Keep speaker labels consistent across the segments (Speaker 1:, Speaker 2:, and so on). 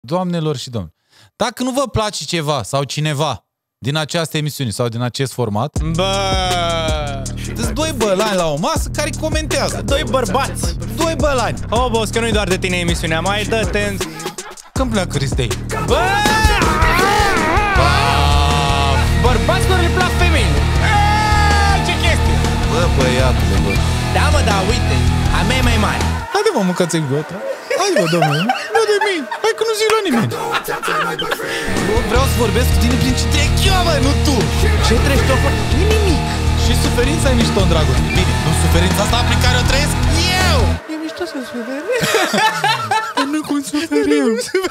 Speaker 1: Doamnelor și domnilor, dacă nu vă place ceva sau cineva din această emisiune sau din acest format, sunt doi bălani la o masă care comentează.
Speaker 2: Doi bărbați.
Speaker 1: Doi bălani.
Speaker 2: Oh, boss, că nu-i doar de tine emisiunea, mai dă-te.
Speaker 1: Când pleacă Cristei?
Speaker 2: Bă! Bărbaților le plac femei. Ce chestie!
Speaker 1: Bă, băiatule, bă.
Speaker 2: Da, mă, da, uite, a mea e mai mare.
Speaker 1: Haide, mă, mâncați-i gota. Haide, mă, domnule. Nu de mine. Hai că nu zic la nimeni. Bă, vreau să vorbesc cu tine prin ce trec eu, mă, nu tu.
Speaker 2: Ce treci tu acolo? Nimic.
Speaker 1: Și suferința e mișto în dragoste. Bine, nu suferința asta prin care o trăiesc eu.
Speaker 2: E mișto să suferi.
Speaker 1: Nu cum suferi eu.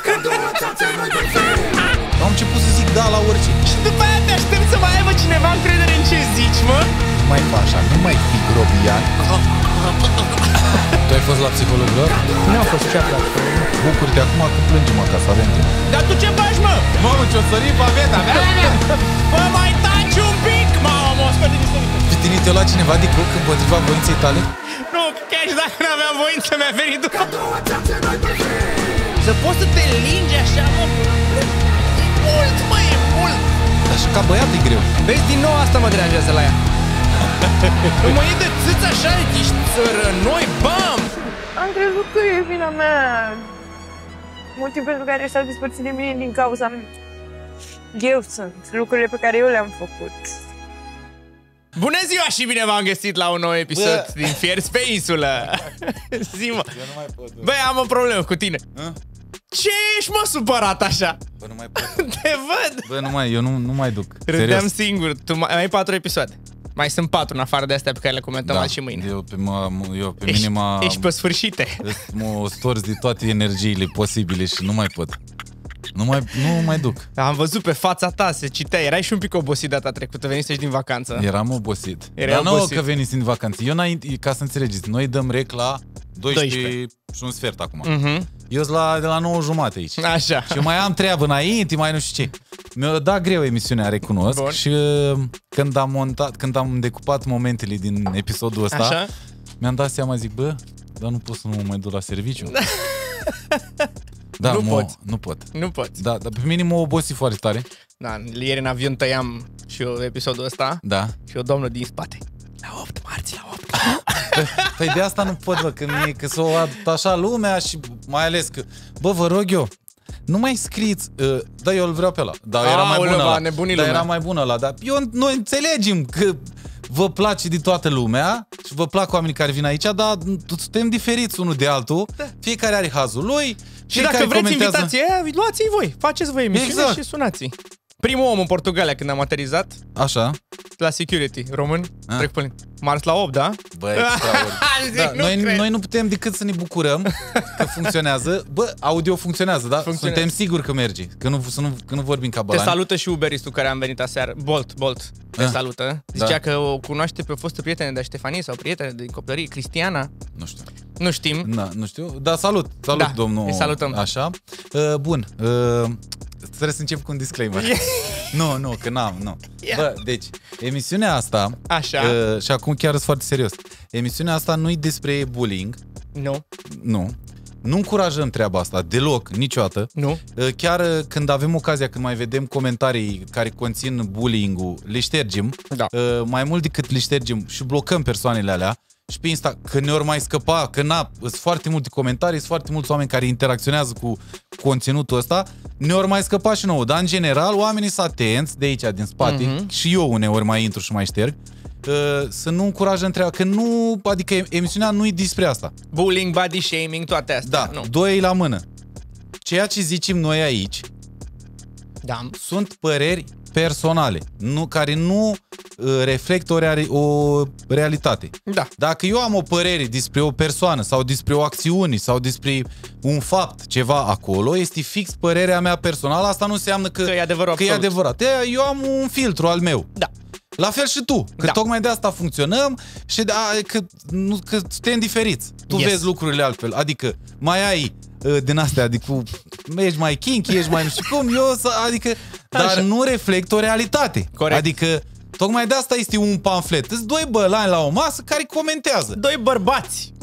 Speaker 1: Am început să zic da la orice.
Speaker 2: Și după aia te aștept să mai aibă cineva încredere în ce zici, mă?
Speaker 1: Nu mai faci așa, nu mai fi grobian. Tu ai fost la psiholog, lor?
Speaker 2: Nu am fost chiar la psiholog.
Speaker 1: Bucur-te acum că plângem acasă, avem timp.
Speaker 2: Dar tu ce faci, mă?
Speaker 1: Mamă, ce-o sări paveta, mea!
Speaker 2: Bă, mai taci un pic! Mamă, mă scot din istorie.
Speaker 1: Pe tine te-a luat cineva de coc împotriva voinței tale?
Speaker 2: Nu, chiar și dacă n-aveam voință, mi-a venit după. Să poți să te lingi așa, mă? E mult, mă, e mult!
Speaker 1: Dar și ca băiat e greu.
Speaker 2: Vezi, din nou asta mă deranjează la ea. Nu mă iei de țâță așa, ești țărănoi, bam!
Speaker 3: Am crezut că e vina mea. Motiv pentru care s-au despărțit de mine din cauza mea. Eu sunt lucrurile pe care eu le-am făcut.
Speaker 2: Bună ziua și bine v-am găsit la un nou episod din Fierți pe insulă. Zi-mă. Băi, am o problemă cu tine. Ce ești, mă, supărat așa?
Speaker 1: Bă, nu mai pot.
Speaker 2: Te văd.
Speaker 1: Bă, eu nu mai duc.
Speaker 2: Râdeam singur. Tu mai ai 4 episoade. Mai sunt 4 în afară de astea pe care le comentăm azi și mâine.
Speaker 1: Eu pe mine m-a...
Speaker 2: Ești pe sfârșite.
Speaker 1: M-a stors de toate energiile posibile și nu mai pot. Nu mai duc.
Speaker 2: Am văzut pe fața ta, se citea. Erai și un pic obosit data trecută, venisești din vacanță.
Speaker 1: Eram obosit.
Speaker 2: Dar
Speaker 1: nu că veniți din vacanță. Eu, ca să înțelegeți, noi dăm rec la 12 și un sfert acum. Eu sunt de la 9:30 aici.
Speaker 2: Așa.
Speaker 1: Și mai am treabă înainte, mai nu știu ce. Mi-a dat greu emisiunea, recunosc. Bun. Și când am decupat momentele din episodul ăsta, mi-am dat seama, zic, bă, dar nu pot să nu mă mai duc la serviciu. Da, nu pot.
Speaker 2: Nu poți.
Speaker 1: Da, dar pe mine m-a obosit foarte tare.
Speaker 2: Da, ieri în avion tăiam și eu episodul ăsta.
Speaker 1: Da.
Speaker 2: Și o doamnă din spate. La 8 marți, la 8.
Speaker 1: Păi de asta nu pot, bă, că s-o adut așa lumea și mai ales că, bă, vă rog eu, nu mai scriți, da, eu îl vreau pe ăla. Da, era mai bună ăla. Da, era mai bună ăla, dar noi înțelegem că vă place de toată lumea și vă plac oamenii care vin aici, dar suntem diferiți unul de altul. Da. Fiecare are hazul lui.
Speaker 2: Și dacă vreți invitații aia, luați-i voi. Faceți voi emisiune și sunați-i. Primul om în Portugalia când am aterizat.
Speaker 1: Așa.
Speaker 2: La security, român, trec pe marți la 8, da?
Speaker 1: Bă, da, noi nu putem decât să ne bucurăm că funcționează. Bă, audio funcționează, da? Suntem siguri că merge, că nu vorbim ca bălani.
Speaker 2: Te salută și Uberistul care am venit aseară. Bolt, te salută. Zicea că o cunoaște pe o fostă prietenă de Ștefanie sau prietenă de copilărie, Cristiana.
Speaker 1: Nu știu.
Speaker 2: Nu știm.
Speaker 1: Da, nu știu. Da, salut, domnul.
Speaker 2: Îi salutăm.
Speaker 1: Așa. Bun. Trebuie să încep cu un disclaimer. Nu, că n-am. Bă, deci, emisiunea asta,
Speaker 2: așa.
Speaker 1: Și acum chiar sunt foarte serios. Emisiunea asta nu e despre bullying. Nu. Nu încurajăm treaba asta deloc, niciodată.
Speaker 2: Nu.
Speaker 1: Chiar când avem ocazia, când mai vedem comentarii care conțin bullying-ul, le ștergem.
Speaker 2: Da.
Speaker 1: Mai mult decât le ștergem și blocăm persoanele alea. Și pe Insta, că ne-or mai scăpa, că sunt foarte multe comentarii, sunt foarte mulți oameni care interacționează cu conținutul ăsta, ne-or mai scăpa și nouă. Dar, în general, oamenii sunt atenți de aici, din spate, și eu uneori mai intru și mai șterg, să nu încurajăm treaba, că nu, adică emisiunea nu e despre asta.
Speaker 2: Bullying, body shaming, toate astea.
Speaker 1: Da, doi la mână. Ceea ce zicem noi aici sunt păreri personale, care nu reflectă o realitate.
Speaker 2: Da.
Speaker 1: Dacă eu am o părere despre o persoană sau despre o acțiune sau despre un fapt, ceva acolo, este fix părerea mea personală, asta nu înseamnă că
Speaker 2: e adevărat.
Speaker 1: E adevărat. Eu am un filtru al meu.
Speaker 2: Da.
Speaker 1: La fel și tu, că tocmai de asta funcționăm și că suntem diferiți. Tu vezi lucrurile altfel, adică mai ai din astea, adică ești mai kinky, ești mai nu știu cum, adică, dar nu reflectă o realitate.
Speaker 2: Corect.
Speaker 1: Adică tocmai de asta este un pamflet. Sunt doi bălani la o masă care comentează.
Speaker 2: Doi bărbați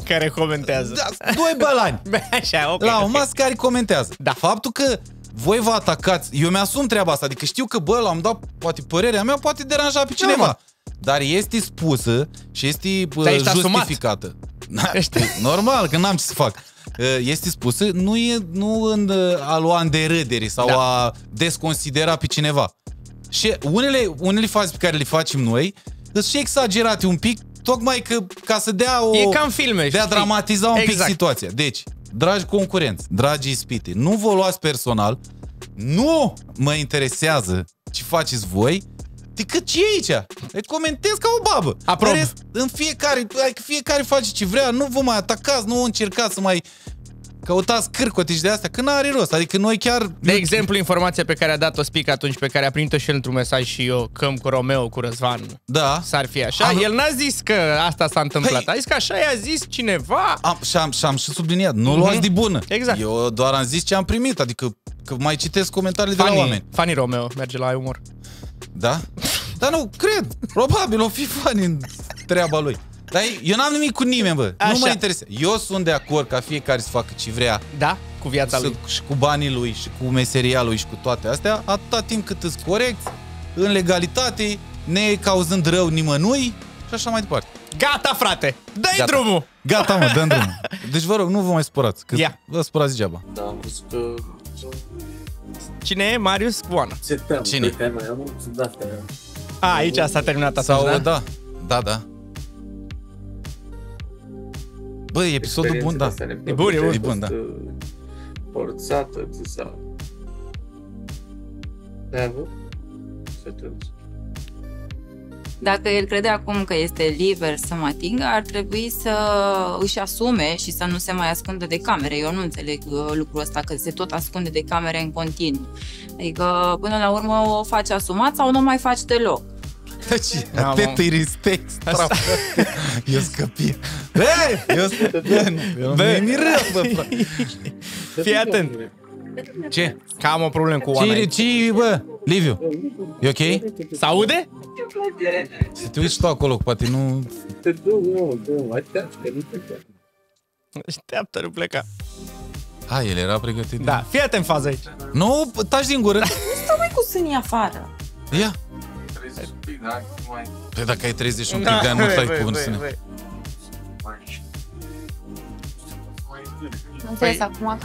Speaker 2: care comentează.
Speaker 1: Da, doi bălani.
Speaker 2: Așa, ok.
Speaker 1: La o masă care comentează.
Speaker 2: Da.
Speaker 1: Faptul că voi vă atacați, eu mi-asum treaba asta, adică știu că, bă, l-am dat, poate părerea mea poate deranja pe cineva. Dar este spusă și este justificată. Normal, că n-am ce să fac. Este spusă, nu în a lua în derâdere sau a desconsidera pe cineva. Și unele faze pe care le facem noi sunt și exagerate un pic, tocmai ca să dea o...
Speaker 2: E ca în filme,
Speaker 1: de a dramatiza un pic
Speaker 2: exact.
Speaker 1: situația. Deci, dragi concurenți, dragi ispite, nu vă luați personal, nu mă interesează ce faceți voi, decât ce e aici. Comentez ca o babă.
Speaker 2: Aprob.
Speaker 1: În fiecare face ce vrea, nu vă mai atacați, nu încercați să mai căutați cârcotici de astea, că n-are rost. Adică noi chiar...
Speaker 2: De exemplu, informația pe care a dat-o Spic atunci, pe care a primit-o și el într-un mesaj și eu, că cu Romeo, cu Răzvan,
Speaker 1: da.
Speaker 2: s-ar fi așa. El n-a zis că asta s-a întâmplat. A zis că așa i-a zis cineva.
Speaker 1: Și am și subliniat. Nu luați de bună.
Speaker 2: Exact.
Speaker 1: Eu doar am zis ce am primit. Adică că mai citesc comentariile de la oameni.
Speaker 2: Funny Romeo merge la umor.
Speaker 1: Da? Dar nu, cred. Probabil o fi funny în treaba lui. Dar eu n-am nimic cu nimeni, bă.
Speaker 2: Așa.
Speaker 1: Nu mă interesează. Eu sunt de acord ca fiecare să facă ce vrea.
Speaker 2: Da? Cu viața lui.
Speaker 1: Și cu banii lui, și cu meseria lui, și cu toate astea, atâta timp cât îți corect, în legalitate, necauzând rău nimănui și așa mai departe.
Speaker 2: Gata, frate! Dă-i drumul!
Speaker 1: Gata, mă, dăm drumul. Deci vă rog, nu vă mai spărați, că vă spărați degeaba.
Speaker 4: Da, am văzut că...
Speaker 2: Cine e? Marius cu Oana.
Speaker 1: Cine?
Speaker 2: Aici s-a terminat atunci,
Speaker 1: sau,
Speaker 2: da?
Speaker 1: Da. Bă, e episodul bun, da.
Speaker 2: E bun,
Speaker 1: e bun, da.
Speaker 4: Forțată, sau... Ai avut?
Speaker 5: Dacă el crede acum că este liber să mă atingă, ar trebui să își asume și să nu se mai ascundă de camere. Eu nu înțeleg lucrul ăsta, că se tot ascunde de camere în continuu. Adică, până la urmă, o faci asumat sau nu o mai faci deloc.
Speaker 1: Deci, atât îi respect. Eu scăpie. Eu mi-e miră, bă.
Speaker 2: Fii atent.
Speaker 1: Ce?
Speaker 2: Că am o problemă cu Oana.
Speaker 1: Ce, bă? Liviu, e ok?
Speaker 2: S-aude?
Speaker 1: Să te uiți și tu acolo, poate nu...
Speaker 4: Te duc, nu, așteaptă, că nu te pleacă.
Speaker 2: Așteaptă, nu pleca.
Speaker 1: El era pregătit.
Speaker 2: Da, fii atent fază aici.
Speaker 1: Nu, taci din gură.
Speaker 5: Stă mai cu sânii afară.
Speaker 1: Ia. Păi dacă ai 31 pic de ani, nu stai cu vârstă.
Speaker 5: Nu înțeles, acum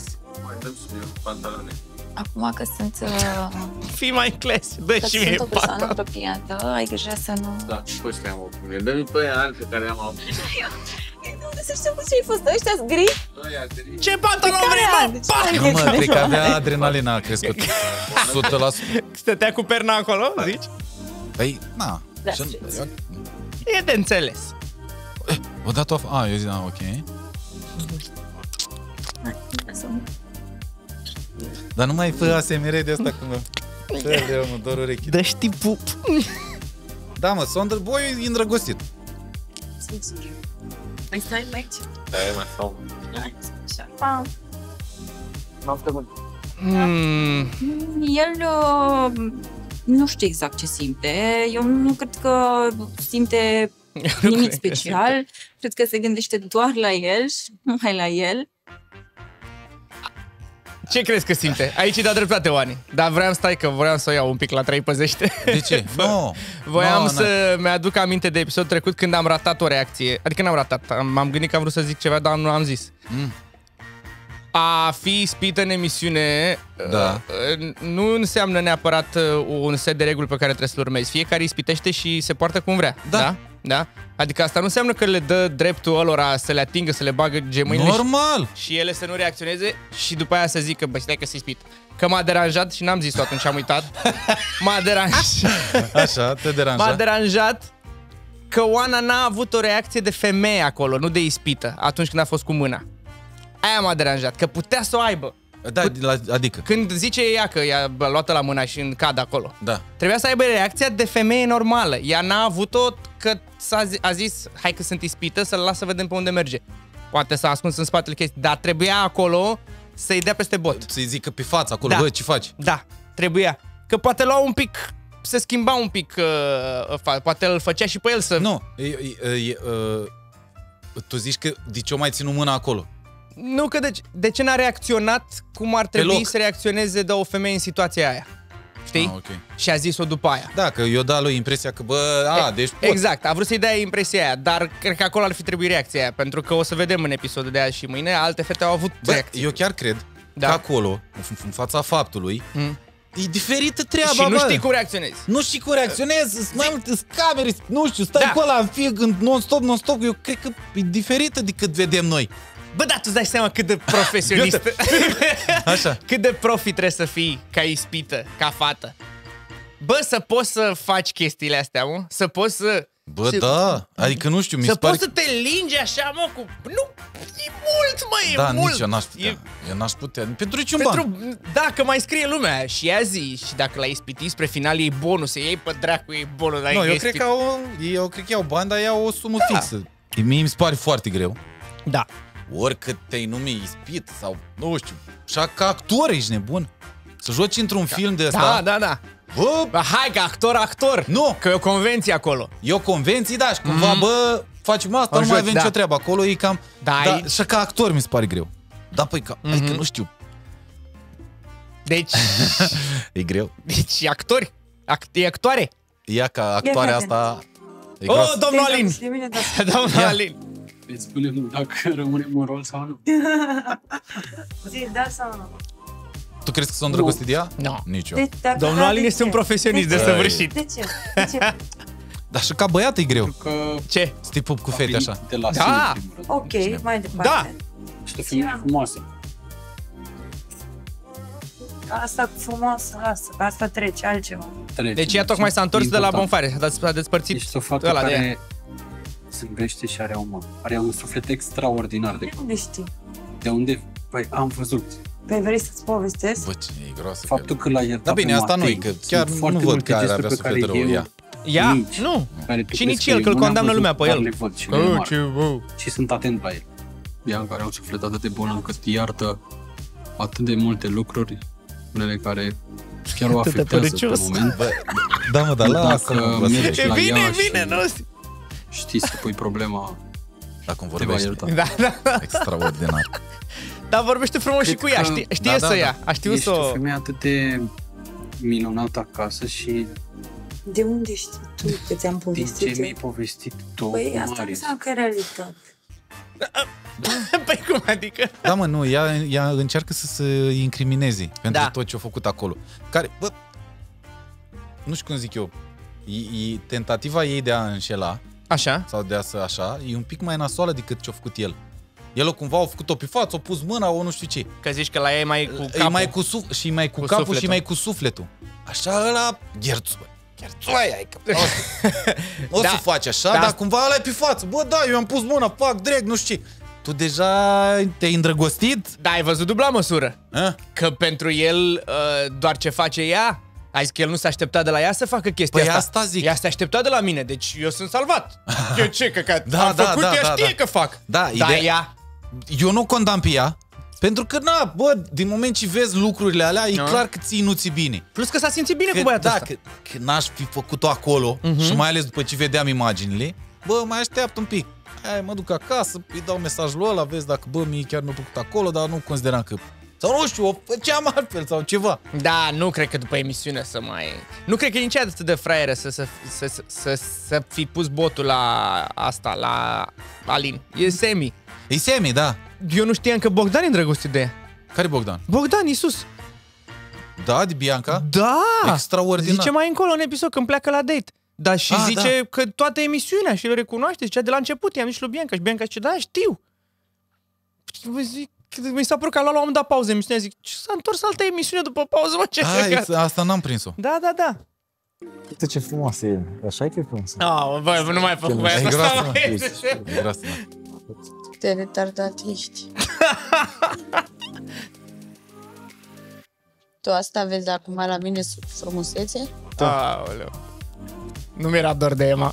Speaker 5: că sunt...
Speaker 2: Fii mai classy, dă și mie
Speaker 5: sunt o persoană
Speaker 2: pata.
Speaker 5: apropiată, ai grijă să nu...
Speaker 4: Da, poți că am o opinie. Dă-mi pe aia altă care am o opinie.
Speaker 5: Nu, să știu ce ai fost ăștia-s gri?
Speaker 2: Ce pantalon vrei, mă?
Speaker 1: Nu, mă, cred că avea adrenalina a crescut 100%.
Speaker 2: Stătea cu perna acolo, zici?
Speaker 1: Păi, na.
Speaker 5: Da,
Speaker 2: E de înțeles.
Speaker 1: O dat-o eu zic, ok. Dar nu mai fă ASMR de asta cum mă dor urechi.
Speaker 2: Dă-și tipul.
Speaker 1: Da, mă, Sondra, boi e îndrăgostit.
Speaker 5: Mai stai aici?
Speaker 4: Da, e mai stau.
Speaker 5: Așa.
Speaker 4: Noapte bună.
Speaker 5: El nu știu exact ce simte. Eu nu cred că simte nimic special. Cred că se gândește doar la el și numai la el.
Speaker 2: Ce crezi că simte? Aici îi da dreptate, Oani. Dar vreau să o iau un pic la 3 păzește.
Speaker 1: De ce?
Speaker 2: Voiam să-mi aduc aminte de episodul trecut când am ratat o reacție. Adică n-am ratat. M-am gândit că am vrut să zic ceva, dar nu am zis. A fi ispită în emisiune nu înseamnă neapărat un set de reguli pe care trebuie să-l urmezi. Fiecare ispitește și se poartă cum vrea. Da? Adică asta nu înseamnă că le dă dreptul ălora să le atingă, să le bagă gemâinile.
Speaker 1: Normal!
Speaker 2: Și ele să nu reacționeze și după aia să zică, bă, stai că se ispit. Că m-a deranjat și n-am zis-o atunci, am uitat. M-a deranjat.
Speaker 1: Așa, te deranja.
Speaker 2: M-a deranjat că Oana n-a avut o reacție de femeie acolo, nu de ispită, atunci când a fost cu mâna. Aia m-a deranjat, că putea să o aibă.
Speaker 1: Da, adică.
Speaker 2: Când zice ea că i-a luat la mâna și în cad acolo.
Speaker 1: Da.
Speaker 2: Trebuia să aibă reacția de femeie normală. Ea n-a avut-o că a zis, hai că sunt ispită, să-l las să vedem pe unde merge. Poate s-a ascuns în spatele chestii, dar trebuia acolo să-i dea peste bot.
Speaker 1: Să-i zică pe față acolo, bă, ce faci?
Speaker 2: Da, trebuia. Că poate lua un pic, se schimba un pic, poate îl făcea și pe el să...
Speaker 1: Nu, tu zici că de ce o mai ținut mâna acolo?
Speaker 2: Nu că de ce n-a reacționat cum ar trebui
Speaker 1: loc.
Speaker 2: să reacționeze de o femeie în situația aia. Știi?
Speaker 1: Ok.
Speaker 2: Și a zis-o după aia.
Speaker 1: Da, că eu da lui impresia că, deci pot.
Speaker 2: Exact, a vrut să-i dea impresia aia, dar cred că acolo ar fi trebuit reacția aia, pentru că o să vedem în episodul de azi și mâine, alte fete au avut reacții.
Speaker 1: Eu chiar cred că acolo, în fața faptului, e diferită treaba,
Speaker 2: și nu știi cum reacționezi.
Speaker 1: Nu știi cum reacționezi, sunt mai multe camere, nu știu, stai cu ăla în fig, non-stop, eu cred că e diferită decât vedem noi.
Speaker 2: Bă, da, tu îți dai seama cât de profesionist,
Speaker 1: Așa.
Speaker 2: cât de profi trebuie să fii ca ispită, ca fată. Bă, să poți să faci chestiile astea, mă? Să poți să...
Speaker 1: Bă, da, adică nu știu, mi se pare...
Speaker 2: Să poți să te lingi așa, mă, cu... Nu, e mult, mă, e
Speaker 1: da,
Speaker 2: mult.
Speaker 1: nici eu n-aș putea. Eu n-aș putea. Pentru niciun ban.
Speaker 2: Da, că mai scrie lumea și ia zi. Și dacă l-ai ispitit spre final, iei bonus. Iei pe dracu, iei bonus.
Speaker 1: Nu, eu cred că iau bani, dar iau o sumă fixă. Mie mi se pare foarte greu.
Speaker 2: Da.
Speaker 1: Oricât te-ai numi ispit sau, nu știu, așa ca actor ești nebun. Să joci într-un film de ăsta.
Speaker 2: Da. Bă, hai, că actor.
Speaker 1: Nu.
Speaker 2: Că e o convenție acolo.
Speaker 1: E o convenție, da, și cumva, bă, facem asta, nu mai avem nicio treabă. Acolo e cam... Da, și ca actor mi se pare greu. Da, păi, adică nu știu.
Speaker 2: Deci...
Speaker 1: E greu.
Speaker 2: Deci, actori. E actoare.
Speaker 1: Ea ca actoarea asta...
Speaker 2: Oh, domnul Alin! Domnul Alin!
Speaker 6: Îți spunem dacă rămânem în rol sau nu.
Speaker 3: Zi, da sau nu?
Speaker 1: Tu crezi că s-o îndrăgostit de ea?
Speaker 2: Nu.
Speaker 1: Nici eu.
Speaker 2: Domnul Alin este un profesionist desăvârșit.
Speaker 3: De ce?
Speaker 1: Dar și ca băiat e greu.
Speaker 2: Ce?
Speaker 1: Să te pup cu fete așa.
Speaker 6: De la
Speaker 2: da.
Speaker 3: Ok, mai departe.
Speaker 2: Da.
Speaker 6: Și o femeie frumoasă.
Speaker 3: Asta cu frumoasă, lasă, asta trece, altceva.
Speaker 2: Deci ea tocmai s-a întors de la bonfire, s-a despărțit.
Speaker 6: Deci o fată care zâmbește și are un suflet extraordinar de...
Speaker 3: De unde știi?
Speaker 6: De unde? Păi am văzut.
Speaker 3: Păi vrei să-ți povestesc?
Speaker 1: Bă, ce e groasă.
Speaker 6: Faptul că l-a iertat.
Speaker 1: Da, bine, asta nu e, că chiar nu văd că are avea suflet rău ea.
Speaker 2: Ea? Nu. Și nici el, că îl condamnă lumea pe el.
Speaker 6: Și sunt atent la el. Ea care are un suflet atât de bun încât iartă atât de multe lucruri, unele care chiar o afectează pe moment.
Speaker 1: Da, mă, dar lasă-mă.
Speaker 2: E bine, nu?
Speaker 6: Știi să pui problema.
Speaker 1: Dacă îmi vorbești.
Speaker 2: Da.
Speaker 1: Extraordinar.
Speaker 2: Dar vorbește frumos și cu ea, știe să ia. A știut să...
Speaker 6: Ești o femeie atât de minunată acasă și...
Speaker 3: De unde știi tu că ți-am povestit?
Speaker 6: Din ce mi-ai povestit tu,
Speaker 3: Păi asta înseamnă că e realitate.
Speaker 2: Păi cum adică?
Speaker 1: Da, mă, nu, ea încearcă să se incrimineze pentru tot ce a făcut acolo. Care, bă, nu știu cum zic eu, tentativa ei de a înșela,
Speaker 2: așa,
Speaker 1: sau de a să așa, e un pic mai nasoală decât ce a făcut el. El cumva a făcut-o pe față, a pus mâna, o nu știu ce.
Speaker 2: Că zici că la ea e mai cu capul.
Speaker 1: E mai cu și mai cu capul sufletul. Și mai cu sufletul. Așa ăla, Gherțoaia, o să faci așa, dar cumva ăla e pe față. Bă, da, eu am pus mâna, fac direct, nu știu ce. Tu deja te-ai îndrăgostit?
Speaker 2: Da, ai văzut dubla măsură. Că pentru el doar ce face ea, ai zis că el nu s-a așteptat de la ea să facă chestia asta.
Speaker 1: Asta zic.
Speaker 2: Ea s-a așteptat de la mine, deci eu sunt salvat. Eu ce, că am făcut, ea știe că fac.
Speaker 1: Da,
Speaker 2: ea...
Speaker 1: Eu nu condamn pe ea, pentru că, bă, din moment ce vezi lucrurile alea, e clar că ții nu ți bine.
Speaker 2: Plus că s-a simțit bine cu băiatul ăsta.
Speaker 1: Că n-aș fi făcut-o acolo, și mai ales după ce vedeam imaginile, bă, mai așteaptă un pic. Hai, mă duc acasă, îi dau mesajul ăla, vezi dacă, bă, mie chiar nu-a făcut acolo, dar nu consideram că... Sau nu știu, o făceam altfel sau ceva.
Speaker 2: Da, nu cred că după emisiune să mai... Nu cred că e nici atât de fraieră să fi pus botul la asta, la Alin. E Semi.
Speaker 1: E Semi, da.
Speaker 2: Eu nu știam că Bogdan e îndrăgostit de ea.
Speaker 1: Care Bogdan?
Speaker 2: Bogdan, Iisus.
Speaker 1: Da, de Bianca?
Speaker 2: Da!
Speaker 1: Extraordinar.
Speaker 2: Zice mai încolo în episod când pleacă la date. Dar și zice că toată emisiunea și îl recunoaște. Zicea de la început, i-am zis lui Bianca și Bianca zice, da, știu. Zic, mi s-a părut că la un dat pauză emisiunea, zic, ce s-a întors altă emisiune după pauză, mă, ce
Speaker 1: asta n-am prins-o.
Speaker 2: Da.
Speaker 7: Uite ce frumoasă e, așa e că e frumoasă.
Speaker 2: Bă, nu mai făcut băiatul ăsta.
Speaker 1: E groasă,
Speaker 3: Te retardat ești. Tu asta vezi acum la mine sub frumusețe?
Speaker 2: Aoleu. Nu mi-era dor de Emma.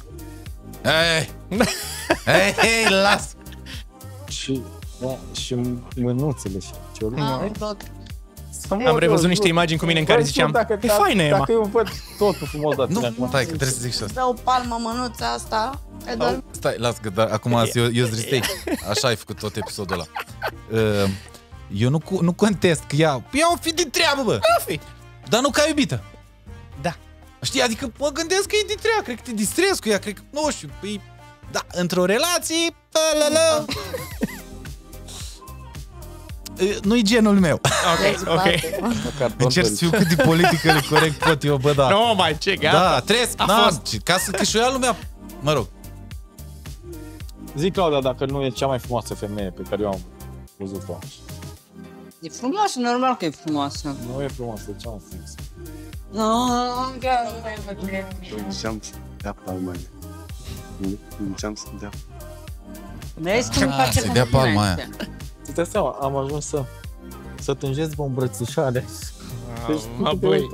Speaker 1: Hei, las!
Speaker 7: Și mânuțele și ciorul.
Speaker 2: Am revăzut niște imagini cu mine în care ziceam, e faină, Emma.
Speaker 7: Dacă eu văd totul frumos, dar
Speaker 1: Nu, stai, că trebuie să zic și asta.
Speaker 8: Dă o palmă mânuța asta.
Speaker 1: Stai, las că dar acum eu zristei. Așa ai făcut tot episodul ăla. Eu nu contest că ea o fi din treabă, bă.
Speaker 2: Fi.
Speaker 1: Dar nu ca iubită.
Speaker 2: Da.
Speaker 1: Știi, adică mă gândesc că e din treabă, cred că te distrezi cu ea, cred că, nu știu, păi, da, într-o relație, nu-i genul meu.
Speaker 2: Ok.
Speaker 1: Încerc să fiu cât de politică corect pot eu, bă, da.
Speaker 2: Nu, mai ce, gata.
Speaker 1: Da, trebuie, ca să câșoia lumea, mă rog.
Speaker 7: Zic, Claudia, dacă nu e cea mai frumoasă femeie pe care eu am văzut-o.
Speaker 8: E frumoasă, normal că e frumoasă.
Speaker 7: Nu e frumoasă, e cea mai frumoasă.
Speaker 6: Încercam să dea palma aia. Încercam să dea.
Speaker 8: Vezi cum face
Speaker 1: să-i dea palma aia.
Speaker 7: Îți dai seama, am ajuns să tânjesc pe o îmbrățișare.
Speaker 2: Băi.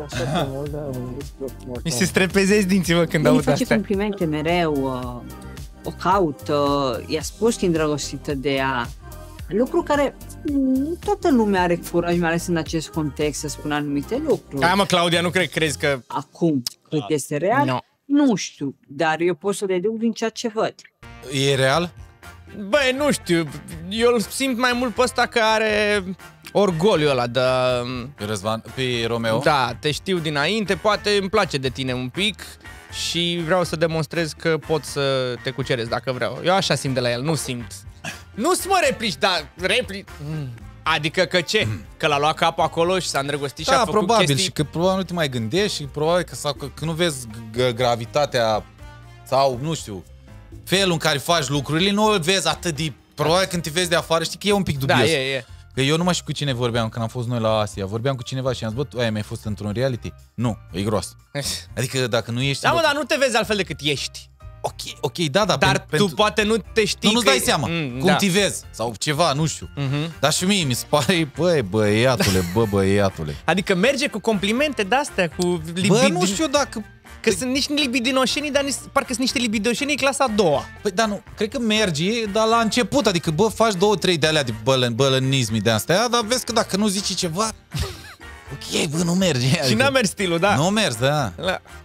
Speaker 2: Mi se strepezesc dinții, mă, când
Speaker 8: îi
Speaker 2: aud
Speaker 8: face
Speaker 2: astea.
Speaker 8: complimente mereu, o caută, i-a spus că e îndrăgostită de ea. Lucru care nu toată lumea are curaj, mai ales în acest context, să spună anumite lucruri.
Speaker 2: Hai, mă, Claudia, nu crezi că...
Speaker 8: Acum, cât este real,
Speaker 2: No.
Speaker 8: nu știu, dar eu pot să deduc din ceea ce văd.
Speaker 1: E real?
Speaker 2: Băi, nu știu, eu îl simt mai mult pe ăsta că are orgoliul ăla de...
Speaker 1: Pe Răzvan, pe Romeo?
Speaker 2: Da, te știu dinainte, poate îmi place de tine un pic și vreau să demonstrez că pot să te cuceresc dacă vreau. Eu așa simt de la el, nu simt. Nu-ți mă replici, dar adică că ce? Că l-a luat capul acolo și s-a îndrăgostit și a făcut
Speaker 1: probabil,
Speaker 2: chestii...
Speaker 1: și că probabil nu te mai gândești și probabil că, sau că nu vezi gravitatea sau, nu știu, felul în care faci lucrurile, nu îl vezi atât de... Probabil când te vezi de afară, știi că e un pic dubios.
Speaker 2: Da, e.
Speaker 1: Că eu nu mai știu cu cine vorbeam când am fost noi la Asia. Vorbeam cu cineva și am zis, bă, aia mi-ai fost într-un reality? Nu, e gros. Adică dacă nu ești...
Speaker 2: Da, mă, dar nu te vezi altfel decât ești.
Speaker 1: Ok, da,
Speaker 2: Dar tu poate nu te știi
Speaker 1: nu-ți dai seama cum te vezi sau ceva, nu știu. Dar și mie mi se pare, băiatule.
Speaker 2: Adică merge cu complimente de-astea, cu
Speaker 1: Bă, nu știu dacă...
Speaker 2: Că sunt niște libidinoșenii, dar parcă sunt niște libidinoșenii clasa a doua.
Speaker 1: Păi, dar nu, cred că merge, dar la început, adică, bă, faci 2-3 de alea de bălănismi de astea, dar vezi că dacă nu zici ceva, ok, bă, nu merge. Adică,
Speaker 2: și n-a mers stilul, da.
Speaker 1: Nu mers, da.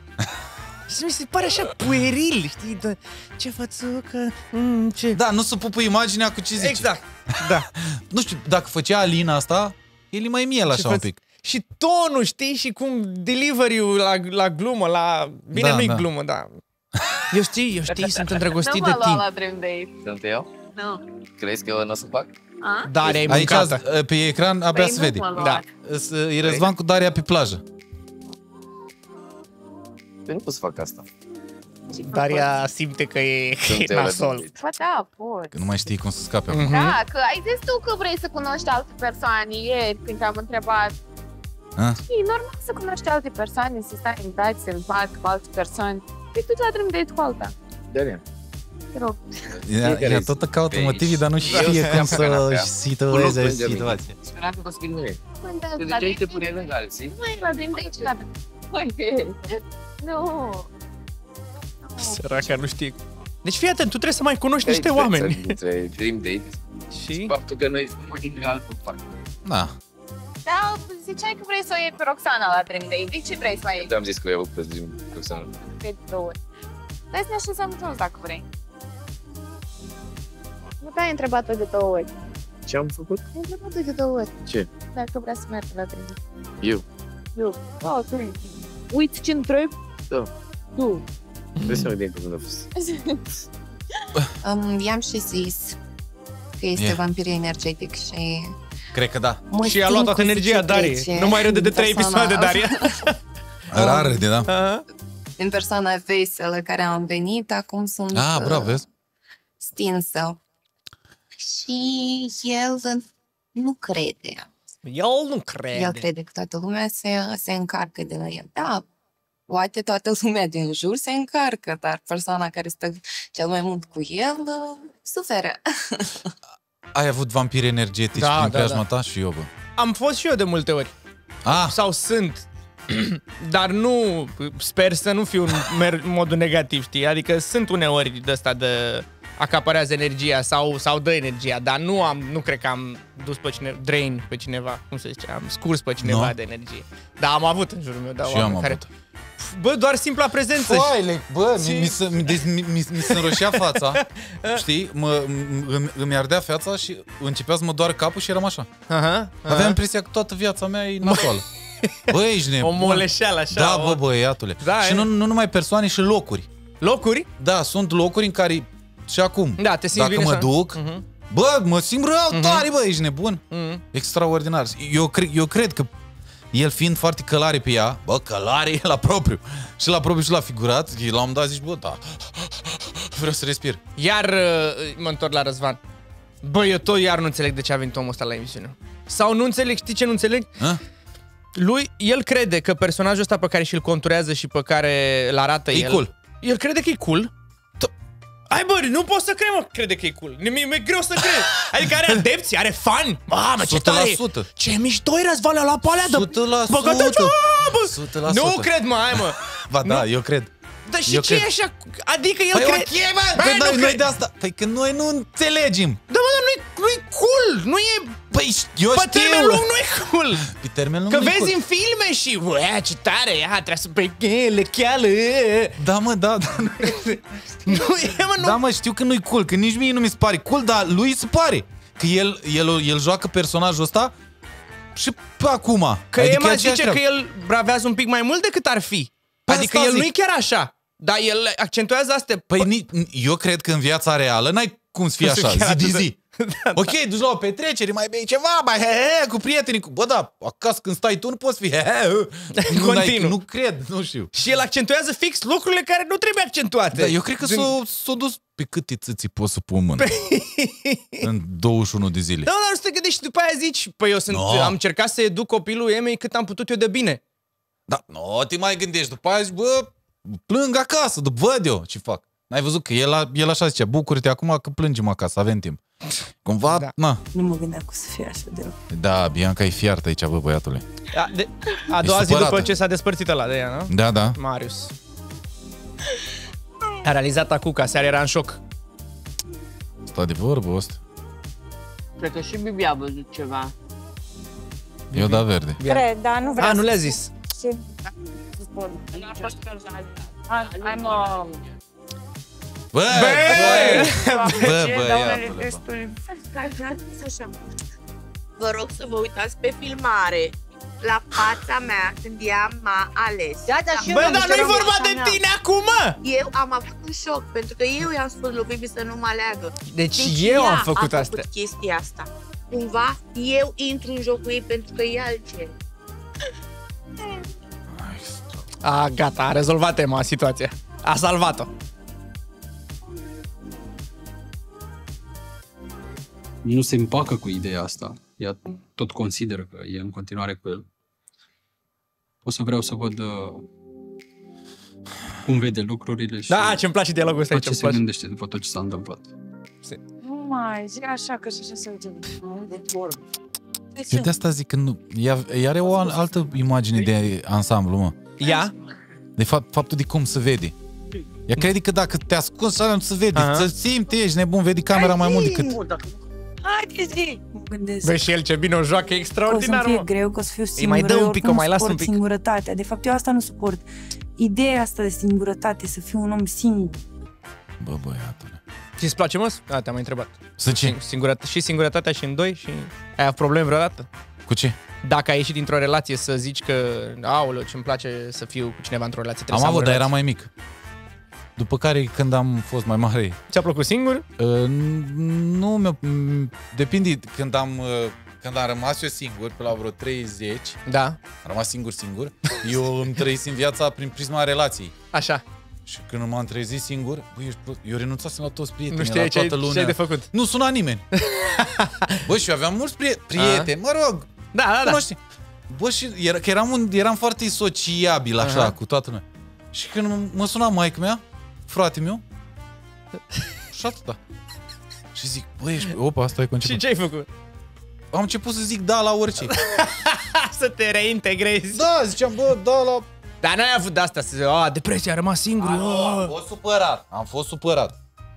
Speaker 2: Și mi se pare așa pueril, știi, de ce fățucă, ce...
Speaker 1: Da, nu se pupă imaginea cu ce zici.
Speaker 2: Exact, da.
Speaker 1: Nu știu, dacă făcea Alina asta, el e mai miel așa un pic.
Speaker 2: Și tonul, știi, și cum delivery-ul la glumă, la... Bine, nu-i glumă, da. Eu știi, sunt îndrăgostit de tine.
Speaker 3: Nu mă lua la dream date.
Speaker 4: Sunt eu?
Speaker 3: Nu.
Speaker 4: Crezi că eu nu o să fac?
Speaker 2: Daria e
Speaker 1: aici,
Speaker 2: mâncată.
Speaker 1: pe ecran, abia
Speaker 3: Păi
Speaker 1: se
Speaker 3: nu
Speaker 1: vede.
Speaker 3: mă lua.
Speaker 2: Da.
Speaker 1: E Răzvan cu Daria pe plajă.
Speaker 4: Eu nu pot să fac asta.
Speaker 2: Daria simte că e
Speaker 4: Sunt eu la
Speaker 2: nasol.
Speaker 4: dream date.
Speaker 3: Ba da, pot.
Speaker 1: Că nu mai știi cum să scape acum.
Speaker 3: Da, că ai zis tu că vrei să cunoști alte persoane ieri când te-am întrebat. E normal să cunoști alte persoane, să stai în brațe, în parc cu alte persoane. Păi tu la dream date cu alta.
Speaker 4: Daria.
Speaker 3: Te rog.
Speaker 1: Ea tot caută motivii, dar nu știe cum să situeze situația.
Speaker 4: Speram că o să fii nu e.
Speaker 3: Mă,
Speaker 4: De
Speaker 3: la
Speaker 4: ce te
Speaker 3: dream
Speaker 4: pune lângă alții?
Speaker 3: Măi, la dream date, gata. Măi, nu.
Speaker 2: Săraca nu știe. Deci fii atent, tu trebuie să mai cunoști niște
Speaker 4: Care e
Speaker 2: oameni.
Speaker 4: diferența dintre dream date și faptul că noi suntem altul fac.
Speaker 1: Da.
Speaker 3: Da, ziceai că vrei să o iei pe Roxana la dream date. De ce vrei să o iei
Speaker 4: Am zis că eu pe dream date.
Speaker 3: pe două? Hai să ne așezăm toți dacă vrei. Nu te-ai întrebat-o de 2 ori.
Speaker 4: Ce am făcut?
Speaker 3: Ai întrebat-o de 2 ori.
Speaker 4: Ce?
Speaker 3: Dacă vrea să meargă la dream date.
Speaker 4: Eu.
Speaker 3: Da, tu. Uiți ce întreb?
Speaker 4: Da.
Speaker 3: Tu.
Speaker 4: Trebuie să mă gândim când a fost.
Speaker 9: I-am și zis că este vampir energetic și...
Speaker 1: Cred că da.
Speaker 2: Și a luat toată energia Darie. Nu mai râde de 3 episoade, Daria.
Speaker 1: Rar râde, da.
Speaker 9: Din persoana veselă care am venit, acum sunt
Speaker 1: bravo, vezi?
Speaker 9: stinsă. Și el nu crede.
Speaker 2: El nu crede.
Speaker 9: El crede că toată lumea se încarcă de la el. Da, poate toată lumea din jur se încarcă, dar persoana care stă cel mai mult cu el suferă.
Speaker 1: Ai avut vampiri energetici prin preajma ta? Și eu, bă.
Speaker 2: Am fost și eu de multe ori. Sau sunt. Dar nu, sper să nu fiu în modul negativ, știi? Adică sunt uneori de ăsta de acaparează energia sau dă energia, dar nu cred că am dus pe cineva, drain pe cineva, cum se zice, am scurs pe cineva de energie. Dar am avut în jurul meu, dar oameni care... Bă, doar simpla prezență.
Speaker 1: Foaile, bă, mi se înroșea fața, știi? Îmi ardea fața și începea să mă doară capul și eram așa. Aveam impresia că toată viața mea e nasoală. Bă, ești nebun.
Speaker 2: O moleșeală așa.
Speaker 1: Da, bă, băiatule. Da, și nu numai persoane, și locuri.
Speaker 2: Locuri?
Speaker 1: Da, sunt locuri în care și acum,
Speaker 2: da, te simți
Speaker 1: dacă
Speaker 2: bine
Speaker 1: mă duc, bă, mă simt rău tare, bă, ești nebun. Extraordinar. Eu cred că el fiind foarte călare pe ea, bă, călare e la propriu. Și la propriu și la figurat, la un moment dat zici, bă, da, vreau să respir.
Speaker 2: Iar mă întorc la Răzvan. Bă, eu tot iar nu înțeleg de ce a venit omul ăsta la emisiune. Sau nu înțeleg, știi ce nu înțeleg? El crede că personajul ăsta pe care și-l conturează și pe care l-arată el...
Speaker 1: cool.
Speaker 2: El crede că e cool. Hai bă, nu pot să cred, mă, crede că e cool. Mi-e greu să cred. Adică are adepți, are fani. Mamă, ce tare. 100%. Ce mișto-i Răzvan la palea de...
Speaker 1: 100%.
Speaker 2: Nu cred, mă, hai, mă.
Speaker 1: Ba da, eu cred.
Speaker 2: Dar și ce e așa? Adică el crede...
Speaker 1: Păi ok, bă, noi de asta... Păi că noi nu înțelegem.
Speaker 2: Da, mă, dar nu-i cool. Nu e...
Speaker 1: Păi eu
Speaker 2: știu. Pe termen lung nu e cool.
Speaker 1: Pe termen lung
Speaker 2: că
Speaker 1: nu e
Speaker 2: vezi în filme și... Ua, ce tare, trebuie să... Pe lecheală.
Speaker 1: Da, mă, da.
Speaker 2: Nu e, mă, nu...
Speaker 1: Da, mă, știu că nu-i cool, că nici mie nu mi se pare cool, dar lui se pare. Că el joacă personajul ăsta și pe acum.
Speaker 2: Că adică Emma zice că el bravează un pic mai mult decât ar fi. Adică el nu e chiar așa. Dar el accentuează astea.
Speaker 1: Păi eu cred că în viața reală n-ai cum să fii așa, zi de zi. Da, ok, duci la o petrecere, mai bei ceva, mai cu prietenii. Bă, da, acasă când stai tu nu poți fi
Speaker 2: continuu.
Speaker 1: Nu cred, nu știu.
Speaker 2: Și el accentuează fix lucrurile care nu trebuie accentuate.
Speaker 1: Da, eu cred că s-o dus pe câte țâții poți să pun mână în 21 de zile.
Speaker 2: Da, dar nu te gândești și după aia zici, păi am încercat să educ copilul Emei cât am putut eu de bine.
Speaker 1: Da, nu te mai gândești, după aia zici, bă, plâng acasă, văd eu ce fac. N-ai văzut că el așa zicea, bucură-te acum că plângem acasă, avem timp. Cumva, na.
Speaker 10: Nu mă gândeam că o să fie așa de rău.
Speaker 1: Da, Bianca e fiartă aici, bă, băiatule.
Speaker 2: A doua zi după ce s-a despărțit ăla de ea, nu?
Speaker 1: Da, da.
Speaker 2: Marius. A realizat Acuca, seara era în șoc.
Speaker 1: Stai de vorbă ăsta.
Speaker 8: Cred că și Bibi a văzut ceva.
Speaker 1: Eu da verde.
Speaker 10: Cred, dar nu vreau.
Speaker 2: Nu le-a zis.
Speaker 10: Ce? Să spun.
Speaker 1: Bă,
Speaker 11: vă rog să vă uitați pe filmare la fața mea când ea m-a ales.
Speaker 2: Bă, dar nu-i vorba de tine acum!
Speaker 11: Eu am avut un șoc, pentru că eu i-am spus lui Bibi să nu mă aleagă.
Speaker 2: Deci eu am făcut asta.
Speaker 11: Chestia asta. Cumva, eu intru în jocul ei pentru că e altceva.
Speaker 2: Gata, a rezolvat Emma situația. A salvat-o.
Speaker 6: Nu se împacă cu ideea asta. Ea tot consideră că e în continuare cu el. O să vreau să văd cum vede lucrurile și...
Speaker 2: Da, ce-mi place dialogul ăsta.
Speaker 6: Ce se gândește după tot ce s-a întâmplat.
Speaker 10: Nu mai zic așa, că și așa se uită de vorbă.
Speaker 1: Eu de asta zic că nu... Ea are o altă imagine de ansamblu, mă.
Speaker 2: Ea?
Speaker 1: De fapt, faptul de cum se vede. Ea crede că dacă te ascunzi, nu se vede. Să simți, ești nebun, vedi camera mai mult decât...
Speaker 10: Haide zi! Mă gândesc.
Speaker 2: Băi, și el ce bine o joacă extraordinar,
Speaker 10: mă. O să fie greu, că o să fiu singură.
Speaker 2: Îi mai dă un pic, o mai lasă un pic.
Speaker 10: Singurătatea. De fapt, eu asta nu suport. Ideea asta de singurătate, să fiu un om singur.
Speaker 1: Bă, băiatule.
Speaker 2: Ți-ți place, mă? Te-am mai întrebat.
Speaker 1: Să ce?
Speaker 2: Și singurătatea și în doi și... Ai avut probleme vreodată?
Speaker 1: Cu ce?
Speaker 2: Dacă ai ieșit dintr-o relație să zici că aoleu, ce-mi place să fiu cu cineva într-o relație.
Speaker 1: Am avut, dar era mai mic. După care, când am fost mai mare...
Speaker 2: Ți-a plăcut singur?
Speaker 1: Nu, depinde. Când am rămas eu singur, pe la vreo 30,
Speaker 2: da.
Speaker 1: Am rămas singur, eu îmi trăisem viața prin prisma relației.
Speaker 2: Așa.
Speaker 1: Și când m-am trezit singur, eu renunțasem la toți prietenii,
Speaker 2: nu știai
Speaker 1: la toată lumea.
Speaker 2: Ce ai de făcut.
Speaker 1: Nu suna nimeni. Bă, și eu aveam mulți prieteni, mă rog.
Speaker 2: Da.
Speaker 1: Cunoști. Bă, și eram foarte sociabil, așa, cu toată lumea. Și când mă suna maică mea, frate meu, și atâta. Și zic, bă, opa, asta e conceput.
Speaker 2: Și ce ai făcut?
Speaker 1: Am început să zic da la orice.
Speaker 2: Să te reintegrezi.
Speaker 1: Da, ziceam, bă, da la...
Speaker 2: Dar n-ai avut de asta, depresia, a rămas singur.
Speaker 1: Am fost supărat.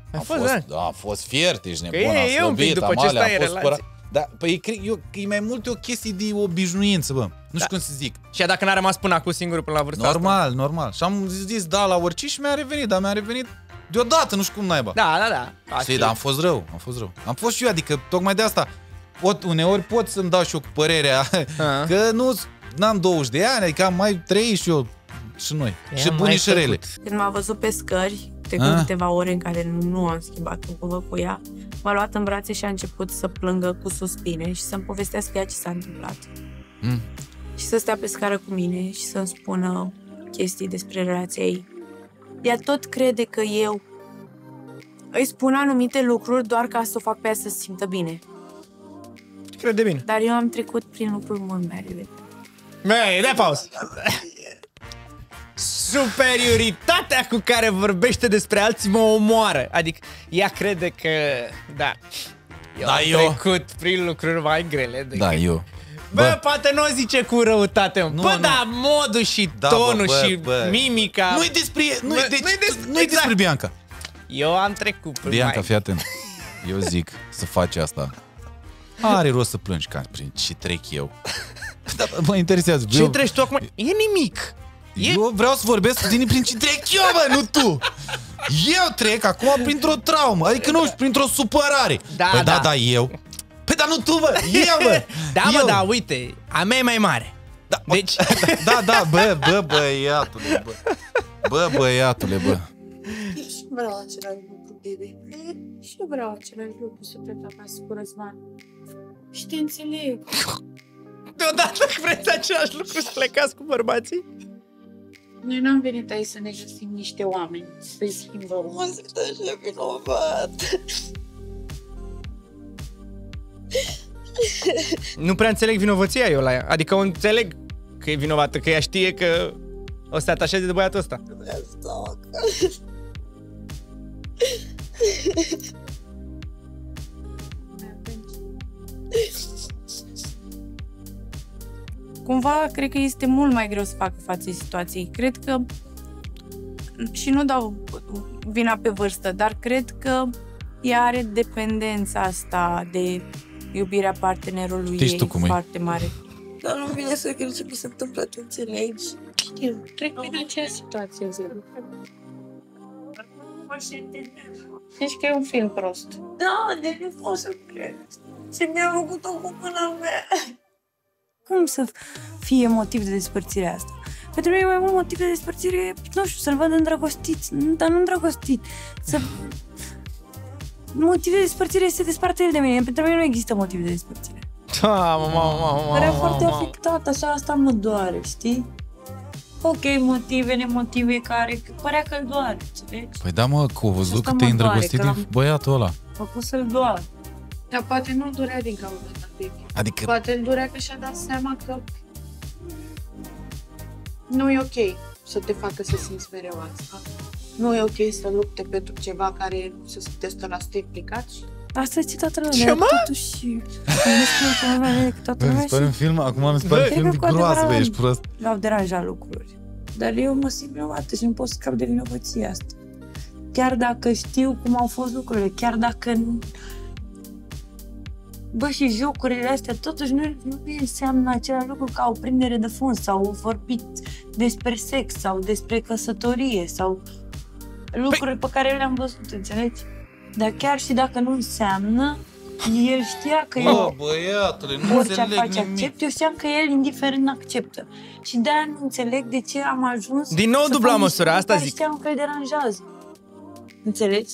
Speaker 1: A fost fiert, ești nebun,
Speaker 2: a
Speaker 1: slăbit,
Speaker 2: un pic după ce stai în relație.
Speaker 1: Da, păi e mai mult o chestie de obișnuință, bă. Nu știu cum să zic.
Speaker 2: Și dacă n-a rămas până acum singur până la vârsta asta?
Speaker 1: Normal. Și am zis da la orice și mi-a revenit, dar mi-a revenit deodată, nu știu cum naiba.
Speaker 2: Da.
Speaker 1: Știi, dar am fost rău. Am fost și eu, adică tocmai de asta uneori pot să-mi dau și eu cu părerea că n-am 20 de ani, adică am mai trăit și eu și noi. Și buni și rele.
Speaker 12: Când m-a văzut pe scări, trecut câteva ore în care nu am schimbat un cuvânt cu ea, m-a luat în brațe și a început să plângă cu suspine și să-mi povestească ea ce s-a întâmplat. Și să stea pe scară cu mine și să-mi spună chestii despre relația ei. Ea tot crede că eu îi spun anumite lucruri doar ca să o fac pe ea să se simtă bine.
Speaker 2: Crede bine.
Speaker 12: Dar eu am trecut prin lucruri mult mai rele.
Speaker 2: Dai pauză! Superioritatea cu care vorbește despre alții mă omoară. Adică ea crede că, eu am trecut prin lucruri mai grele decât...
Speaker 1: eu.
Speaker 2: Bă, poate nu o zice cu răutate. Dar modul și tonul și mimica...
Speaker 1: Nu-i despre Bianca.
Speaker 2: Eu am trecut prin
Speaker 1: Bianca, fii atent. Eu zic să faci asta. Are rost să plângi ca prin ce trec eu. Dar mă interesează.
Speaker 2: Ce treci tu acum? E nimic.
Speaker 1: Eu vreau să vorbesc cu tine prin ce trec eu, bă, nu tu. Eu trec acum printr-o traumă. Adică nu știu, printr-o supărare. Da, eu. Păi, dar nu tu, bă, eu, bă.
Speaker 2: Da, uite, a mea e mai mare. Deci...
Speaker 1: Băiatule, bă. Băiatule, bă.
Speaker 12: Și vreau același lucru, Bebe. Și eu vreau același lucru să plec acasă cu Răzvan. Și te înțeleg.
Speaker 2: Deodată vreți același lucru să plecați cu bărbații?
Speaker 12: Noi n-am venit aici să ne găsim niște oameni, să-i schimbăm. Mă simt așa vinovat.
Speaker 2: Nu prea înțeleg vinovăția eu la ea. Adică o înțeleg că e vinovată, că ea știe că o să te atașeze de băiatul ăsta.
Speaker 12: Cumva, cred că este mult mai greu să facă față situației. Cred că, și nu dau vina pe vârstă, dar cred că ea are dependența asta de iubirea partenerului ei foarte mare.
Speaker 9: Dar nu vine să cred ce mi se întâmplă, tu înțelegi?
Speaker 12: Știu, trec prin acea situație, Zelu. Zici că e un film prost.
Speaker 9: Da, de nu pot să cred. Ce mi-a făcut-o cu mâna mea.
Speaker 10: Cum să fie motiv de despărțire asta? Pentru mine e mai mult motiv de despărțire, nu știu, să-l văd îndrăgostit, dar nu îndrăgostit. Motiv de despărțire este desparte el de mine. Pentru mine nu există motiv de despărțire.
Speaker 9: Părea foarte afectat, așa, asta mă doare, știi? Ok, motive, nemotive, care părea că-l doare, înțelegi?
Speaker 1: Păi da, mă, că o văzut că te-ai îndrăgostit din băiatul ăla.
Speaker 9: Făcut să-l doare.
Speaker 12: Dar poate nu durea din cauza ta, Baby.
Speaker 1: Adică...
Speaker 12: Poate îl durea că și-a dat seama că nu e ok să te facă să simți mereu asta. Nu e ok să lupte pentru ceva care să te 100% implicat.
Speaker 10: Asta zice toată lumea, totuși... Nu știu cum mai decât toată lumea și...
Speaker 1: în film, acum mi se pare film de groază, ești prost.
Speaker 10: L-au deranjat lucruri.
Speaker 9: Dar eu mă simt vinovată și nu pot să scap de vinovăția asta. Chiar dacă știu cum au fost lucrurile, chiar dacă... Bă, și jocurile astea, totuși nu înseamnă același lucru ca o prindere de fund sau vorbit despre sex sau despre căsătorie sau lucruri pe care le-am văzut, înțelegi? Dar chiar și dacă nu înseamnă, el știa că eu...
Speaker 1: Băiatule, nu
Speaker 9: orice face accept, eu știam că el indiferent acceptă. Și de-aia nu înțeleg de ce am ajuns...
Speaker 2: Din nou dubla măsură, asta zic.
Speaker 9: Știam că îl deranjează. Înțelegi?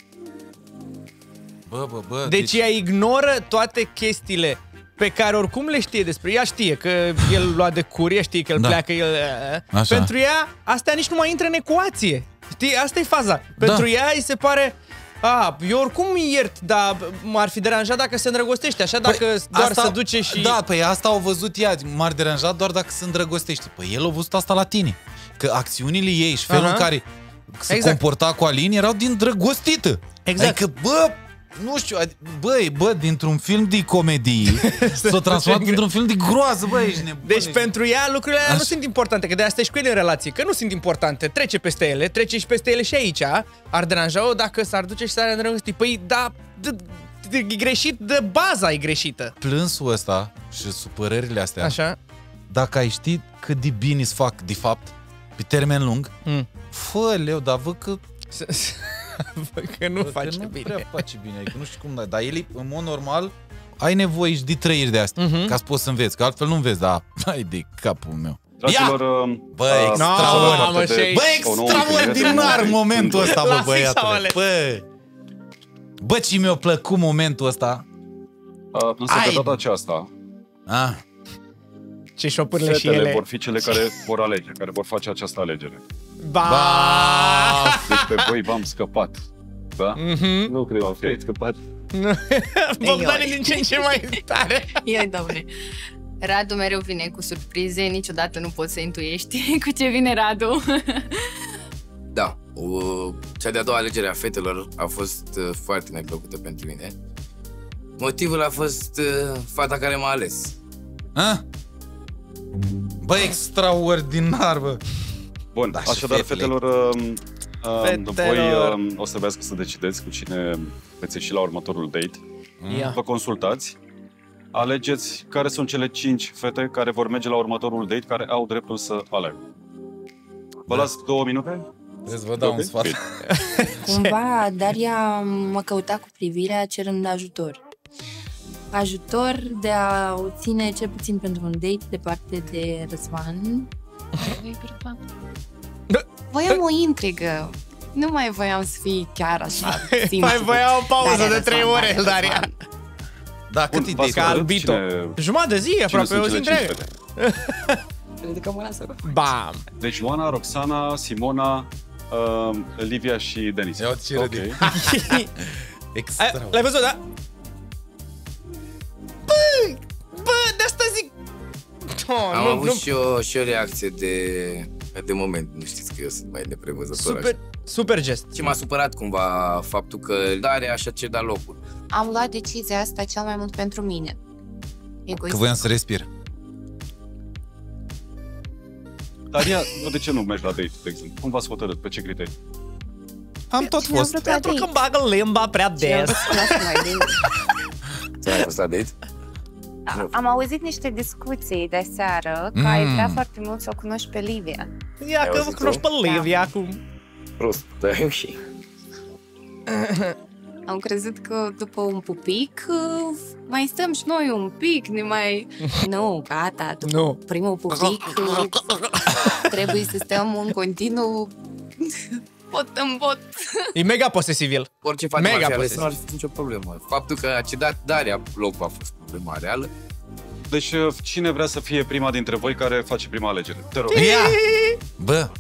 Speaker 1: Bă,
Speaker 2: deci ea ignoră toate chestiile pe care oricum le știe despre. Ea știe că el lua de cur, ea știe că el pleacă, el...
Speaker 1: Așa.
Speaker 2: Pentru ea, astea nici nu mai intră în ecuație. Știi? Asta e faza. Pentru ea îi se pare... eu oricum iert, dar m-ar fi deranjat dacă se îndrăgostește, așa, dacă doar se duce și...
Speaker 1: Da, păi asta au văzut ea, m-ar deranja doar dacă se îndrăgostește. Păi el a văzut asta la tine. Că acțiunile ei și felul în care se comporta cu Alin erau din drăgostită.
Speaker 2: Exact.
Speaker 1: Adică, bă, nu știu, bă, dintr-un film de comedii s-a transformat într-un film de groază, bă, ești nebun.
Speaker 2: Deci pentru ea lucrurile alea nu sunt importante, că de asta ești cu ele în relație, că nu sunt importante, trece peste ele, trece și peste ele și aici, ar deranja-o dacă s-ar duce și s-ar îndrăgosti. Păi, da, e greșit, de baza e greșită.
Speaker 1: Plânsul ăsta și supărările astea,
Speaker 2: așa,
Speaker 1: dacă ai ști cât de bine îți fac, de fapt, pe termen lung, fă, leu, dar văd că...
Speaker 2: că nu face bine.
Speaker 1: Nu prea face bine, adică nu știu cum, dar el, în mod normal, ai nevoie și de trăiri de astea, ca să poți să înveți, că altfel nu înveți, dar hai de capul meu.
Speaker 7: Dragilor,
Speaker 1: bă, extraordinar momentul ăsta, bă, băiatule. Bă, ce mi-a plăcut momentul ăsta.
Speaker 7: Însă pe data aceasta,
Speaker 2: ce șopârle și ele
Speaker 7: vor fi cele care vor alege, care vor face această alegere. Deci pe voi v-am scăpat. Da? Nu cred că ai scăpat.
Speaker 2: Bogdan e din ce în ce mai tare.
Speaker 13: Ioi, domne. Radu mereu vine cu surprize, niciodată nu poți să intuiești cu ce vine Radu.
Speaker 4: Da, cea de-a doua alegere a fetelor a fost foarte neplăcută pentru mine. Motivul a fost fata care m-a ales.
Speaker 1: Bă, extraordinar, bă.
Speaker 7: Bun, da, așadar, fetelor, voi o să aveți să decideți cu cine veți ieși la următorul date. Vă consultați, alegeți care sunt cele 5 fete care vor merge la următorul date, care au dreptul să aleagă. Vă las 2 minute?
Speaker 1: Vreți să vă dau un sfat?
Speaker 9: Cumva Daria mă căuta cu privirea cerând ajutor. Ajutor de a o ține cel puțin pentru un date departe de Răzvan.
Speaker 13: Voiam o intrigă. Nu mai voiam să fii chiar așa.
Speaker 2: Mai voiam o pauză de 3 ore, Daria.
Speaker 1: Da, cât e de
Speaker 2: albito? Jumătate de zi, aproape o zi întreagă.
Speaker 8: Ridicăm mâna să...
Speaker 2: Bam!
Speaker 7: Deci Ioana, Roxana, Simona, Livia și Denis.
Speaker 1: Ia ce okay.
Speaker 2: L-ai văzut, da? Bă, de asta zic.
Speaker 4: Am avut și o reacție de moment. Nu știți că eu sunt mai neprevăzător.
Speaker 2: Super gest.
Speaker 4: Și m-a supărat cumva faptul că Daria așa ceda locul.
Speaker 13: Am luat decizia asta cel mai mult pentru mine.
Speaker 1: Că voiam să respir.
Speaker 7: Daria, de ce nu mergi la date, de exemplu? Cum v-ați hotărât? Pe ce criterii?
Speaker 1: Am tot fost.
Speaker 2: Pentru că îmi bagă limba prea des.
Speaker 4: Ți-ai fost la date?
Speaker 3: Am auzit niște discuții de seară că ai vrea foarte mult să o cunoști pe Livia.
Speaker 2: Ia că o cunoști pe Livia acum.
Speaker 4: Prost, da, și...
Speaker 13: Am crezut că după un pupic mai stăm și noi un pic, ne mai... Nu, gata, după primul pupic trebuie să stăm în continuu bot în bot.
Speaker 2: E mega posesiv el.
Speaker 4: Orice facem ar fi ales, nu ar fi nicio problemă. Faptul că a cedat Daria locul a fost problema reală.
Speaker 7: Deci cine vrea să fie prima dintre voi care face prima alegere? Te rog.
Speaker 1: Bă!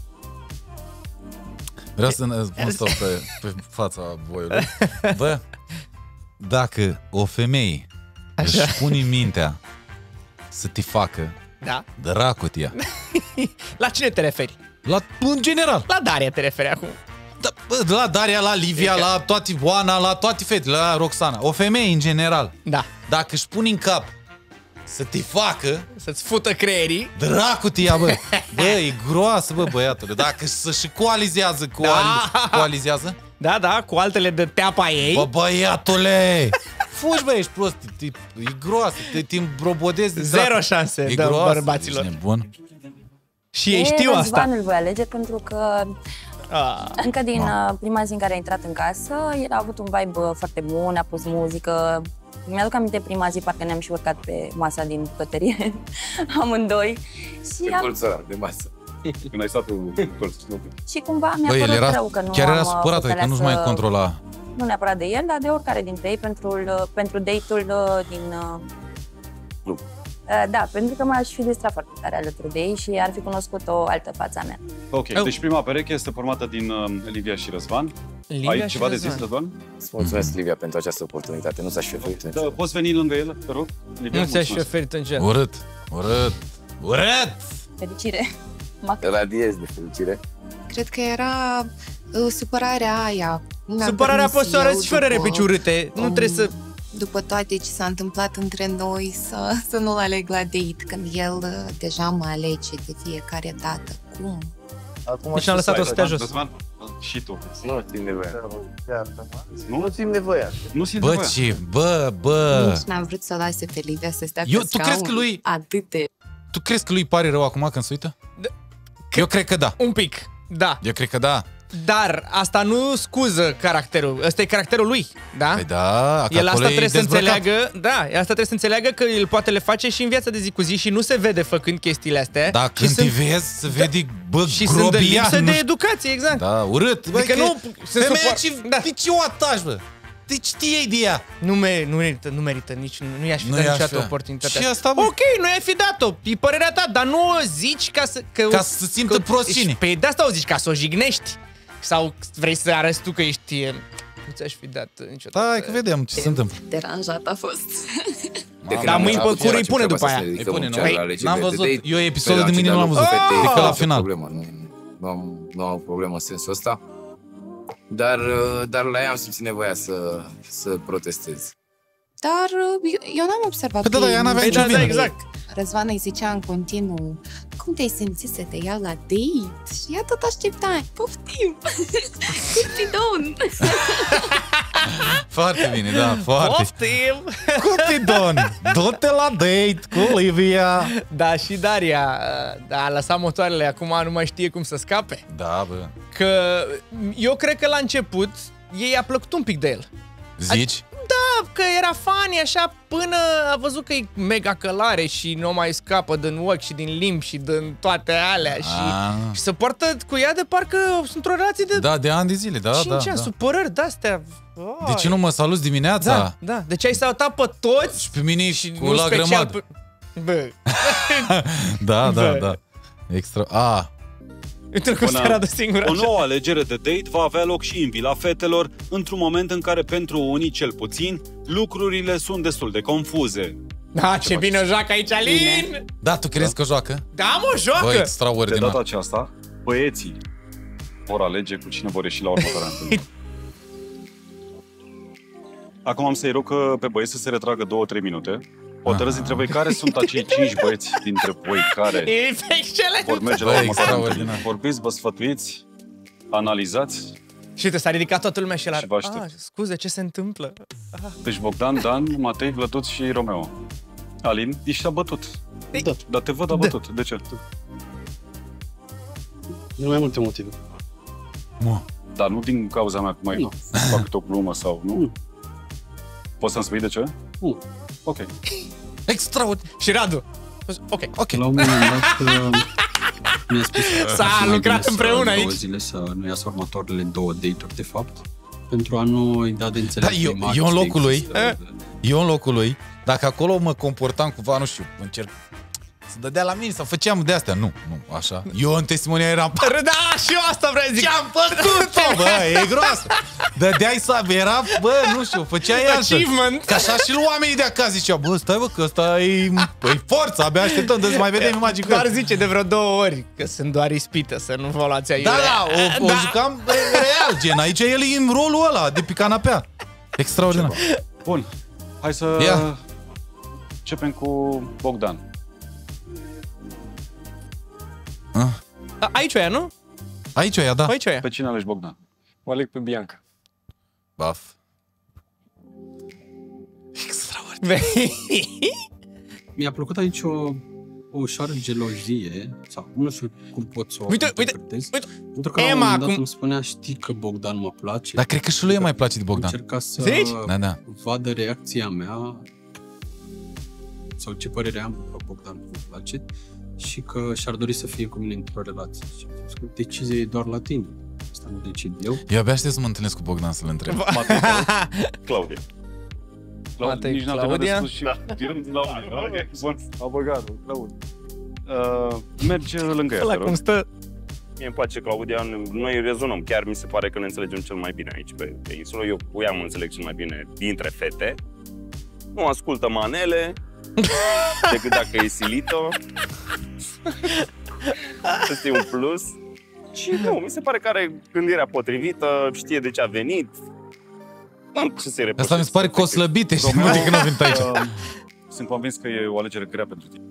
Speaker 1: Vreau să spun stop pe fața voiului. Bă, dacă o femeie își pune mintea să te facă, dracu-tia.
Speaker 2: La cine te referi?
Speaker 1: În general.
Speaker 2: La Daria te referi acum.
Speaker 1: La Daria, la Livia, la toate Oana, la toate fetele, la Roxana. O femeie în general.
Speaker 2: Da.
Speaker 1: Dacă își pune în cap să te facă,
Speaker 2: să-ți fută creierii,
Speaker 1: dracu-tia, bă. Bă, e groasă, bă, băiatule. Dacă să-și coalizează, coalizează?
Speaker 2: Da, cu altele de teapa ei.
Speaker 1: Bă, băiatule! Fugi, bă, ești prost. E groasă, te îmbrobodezi.
Speaker 2: Zero șanse,
Speaker 1: e
Speaker 2: dă bărbaților.
Speaker 1: Ești nebun.
Speaker 2: Și ei știu asta.
Speaker 14: Răzvan îl voi alege pentru că încă din prima zi în care a intrat în casă, el a avut un vibe foarte bun, a pus muzică. Mi-aduc aminte prima zi, parcă ne-am și urcat pe masa din bucătărie, amândoi.
Speaker 4: Și colț de masă.
Speaker 7: Când ai stat în colț.
Speaker 14: Și cumva mi-a părut rău că nu
Speaker 1: chiar era supărat, că nu-și mai controla.
Speaker 14: Nu neapărat de el, dar de oricare dintre ei pentru date-ul din... Da, pentru că m-aș fi distrat foarte tare alături de ei și ar fi cunoscut o altă față a mea.
Speaker 7: Ok, deci prima pereche este formată din Livia și Răzvan. Ai ceva de zis, Răzvan?
Speaker 4: Îți mulțumesc, Livia, pentru această oportunitate. Nu ți-aș fi oferit în
Speaker 7: cer. Poți veni lângă el, te rog? Livia,
Speaker 2: nu ți-aș fi oferit în cer.
Speaker 1: Urât!
Speaker 14: Fericire!
Speaker 4: Radiez de fericire.
Speaker 13: Cred că era supărarea aia
Speaker 2: Supărarea poți să o arăți fără replici urâte. Nu trebuie să...
Speaker 13: După toate ce s-a întâmplat între noi, să nu-l aleg la date, când el deja mă alege de fiecare dată. Cum?
Speaker 2: Deci n-am lăsat-o să te ajut.
Speaker 7: Și tu.
Speaker 15: Nu simt nevoia. Nu simt nevoia.
Speaker 7: Nu simt nevoia.
Speaker 1: Bă, ce? Bă.
Speaker 13: Nici n-am vrut să lase pe Livia să stea pe
Speaker 1: Tu crezi că lui...
Speaker 13: atât de...
Speaker 1: Tu crezi că lui pare rău acum când se uită? Eu cred că da.
Speaker 2: Un pic, da.
Speaker 1: Eu cred că da.
Speaker 2: Dar asta nu scuză caracterul. Ăsta e caracterul lui, da?
Speaker 1: Păi da,
Speaker 2: el asta trebuie să înțeleagă, asta trebuie să înțeleagă că el poate le face și în viața de zi cu zi și nu se vede făcând chestiile astea.
Speaker 1: Da, când te vezi, se vede, bă,
Speaker 2: și sunt lipsă de educație, exact.
Speaker 1: Da, urât.
Speaker 2: Adică nu...
Speaker 1: Femeia de ce o atași, bă? Deci știi de ea.
Speaker 2: Nu merită, nici nu i-aș fi dat niciodată oportunitatea.
Speaker 1: Și asta, bă?
Speaker 2: Ok, nu i-ai fi dat-o, e părerea ta, dar nu o zici ca să
Speaker 1: simtă prost cine.
Speaker 2: Păi de asta o zici, ca să o jignești. Sau vrei să arăți tu că ești... Nu ți-aș fi dat niciodată.
Speaker 1: Da, că vedem ce se întâmplă.
Speaker 13: Deranjat a fost.
Speaker 2: Dar mâini pe cur îi pune după aia.
Speaker 1: Îi pune, nu? N-am văzut. Eu episodul de mine nu l-am văzut. Decât la final.
Speaker 4: Nu am o problemă în sensul ăsta. Dar la ea am simțit nevoia să protestez.
Speaker 13: Dar eu n-am observat.
Speaker 1: Păi da, ea n-avea nicio vină.
Speaker 2: Exact.
Speaker 13: Răzvan îi zicea în continuu: cum te-ai simțit să te iau la date? Și ea tot aștepta. Poftim! Cupidon!
Speaker 1: Foarte bine, da, foarte.
Speaker 2: Poftim!
Speaker 1: Cupidon! Du-te la date cu Livia!
Speaker 2: Da, și Daria a lăsat motoarele, acum nu mai știe cum să scape.
Speaker 1: Da, bă.
Speaker 2: Că eu cred că la început ei a plăcut un pic de el.
Speaker 1: Zici?
Speaker 2: Da, că era funny așa până a văzut că e mega călare și nu mai scapă din ochi și din limbi și din toate alea și se poartă cu ea de parcă sunt într-o relație de...
Speaker 1: Da, de ani de zile, da,
Speaker 2: 5 ani, supărări de-astea.
Speaker 1: De ce nu mă saluți dimineața?
Speaker 2: Da, de ce ai salutat pe toți?
Speaker 1: Și pe mine și cu la grămadă.
Speaker 2: Bă.
Speaker 1: Da. Extra.
Speaker 7: O nouă alegere de date va avea loc și în Vila Fetelor, într-un moment în care, pentru unii cel puțin, lucrurile sunt destul de confuze.
Speaker 2: Da, ce bine o joacă aici, Alin!
Speaker 1: Da, tu crezi că joacă?
Speaker 2: Da, mă, joacă!
Speaker 1: Bă, extraordinar.
Speaker 7: De data aceasta, băieții vor alege cu cine vor ieși la următoarea întâlnire. Acum am să-i rog pe băieți să se retragă 2-3 minute. Hotărâți dintre voi care sunt acei 5 băieți dintre voi care vor merge la următoarea întâlnire. Vorbiți, vă sfătuiți, analizați.
Speaker 2: Și uite, s-a ridicat toată lumea și el scuze, ce se întâmplă?
Speaker 7: Deci Bogdan, Dan, Matei, Vlăduț și Romeo. Alin, ești abătut.
Speaker 6: Da.
Speaker 7: Dar te văd abătut. De ce?
Speaker 6: De mai multe motive.
Speaker 7: Dar nu din cauza mea, mai fac o glumă sau nu? Poți să-mi spui de ce?
Speaker 6: Nu.
Speaker 7: Ok.
Speaker 1: Extraordinar.
Speaker 2: Și Radu? Ok.
Speaker 6: La un moment dat mi-a spus
Speaker 2: s-a lucrat împreună aici.
Speaker 6: 2 zile să nu iasă următoarele 2 date-uri, de fapt, pentru a nu-i da de înțeles.
Speaker 1: Da, eu în locul lui, dacă acolo mă comportam cumva, nu știu, încerc să dădea la mine sau făceam de astea. Nu, așa. Eu în testimonia eram...
Speaker 2: Da, și eu asta vreau să zic.
Speaker 1: Ce-am făcut-o, bă, e groasă. Dădeai să era, bă, nu știu, făceai așa. Că așa și oamenii de acasă ziceau, bă, stai, bă, că ăsta e forță, abia așteptăm să mai vedem imagini.
Speaker 2: Doar zice de vreo 2 ori că sunt doar ispită, să nu vă luați aiurea.
Speaker 1: Da, o jucam real, gen, aici el e în rolul ăla, de pe canapea. Extraordinar.
Speaker 7: Bun, hai să începem cu Bogdan.
Speaker 2: Aici o ia, nu?
Speaker 1: Aici o ia, da.
Speaker 2: Aici o ia.
Speaker 7: Pe cine alegi, Bogdan?
Speaker 15: O aleg pe Bianca.
Speaker 1: Baf.
Speaker 2: Extraordinar.
Speaker 6: Mi-a plăcut aici o ușoară gelozie, sau nu știu cum pot să o interpretez. Pentru că la un moment dat îmi spunea, știi că Bogdan mă place.
Speaker 1: Dar cred că și lui mai place de Bogdan.
Speaker 6: Încerca să vadă reacția mea sau ce părere am că Bogdan îmi place și că și-ar dori să fie cu mine într-o relație. Și am spus că decizia e doar la tine. Asta nu decid eu.
Speaker 1: Eu abia aștept să mă întâlnesc cu Bogdan să-l întreb.
Speaker 7: Claudia. Nici n-am trebuit de spus și bun, abogatul, Claudia. Merge lângă ea, te rog.
Speaker 15: Mie îmi place Claudia, noi rezonăm, chiar mi se pare că ne înțelegem cel mai bine aici pe insulă. Eu cu ea mă înțeleg cel mai bine dintre fete. Nu ascultă manele, decât dacă e silito. Asta e un plus. Și nu, mi se pare că are gândirea potrivită, știe de ce a venit. Ce să-i reproșez?
Speaker 1: Asta mi se pare că o slăbite și nu de când a venit aici.
Speaker 7: Sunt convins că e o alegere grea pentru tine.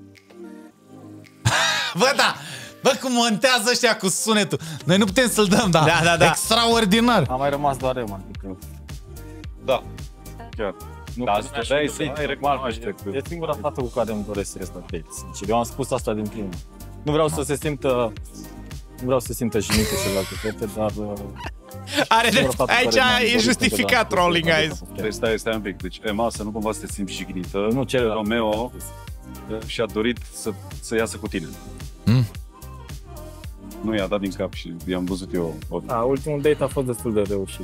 Speaker 1: Bă, da! Bă, cum montează ăștia cu sunetul. Noi nu putem să-l dăm, da.
Speaker 2: Da.
Speaker 1: Extraordinar.
Speaker 16: A mai rămas doar Ema.
Speaker 7: Da. Chiar. Nu,
Speaker 16: da,
Speaker 7: ai recunoaște.
Speaker 16: E singura fată cu care îmi doresc să ies la date. Sincer, eu am spus asta din primul. Nu vreau să se simtă... Nu vreau să se simtă jignite celelalte fete, dar...
Speaker 2: Aici e justificat trolling, guys.
Speaker 7: Stai un pic. Deci, Emma, să nu cumva să te simți jignită. Nu, Romeo și-a dorit să iasă cu tine. Nu i-a dat din cap și i-am văzut eu.
Speaker 16: Ultimul date a fost destul de reușit.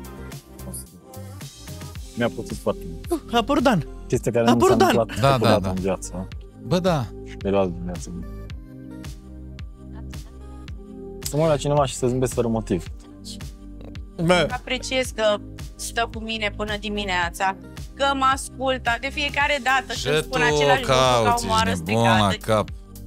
Speaker 16: Mi-a plăcut foarte mult.
Speaker 2: La Burdan.
Speaker 16: Chestia care nu s-a întâmplat în viață.
Speaker 1: Bă, da.
Speaker 16: Pe luat dimineață. Să mă uit la cineva și să zâmbesc fără motiv.
Speaker 12: Apreciez că stă cu mine până dimineața, că mă ascultă de fiecare dată și îmi spun același lucru ca o moară stricată.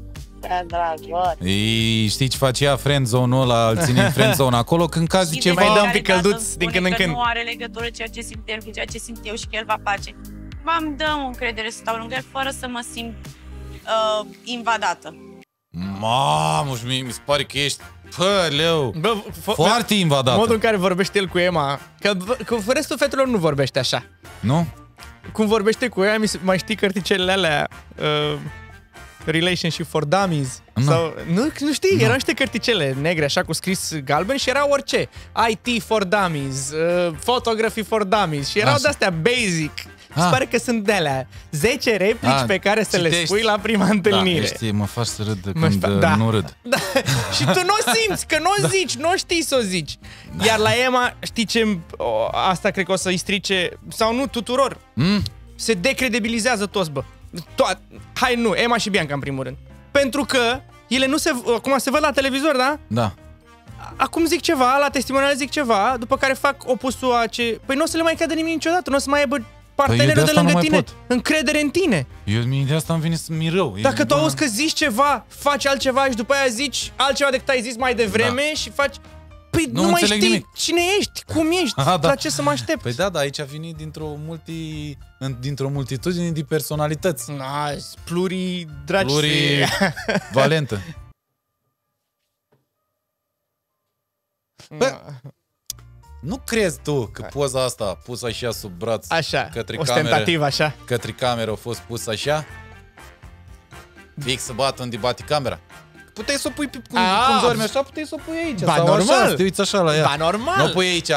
Speaker 1: Știi ce face ea? Friendzone-ul ăla, îl ține în friendzone acolo când cazi ceva.
Speaker 2: Mai dăm picălduț din când în când.
Speaker 12: Nu are legătură ceea ce simt el cu ceea ce simt eu și că el va face. M-am dăm încredere să stau lângă el fără să mă simt invadată.
Speaker 1: Mamă, și mi se pare că ești foarte invadată.
Speaker 2: Modul în care vorbește el cu Emma, că cu restul fetelor nu vorbește așa.
Speaker 1: Nu?
Speaker 2: Cum vorbește cu ea, mai știi cărticelele alea Relationship for Dummies. Sau, nu știi, erau niște cărticele negre așa cu scris galben și erau orice. IT for Dummies, Photography for Dummies și erau de-astea basic. Se pare că sunt de-alea 10 replici pe care să le spui la prima întâlnire.
Speaker 1: Da, știi, mă faci să râd când nu râd.
Speaker 2: Da. Și tu nu o simți, că nu o zici, nu știi să o zici. Iar la Emma, știi ce, asta cred că o să-i strice, sau nu tuturor, se decredibilizează toți, bă. Hai, nu, Emma și Bianca în primul rând. Pentru că ele nu se, acum se văd la televizor, da?
Speaker 1: Da.
Speaker 2: Acum zic ceva, la testimoniale zic ceva, după care fac opusul a ce... Păi nu o să le mai cadă nimic niciodată, nu o să mai aibă partenerul de lângă tine, încredere în tine.
Speaker 1: Eu de asta am venit să-mi rău.
Speaker 2: Dacă tu auzi că zici ceva, faci altceva și după aia zici altceva decât ai zis mai devreme și faci... Păi nu mai știi nimic. Cine ești, cum ești, la ce să mă aștept.
Speaker 1: Păi da, aici a venit dintr-o multitudine de personalități. Plurivalentă. Bă, nu crezi tu că poza asta pusă așa sub braț,
Speaker 2: așa,
Speaker 1: către
Speaker 2: ostentativ,
Speaker 1: cameră,
Speaker 2: așa,
Speaker 1: către cameră a fost pusă așa, fix să bată unde bate camera? Puteai să o pui cum dormi așa, puteai să o pui aici.
Speaker 2: Ba,
Speaker 1: sau
Speaker 2: normal.
Speaker 1: Așa, să te uiți așa la ea.
Speaker 2: Ba, normal.
Speaker 1: Nu o pui aici,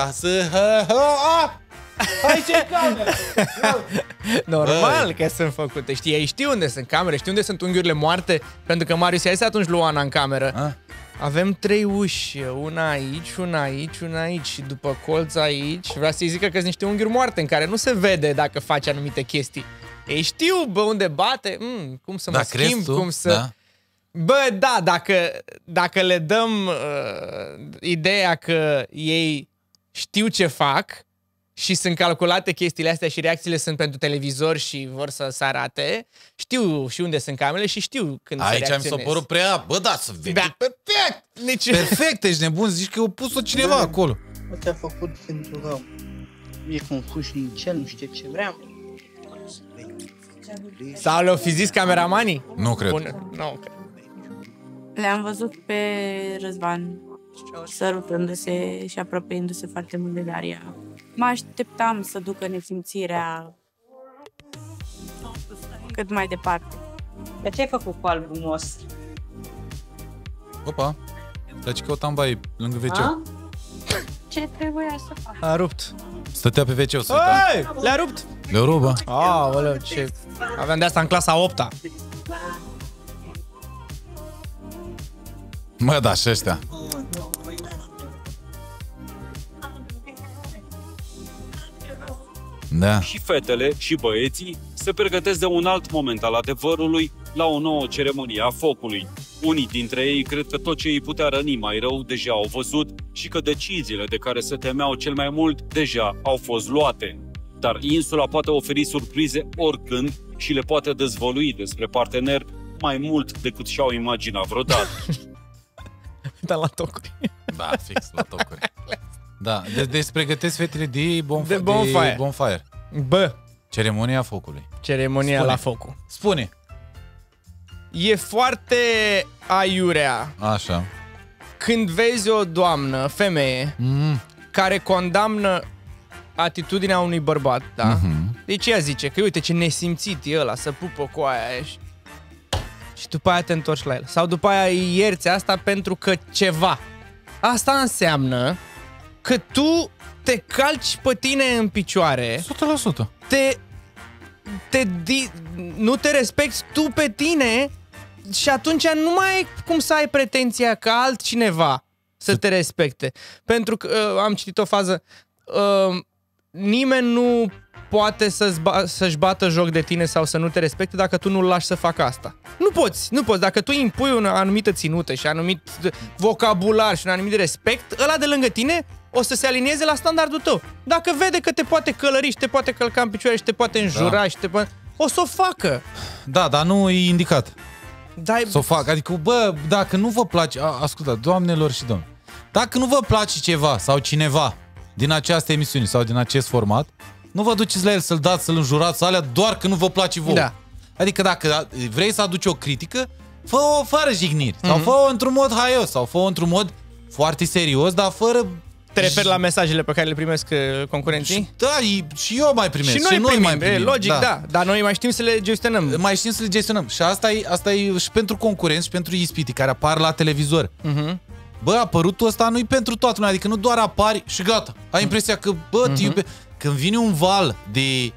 Speaker 1: aici e camera.
Speaker 2: Normal că sunt făcute. Știi, ei știu unde sunt camere, știu unde sunt unghiurile moarte, pentru că Marius i-a zis atunci Luana în cameră. Avem 3 uși, una aici, una aici, una aici și după colț aici. Vreau să-i zică că sunt niște unghiuri moarte în care nu se vede dacă faci anumite chestii. Ei știu, bă, unde bate, cum să mă schimb, cum să... Da. Bă, da, dacă le dăm ideea că ei știu ce fac și sunt calculate chestiile astea și reacțiile sunt pentru televizor și vor să se arate, știu și unde sunt camerele și știu când să reacționez.
Speaker 1: Aici mi s-a părut prea, bă, da, să vede perfect! Perfect, ești nebun, zici că o pus-o cineva acolo.
Speaker 17: Bă, te-a făcut pentru că e confuz și nici nu știe ce vrea.
Speaker 2: Sau le-o fi zis cameramanii?
Speaker 1: Nu cred.
Speaker 2: Nu cred.
Speaker 12: Le-am văzut pe Răzvan sărutându-se și apropiindu-se foarte mult de Daria. Mă așteptam să ducă nesimțirea cât mai departe.
Speaker 8: Dar ce ai făcut cu albumul ăsta?
Speaker 1: Opa, dar ce căutam bai lângă WC-ul?
Speaker 12: Ce trebuia să fac?
Speaker 2: A rupt.
Speaker 1: Stătea pe WC-ul să uita.
Speaker 2: Ei, le-a rupt.
Speaker 1: Le-a rupt, bă.
Speaker 2: Aoleu, ce... Aveam de asta în clasa 8-a.
Speaker 1: Mă, da, și ăștia. Da.
Speaker 7: Și fetele și băieții se pregătesc de un alt moment al adevărului la o nouă ceremonie a focului. Unii dintre ei cred că tot ce îi putea răni mai rău deja au văzut și că deciziile de care se temeau cel mai mult deja au fost luate. Dar insula poate oferi surprize oricând și le poate dezvălui despre partener mai mult decât și-au imaginat vreodată.
Speaker 2: uitam la tocuri.
Speaker 1: Da, fix, la tocuri. Da, deci pregătesc fetele de bonfire.
Speaker 2: Bă!
Speaker 1: Ceremonia focului.
Speaker 2: Ceremonia la focul.
Speaker 1: Spune.
Speaker 2: E foarte aiurea.
Speaker 1: Așa.
Speaker 2: Când vezi o doamnă, femeie, care condamnă atitudinea unui bărbat, da? Deci ea zice că uite ce nesimțit e ăla să pupă cu aia și după aia te întorci la el. Sau după aia ierți asta pentru că ceva. Asta înseamnă că tu te calci pe tine în picioare.
Speaker 1: 100%.
Speaker 2: Nu te respecti tu pe tine și atunci nu mai ai cum să ai pretenția ca altcineva să te respecte. Pentru că am citit o fază, nimeni nu poate să-și bată joc de tine sau să nu te respecte dacă tu nu-l lași să facă asta. Nu poți. Dacă tu impui o anumită ținută și anumit vocabular și un anumit respect, ăla de lângă tine o să se alinieze la standardul tău. Dacă vede că te poate călări și te poate călca în picioare și te poate înjura și o să o facă.
Speaker 1: Da, dar nu e indicat.
Speaker 2: Să
Speaker 1: o fac. Adică, bă, dacă nu vă place... Ascultă, doamnelor și domnilor, dacă nu vă place ceva sau cineva din această emisiune sau din acest format, nu vă duceți la el să-l dați, să-l înjurați, alea doar că nu vă place vouă.
Speaker 2: Da.
Speaker 1: Adică dacă vrei să aduci o critică, fă-o fără jigniri. Sau fă-o într-un mod haios. Sau fă-o într-un mod foarte serios, dar fără...
Speaker 2: Te referi la mesajele pe care le primesc concurenții?
Speaker 1: Da, și eu mai primesc.
Speaker 2: Și noi mai primim. Logic, da. Dar noi mai știm să le gestionăm.
Speaker 1: Mai știm să le gestionăm. Și asta e și pentru concurenți și pentru ispitii care apar la televizor. Bă, apărutul ăsta nu e pentru toată lumea. Adică nu doar apari și gata. Ai impresia că, bă, când vine un val de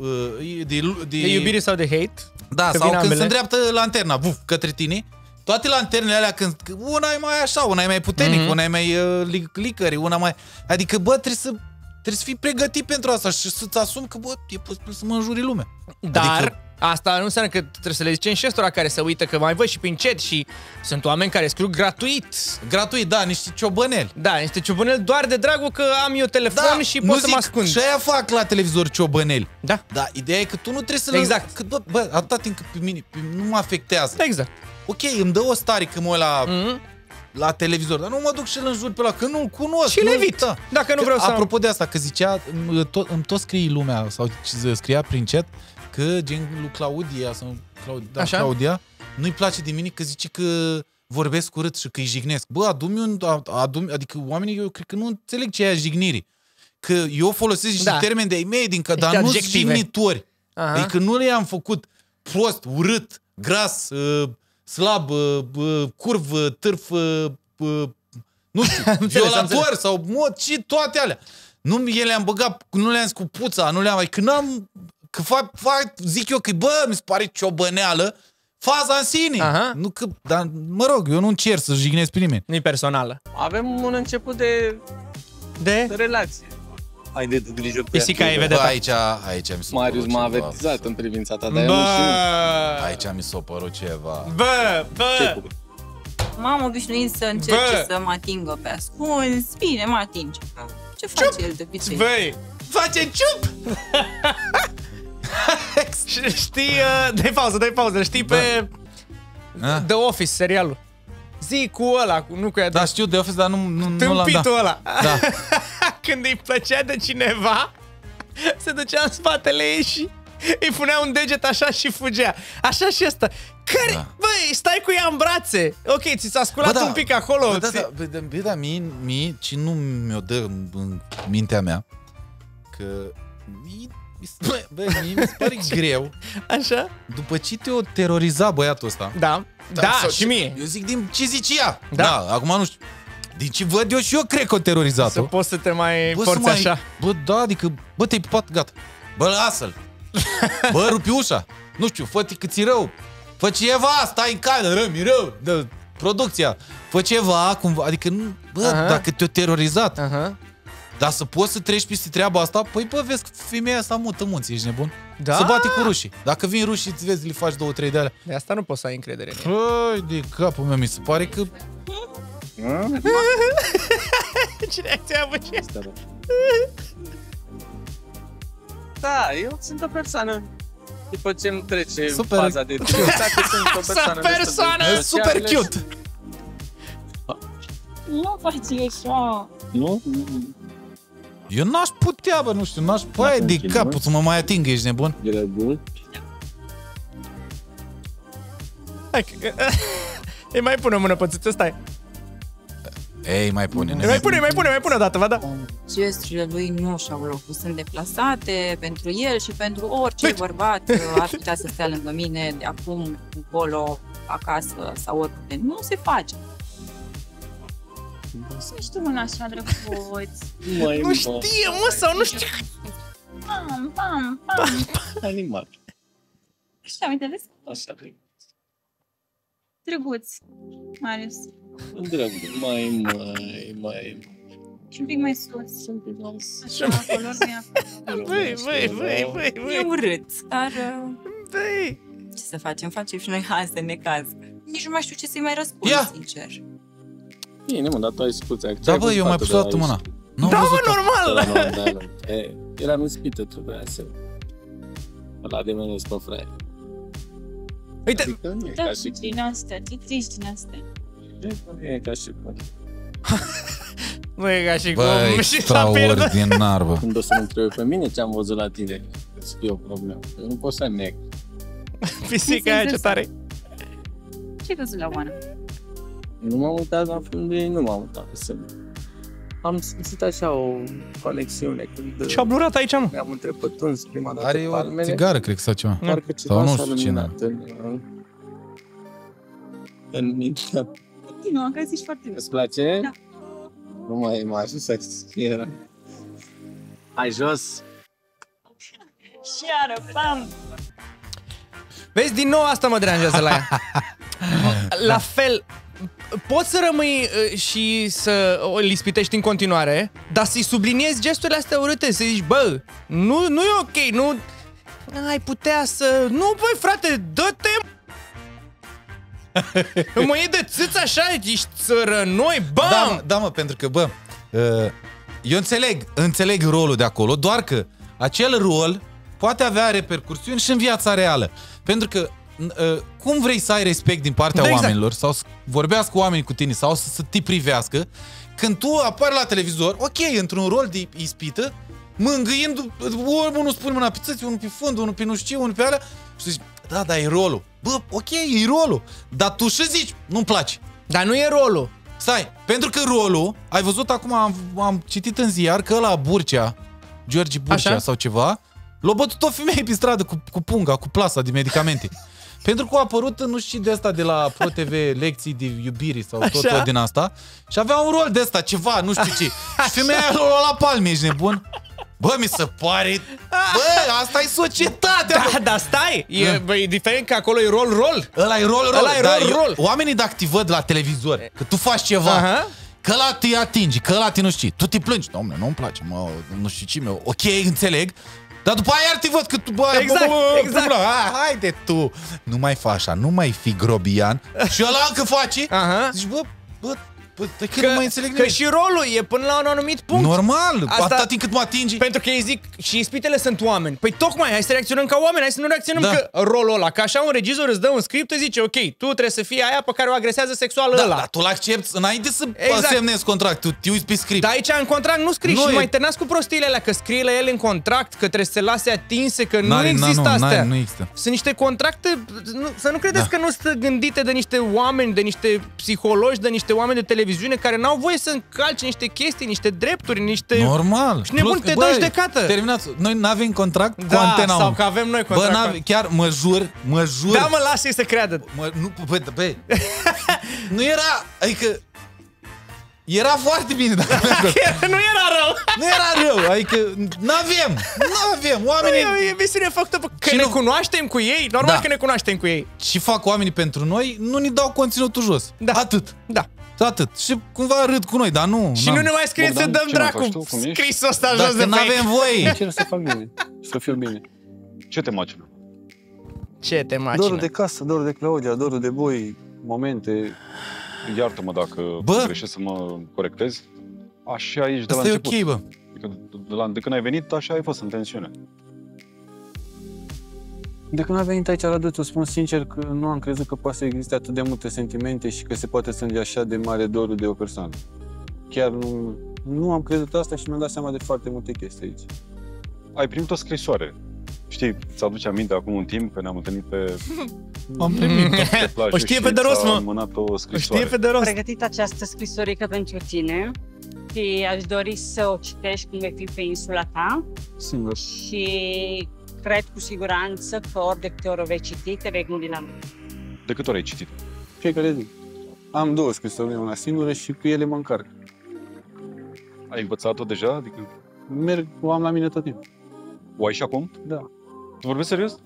Speaker 2: iubire sau de hate.
Speaker 1: Da, sau când se îndreaptă lanterna către tine, toate lanternele alea, când una e mai așa, una e mai puternic, una e mai licări, una mai... Adică, bă, trebuie să fii pregătit pentru asta și să-ți asumi că, bă, e posibil să mă înjuri lumea.
Speaker 2: Dar asta nu înseamnă că trebuie să le zicem și ăstora care se uită, că mai văd și prin chat și sunt oameni care scriu gratuit.
Speaker 1: Gratuit, da, niște ciobăneli.
Speaker 2: Da, niște ciobăneli doar de dragul că am eu telefon și pot să mă ascund.
Speaker 1: Și aia fac la televizor ciobăneli.
Speaker 2: Da.
Speaker 1: Da, ideea e că tu nu trebuie să
Speaker 2: Exact.
Speaker 1: Bă, atâta timp cât pe mine nu mă afectează.
Speaker 2: Exact.
Speaker 1: Ok, îmi dă o stare că mă uit la televizor, dar nu mă duc și îl înjur pe ăla, că nu-l cunosc.
Speaker 2: Și le evit.
Speaker 1: Da.
Speaker 2: Dacă nu vreau să...
Speaker 1: Apropo de asta, că zicea, îmi tot scrie lumea, sau scria prin chat, că gen lui Claudia, sau Claudia, nu-i place de mine că zice că vorbesc urât și că îi jignesc. Bă, adică oamenii, eu cred că nu înțeleg ce e aia jignirii. Că eu folosesc niște termeni de-ai mei, dar nu sunt jignitori. Adică nu le-am făcut prost, urât, gras, slab, curv, târf, nu știu, violator sau toate alea. Nu le-am băgat, nu le-am cu puța, nu le-am... Că n-am... Că zic eu că, bă, mi se pare ciobăneală faza în sine. Nu că, dar, mă rog, eu nu încerc să jignesc pe nimeni.
Speaker 2: Nu-i personală.
Speaker 18: Avem un început de relație. Hai de grijă pe
Speaker 2: pisica e vedeta.
Speaker 1: Aici mi s-a
Speaker 18: Marius m-a avertizat în privința ta, dar
Speaker 1: aici mi s-a părut ceva.
Speaker 2: Bă!
Speaker 5: M-am obișnuit să încerce să mă atingă pe ascuns. Bine, mă atinge. Ce face el de obicei?
Speaker 2: Băi, face ciup! Știi, dai pauză, știi pe The Office, serialul. Zi cu ăla, nu cu ea.
Speaker 1: Da, știu The Office, dar nu l-am dat.
Speaker 2: Tâmpitul ăla.
Speaker 1: Da.
Speaker 2: Când îi plăcea de cineva, se ducea în spatele ei și îi punea un deget așa și fugea. Așa și ăsta. Care, băi, stai cu ea în brațe. Ok, ți s-a sculat un pic acolo.
Speaker 1: Da, mie ce nu mi-o dă în mintea mea, că mie mi se pare greu.
Speaker 2: Așa?
Speaker 1: După ce te-o teroriza băiatul ăsta.
Speaker 2: Da, și mie.
Speaker 1: Eu zic din ce zice ea. Da, acum nu știu. Din ce văd eu și eu cred că o terorizat-o.
Speaker 2: Să poți să te mai porți așa.
Speaker 1: Bă, da, adică, bă, te-ai pupat, gata. Bă, lasă-l. Bă, rupi ușa. Nu știu, fă-te că ți rău. Fă ceva, stai în cameră, mi rău. Dă producția. Fă ceva, cumva, adică nu, bă, dacă te-o terorizat. Dar să poți să treci peste treaba asta, păi bă, vezi că femeia asta mută munții, ești nebun?
Speaker 2: Da?
Speaker 1: Se bate cu rușii. Dacă vin rușii, îți vezi, le faci 2-3 de alea.
Speaker 2: De asta nu poți să ai încredere în ea.
Speaker 1: Păi, de capul meu, mi se pare că...
Speaker 2: Ce reacție ai avut și asta?
Speaker 18: Da, eu sunt o persoană. După ce îmi trece faza de timiditate, sunt o persoană
Speaker 2: super cute!
Speaker 9: Nu faci așa.
Speaker 16: Nu?
Speaker 1: Eu n-aș putea, bă, nu știu, n-aș... Băi, de capul să mă mai ating, ești nebun?
Speaker 16: Era bun?
Speaker 2: Hai, îi mai pune o mână pe țâță, stai.
Speaker 1: Ei, mai pune.
Speaker 2: Mai pune o dată, va da.
Speaker 5: Gesturile lui nu și-au locul, sunt deplasate pentru el și pentru orice bărbat ar putea să stea lângă mine de acum încolo, acasă sau oriunde. Nu se face.
Speaker 9: Să știu un așa drăguț.
Speaker 2: Nu știe, mă, sau nu știu.
Speaker 9: Pam.
Speaker 16: Animal.
Speaker 9: Așa, uite, vezi?
Speaker 16: Așa.
Speaker 9: Drăguț, Marius.
Speaker 16: Drăguț, mai.
Speaker 9: Și un pic mai sus. Așa, acolo,
Speaker 2: Băi.
Speaker 5: E urât, dar... Ce să facem? Facem și noi haze, necaz. Nici nu mai știu ce să-i mai răspund, sincer.
Speaker 16: Bine, mă, dar tu ai spus.
Speaker 1: Da, bă, eu mai pus o dată mâna.
Speaker 2: Da, mă, normal!
Speaker 16: Era mispită, trebuia să... Ăla de mână pe fraier.
Speaker 2: Uite!
Speaker 9: Da, și din astea, ce treci din astea.
Speaker 16: Nu e ca și cum.
Speaker 2: Nu e ca și cum.
Speaker 1: Bă, extraordinar, bă.
Speaker 16: Când o să mă întrebe pe mine ce am văzut la tine, să fie o problemă. Eu nu pot să neg.
Speaker 2: Pisica aia ce tare.
Speaker 9: Ce-ai văzut la Oana?
Speaker 16: Nu m-am uitat la film de... Nu m-am uitat să... Am simțit așa o conexiune când...
Speaker 2: Ce-a blurat aici, mă?
Speaker 16: Mi-am întrepătuns prima dată
Speaker 1: are
Speaker 16: palmele.
Speaker 1: Are o țigară, cred că sau ceva.
Speaker 16: Parcă
Speaker 1: sau nu
Speaker 16: s-a
Speaker 1: știu cine.
Speaker 16: În mintea.
Speaker 9: Nu, că zici foarte bine.
Speaker 16: Îți place?
Speaker 9: Da.
Speaker 16: Nu mai m-a ajuns să era. Hai jos!
Speaker 9: Și iară, pam!
Speaker 2: Vezi, din nou asta mă deranjează la ea. La fel, poți să rămâi și să o lispitești în continuare, dar să-i subliniezi gesturile astea urâte, să zici, bă, nu e ok, nu ai putea să... Nu, băi, frate, dă-te! Mă iei de țâță așa, ești țărănoi, bam!
Speaker 1: Da, mă, pentru că, bă, eu înțeleg rolul de acolo, doar că acel rol poate avea repercursiuni și în viața reală. Pentru că cum vrei să ai respect din partea oamenilor sau să vorbească cu oamenii cu tine sau să te privească când tu apari la televizor, ok, într-un rol de ispită, mângâind, unul spune mâna pe țâți, unul pe fund, unul pe nu știu, unul pe alea și zici, da, e rolul. Bă, ok, e rolul, dar tu și zici, nu-mi place.
Speaker 2: Dar nu e rolul.
Speaker 1: Stai, pentru că rolul, ai văzut acum, am citit în ziar că ăla Burcea, George Burcea așa? Sau ceva, l-a bătut o femeie pe stradă cu punga, cu plasa de medicamente. Pentru că a apărut, nu știu de asta, de la Pro TV, lecții de iubire sau tot din asta. Și avea un rol de asta, ceva, nu știu ce. Și femeia aia l-a luat la palme, ești nebun? Bă, mi se pare... Bă, asta e societatea!
Speaker 2: Da, dar stai! E diferent că acolo e rol.
Speaker 1: Ăla e rol.
Speaker 2: Ăla e rol.
Speaker 1: Oamenii dacă te văd la televizor, că tu faci ceva, că ăla te atingi, că ăla te nu știi, tu te plângi. Dom'le, nu-mi place, mă, nu știu ce, meu. Ok, înțeleg. Dar după aia iar te văd că tu, bă,
Speaker 2: exact.
Speaker 1: Haide tu, nu mai fă așa, nu mai fi grobian. Și ăla încă face. Zici, bă, că nu mai înțeleg nimic.
Speaker 2: Că și rolul e până la un anumit punct.
Speaker 1: Normal, atâta timp cât mă atingi.
Speaker 2: Pentru că ei zic, și ispitele sunt oameni. Păi tocmai, hai să reacționăm ca oameni, hai să nu reacționăm că rolul ăla. Că așa un regizor îți dă un script, îți zice, ok, tu trebuie să fii aia pe care o agresează sexual ăla.
Speaker 1: Dar tu l-accepti înainte să semnezi contract, tu te uiți pe script.
Speaker 2: Dar aici în contract nu scrii și mai terminați cu prostiile alea, că scrie la el în contract, că trebuie să se lase atinse, că nu există astea.
Speaker 1: Nu există.
Speaker 2: Sunt niște contracte, să nu credeți că nu sunt gândite de niște oameni, de niște psihologi, de niște oameni de televiziune care n-au voie să încalce niște chestii, niște drepturi, niște...
Speaker 1: Normal.
Speaker 2: Și nebun, te dă judecată.
Speaker 1: Terminați. Noi n-avem contract cu Antena 1.
Speaker 2: Sau că avem noi contract.
Speaker 1: Bă, chiar mă jur.
Speaker 2: Da, mă, lasă-i să creadă.
Speaker 1: Băi, nu era... Adică... Era foarte bine.
Speaker 2: Nu era rău.
Speaker 1: Nu era rău. Adică n-avem. Oamenii...
Speaker 2: E emisiune făcută că ne cunoaștem cu ei. Normal că ne cunoaștem cu ei.
Speaker 1: Și fac oamenii pentru noi, nu ne dau conținutul jos. Atât.
Speaker 2: Da.
Speaker 1: Atât. Și cumva râd cu noi, dar nu...
Speaker 2: Și nu ne mai scrieți să dăm dracu scrisul ăsta jos de
Speaker 1: dacă n-avem voie.
Speaker 16: Încerc să fac bine. Să fiu bine.
Speaker 7: Ce te macină?
Speaker 2: Ce te macină?
Speaker 6: Dorul de casă, dorul de Claudia, dorul de boi, momente...
Speaker 7: Iartă-mă dacă greșesc să mă corectez. Așa ești de la început.
Speaker 1: Asta e ok, bă.
Speaker 7: De când ai venit, așa ai fost în tensiune.
Speaker 6: De când am venit aici la Dățu, spun sincer că nu am crezut că poate să existe atât de multe sentimente și că se poate sânge așa de mare dorul de o persoană. chiar nu am crezut asta și mi-am dat seama de foarte multe chestii aici.
Speaker 7: Ai primit o scrisoare. Știi, ți-aduce aminte acum un timp că ne-am întâlnit pe...
Speaker 2: Am primit. O știe pe de rost, mă.
Speaker 7: O
Speaker 2: știe pe de rost.
Speaker 8: Am pregătit această scrisoarică pentru tine și aș dori să o citești când vei fi pe insula ta.
Speaker 6: Singur.
Speaker 8: Și cred cu siguranță că ori de câte ori o vei citi, te vei gândi la mine.
Speaker 7: De câte ori ai citit?
Speaker 6: Fiecare zi. Am 2 scrisorii, una singură și cu ele mă încarc.
Speaker 7: Ai învățat-o deja? Adică...
Speaker 6: O am la mine tot timpul.
Speaker 7: O ai și acum?
Speaker 6: Da.
Speaker 7: Tu vorbești serios?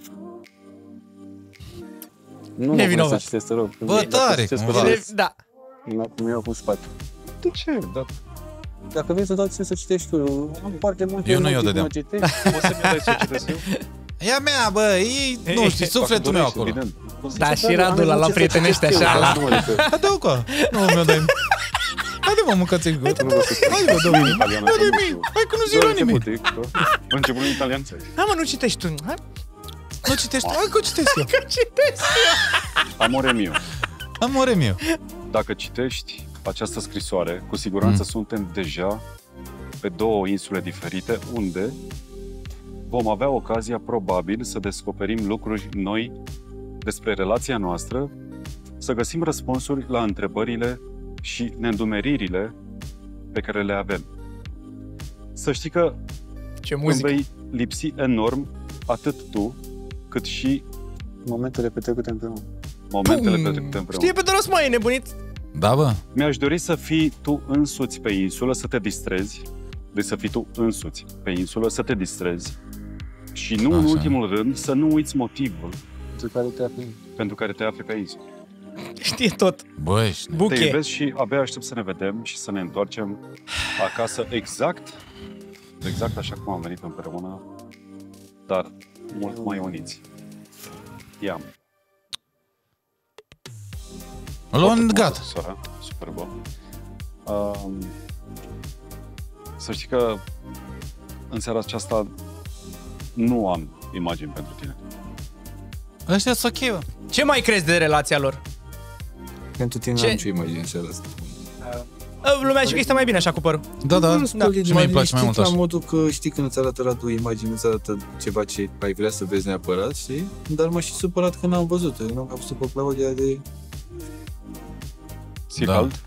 Speaker 6: Nu mă pune să citesc, te rog.
Speaker 1: Bă, tare!
Speaker 2: Da.
Speaker 6: Acum eu cu spate.
Speaker 7: De ce? Da.
Speaker 6: Dacă vrei să dau ție să citești tu, am foarte multe...
Speaker 1: Eu nu i-o dădeam.
Speaker 7: O să-mi dai să citesc eu?
Speaker 1: Ea mea, bă, e, nu știi, sufletul meu acolo.
Speaker 2: Da, și Radu la prietenește așa.
Speaker 1: Dă-o cu nu mi-o dai. Haide mă, mâncați-i gură. Hai bă, dă-mi. Hai că nu zic la nimic.
Speaker 7: Început în italian.
Speaker 2: Hai mă, nu citești tu.
Speaker 1: Nu citești tu? Hai că citesc eu.
Speaker 7: Amore mio.
Speaker 1: Amore mio.
Speaker 7: Dacă citești această scrisoare, cu siguranță suntem deja pe 2 insule diferite, unde vom avea ocazia, probabil, să descoperim lucruri noi despre relația noastră, să găsim răspunsuri la întrebările și neîndumeririle pe care le avem. Să știi că vei lipsi enorm atât tu, cât și
Speaker 6: momentele petrecute împreună.
Speaker 7: Momentele petrecute împreună.
Speaker 2: Știe pe de rost, mă, e nebunit?
Speaker 1: Da, bă.
Speaker 7: Mi-aș dori să fii tu însuți pe insulă, să te distrezi. Deci să fii tu însuți pe insulă, să te distrezi. Și nu în ultimul rând, să nu uiți motivul pentru care te afli pe insulă.
Speaker 2: Știe tot.
Speaker 1: Băi,
Speaker 7: te iubesc și abia aștept să ne vedem și să ne întoarcem acasă exact așa cum am venit împreună, dar mult mai uniți. I-am.
Speaker 1: Luăm gata.
Speaker 7: Super bun. Să știi că în seara aceasta nu am imagini pentru tine.
Speaker 1: Ăștia sunt ok, bă.
Speaker 2: Ce mai crezi de relația lor?
Speaker 6: Pentru tine n-am ce imagini în seara asta.
Speaker 2: Lumea zice că este mai bine așa cu părul.
Speaker 1: Da.
Speaker 6: Și mai place mai mult așa. La modul că știi când îți arată Radu imagini, îți arată ceva ce ai vrea să vezi neapărat, știi? Dar mă și supărat că n-am văzut. Eu n-am văzut pe Claudia de...
Speaker 7: Ți-e cald?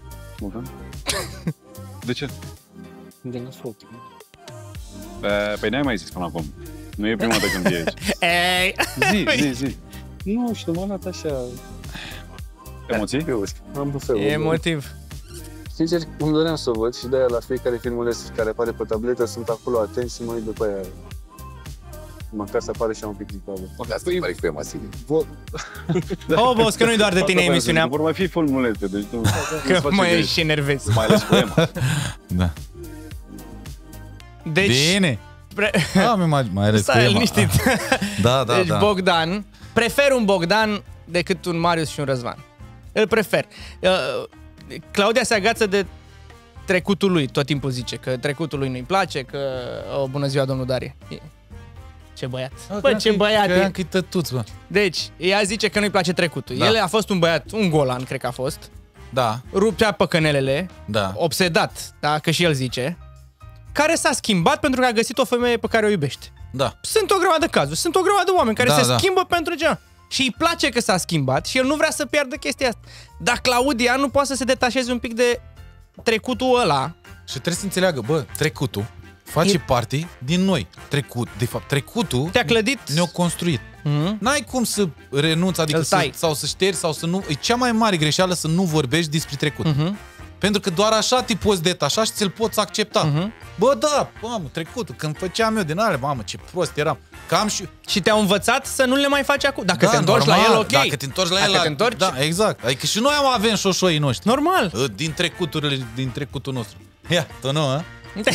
Speaker 7: De ce?
Speaker 6: De nasol.
Speaker 7: Păi n-ai mai zis până acum. Nu e prima dată când e aici. Zi.
Speaker 6: Nu știu, m-am dat așa...
Speaker 7: Emoții?
Speaker 6: Am bufeu.
Speaker 2: E emotiv.
Speaker 6: Sincer, îmi doream să o văd și de-aia la fiecare filmuleț care apare pe tabletă sunt acolo atenți și mă uit după aia. Măcar să apare și un pic din tabletă.
Speaker 4: Mă, asta e pare că e masiv.
Speaker 2: Oh, boss, că nu-i doar de tine emisiunea.
Speaker 7: Vor mai fi filmulețe, deci nu...
Speaker 2: Că mă ești și enervezi.
Speaker 7: Mai ales cu Emma.
Speaker 1: Da.
Speaker 2: Deci...
Speaker 1: Bine. Mai ales cu Emma.
Speaker 2: Liniștit.
Speaker 1: Da.
Speaker 2: Deci Bogdan, prefer un Bogdan decât un Marius și un Răzvan. Îl prefer. Claudia se agață de trecutul lui, tot timpul zice că trecutul lui nu-i place, că bună ziua, domnul Darie. Ce băiat. Bă, ce băiat e.
Speaker 1: Că-i tătuț, bă.
Speaker 2: Deci, ea zice că nu-i place trecutul. Da. El a fost un băiat, un golan, cred că a fost.
Speaker 1: Da.
Speaker 2: Ruptea păcănelele.
Speaker 1: Da.
Speaker 2: Obsedat, da, că și el zice. Care s-a schimbat pentru că a găsit o femeie pe care o iubește.
Speaker 1: Da.
Speaker 2: Sunt o grămadă de cazuri, sunt o grămadă de oameni care se schimbă pentru ceva. Și îi place că s-a schimbat și el nu vrea să piardă chestia asta. Dar Claudia nu poate să se detașeze un pic de trecutul ăla.
Speaker 1: Și trebuie să înțeleagă, bă, trecutul face parte din noi. Trecutul
Speaker 2: te-a clădit,
Speaker 1: ne-a construit. N-ai cum să renunți, adică sau să ștergi sau să nu. E cea mai mare greșeală să nu vorbești despre trecut. Pentru că doar așa te poți detașa și ți-l poți accepta. Bă, da, mamă, trecutul, când făceam eu din alea, mamă, ce prost eram.
Speaker 2: Și te-au învățat să nu le mai faci acum. Dacă te întorci la el, ok.
Speaker 1: Dacă te întorci la el, da, exact. Adică și noi avem șoșoii noștri.
Speaker 2: Normal.
Speaker 1: Din trecutul nostru. Ia, tu nu, a?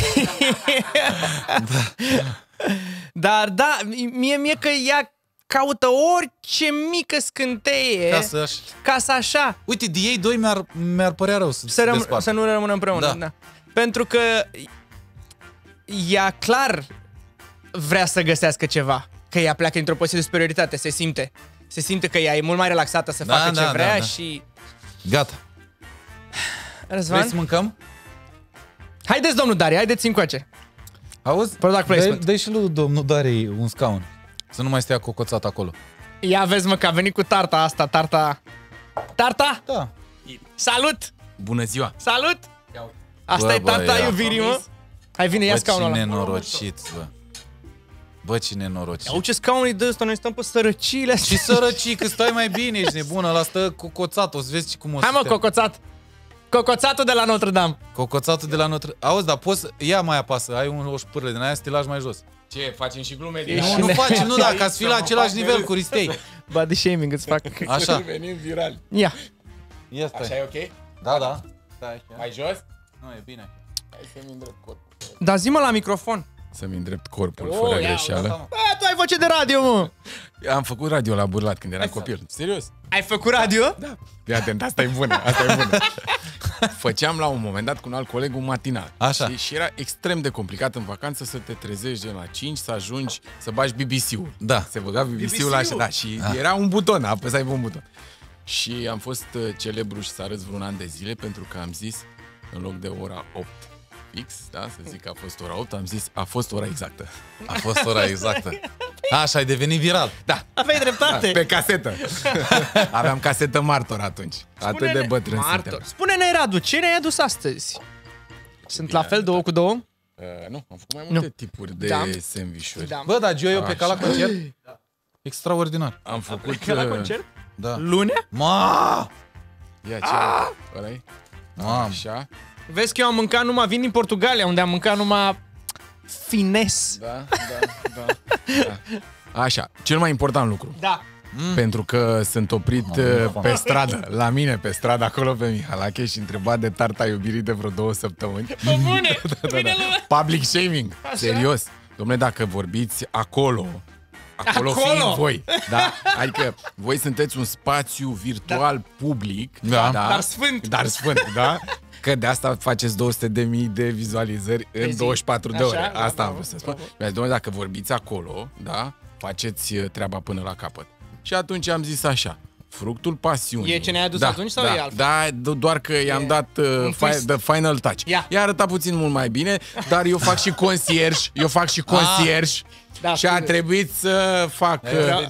Speaker 2: Dar da, mie că ea caută orice mică scânteie ca să așa.
Speaker 1: Uite, de ei doi mi-ar părea rău
Speaker 2: să nu rămână împreună. Da. Pentru că ea clar vrea să găsească ceva. Că ea pleacă într-o poziție de superioritate, se simte că ea e mult mai relaxată să facă ce vrea și...
Speaker 1: Gata.
Speaker 2: Răzvan?
Speaker 1: Vrei să mâncăm?
Speaker 2: Haideți, domnul Dari, haideți încoace.
Speaker 1: Auzi? Dă-i și lui domnul Dari un scaun. Să nu mai stea cocoțat acolo.
Speaker 2: Ia vezi, mă, că a venit cu tarta asta, tarta... Tarta?
Speaker 1: Da.
Speaker 2: Salut!
Speaker 19: Bună ziua!
Speaker 2: Salut! Asta e tarta iubirii, mă. Hai, vine, ia scaunul ăla.
Speaker 1: Bă, ce nenorocit, bă. Bă, ce nenorocit.
Speaker 2: Ia, ce scaun e de ăsta, noi stăm pe sărăciile astea.
Speaker 1: Și sărăcii, că stai mai bine, ești nebună, ăla stă cocoțat, o să vezi cum o să
Speaker 2: Hai, mă, cocoțat. Cocoțatul de la Notre-Dame.
Speaker 1: Cocoțatul de la Notre-Dame. Auzi, dar poți, ia mai apasă, ai o șpârlă din aia să te lași mai jos.
Speaker 19: Ce, facem și glume din
Speaker 1: aia? Nu facem, nu, dacă ați fi la același nivel cu Ristei.
Speaker 2: Body shaming îți fac.
Speaker 1: Așa.
Speaker 19: Venim viral.
Speaker 2: Ia.
Speaker 19: Așa e ok?
Speaker 1: Da, da. Stai,
Speaker 19: mai jos?
Speaker 1: Nu, e bine.
Speaker 19: Hai să-mi îndrept corpul.
Speaker 2: Da, zi-mă la microfon.
Speaker 19: Să-mi îndrept corpul fără greșeală.
Speaker 2: Bă, tu ai voce de radio, mă.
Speaker 19: Am făcut radio la Burlat când eram copil. Serios.
Speaker 2: Ai făcut radio?
Speaker 19: Da. Fii atent, asta e bună, asta e bună. Făceam la un moment dat cu un alt coleg un matinal.
Speaker 1: Așa.
Speaker 19: Și era extrem de complicat în vacanță să te trezești de la 5, să ajungi să bagi BBC-ul.
Speaker 1: Da.
Speaker 19: Se băga BBC-ul la așa, da. Și era un buton, apăsai pe un buton. Și am fost celebru și s-a râs vreun an de zile pentru că am zis, în loc de ora 8 fix, da, să zic că a fost ora 8, am zis, a fost ora exactă.
Speaker 1: A fost ora exactă. Așa, ai devenit viral.
Speaker 19: Da.
Speaker 2: Aveai dreptate.
Speaker 19: Da, pe casetă. Aveam casetă martor atunci. Atât de bătrân suntem.
Speaker 2: Spune-ne, Radu, ce ne-ai adus astăzi? Sunt la fel, 2 cu 2?
Speaker 19: Nu, am făcut mai multe tipuri de sandwich-uri.
Speaker 2: Da.
Speaker 1: Bă, dar Gio, eu plecat la concert?
Speaker 19: Da.
Speaker 1: Extraordinar.
Speaker 19: Am făcut...
Speaker 2: la concert?
Speaker 1: Da.
Speaker 2: Lunea?
Speaker 1: Ma!
Speaker 19: Ia ce ăla-i? Așa.
Speaker 2: Vezi că eu am mâncat numai vin din Portugalia, unde am mâncat numai fines.
Speaker 19: Da. Așa, cel mai important lucru.
Speaker 2: Da.
Speaker 19: Pentru că sunt oprit pe stradă, la mine pe stradă, acolo pe Mihalache și întrebat de tarta iubirii de vreo 2 săptămâni.
Speaker 2: Bune,
Speaker 19: Public shaming, serios. Dom'le, dacă vorbiți acolo fiind voi, da? Adică voi sunteți un spațiu virtual public, da? Dar sfânt, da? Că de asta faceți 200.000 de vizualizări în 24 de ore. Asta am vrut să spun. Dom'le, dacă vorbiți acolo, da? Faceți treaba până la capăt. Și atunci am zis așa, fructul pasiunii.
Speaker 2: E ce ne-ai adus atunci sau e altfel?
Speaker 19: Da, doar că i-am dat the final touch. I-a arătat puțin mult mai bine, dar eu fac și concierge. Da, și a trebuit să fac...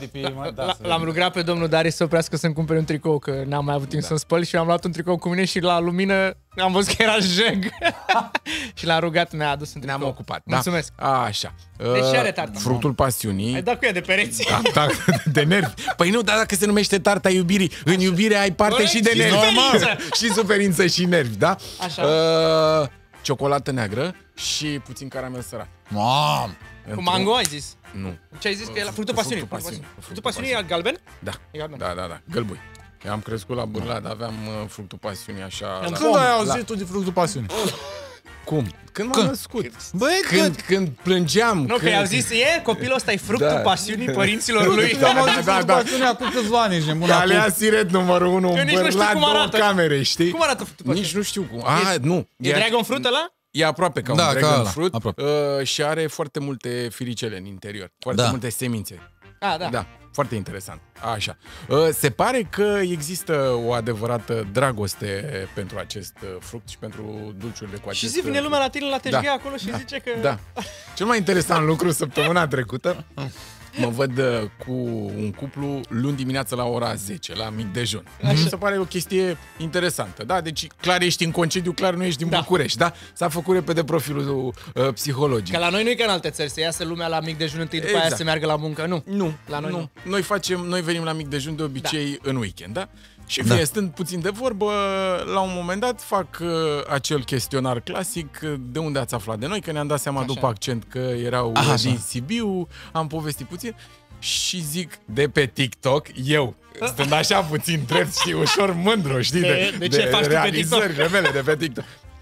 Speaker 2: L-am rugat pe domnul Dari să oprească să-mi cumpere un tricou, că n-am mai avut timp să-mi spăl și am luat un tricou cu mine și la lumină am văzut că era jeg. Și l-am rugat, mi-a adus un tricou.
Speaker 19: Ne-am ocupat.
Speaker 2: Mulțumesc.
Speaker 19: Da. Așa.
Speaker 2: Deci ce are tarta?
Speaker 19: Fructul pasiunii.
Speaker 2: Ai dat cu ea de pereți.
Speaker 19: Da, de nervi. Păi nu, dar dacă se numește tarta iubirii, în iubire ai parte și de nervi. Și suferință și nervi, da?
Speaker 2: Așa.
Speaker 19: Ciocolată neagră și puțin caramel sărat.
Speaker 1: Mam!
Speaker 2: Cu mango ai zis?
Speaker 19: Nu.
Speaker 2: Ce ai zis că e la fructul pasiunii? Fructul pasiunii e galben?
Speaker 19: Da. Da. Gălbui. Eu am crescut la Burlat, aveam fructul pasiunii așa...
Speaker 1: Când ai auzit tu de fructul pasiunii?
Speaker 19: Cum? Când m-am născut. Când plângeam.
Speaker 2: Nu, că i-au zis, copilul ăsta e fructul pasiunii părinților lui.
Speaker 1: Am auzit fructul pasiunii acum câțiva ani, ești nebun.
Speaker 19: Alea Siret numărul 1, în Burlat, 2 camere, știi?
Speaker 2: Cum arată fructul pasiunii?
Speaker 19: Nici nu știu cum. Nu.
Speaker 2: E Dragon Fruit ăla?
Speaker 19: E aproape ca un Dragon Fruit și are foarte multe firicele în interior. Foarte multe semințe. Da, foarte interesant. Așa. Se pare că există o adevărată dragoste pentru acest fruct și pentru dulciurile cu acest...
Speaker 2: Și zi, vine lumea la tine la TGA acolo și zice că...
Speaker 19: Da. Cel mai interesant lucru săptămâna trecută, mă văd cu un cuplu luni dimineață la ora 10, la mic dejun. Și se pare o chestie interesantă, da? Deci clar ești în concediu, clar nu ești din București, da? S-a făcut repede profilul psihologic.
Speaker 2: Că la noi nu e ca în alte țări, să iasă lumea la mic dejun întâi, după aia să meargă la muncă, nu?
Speaker 19: Nu.
Speaker 2: La noi nu.
Speaker 19: Noi venim la mic dejun de obicei în weekend, da? Și fie stând puțin de vorbă, la un moment dat fac acel chestionar clasic, de unde ați aflat de noi, că ne-am dat seama după accent că erau din Sibiu, am povestit puțin și zic de pe TikTok, eu, stând așa puțin drept, știi, ușor mândru, știi,
Speaker 2: de ce faci
Speaker 19: realizările mele de pe TikTok.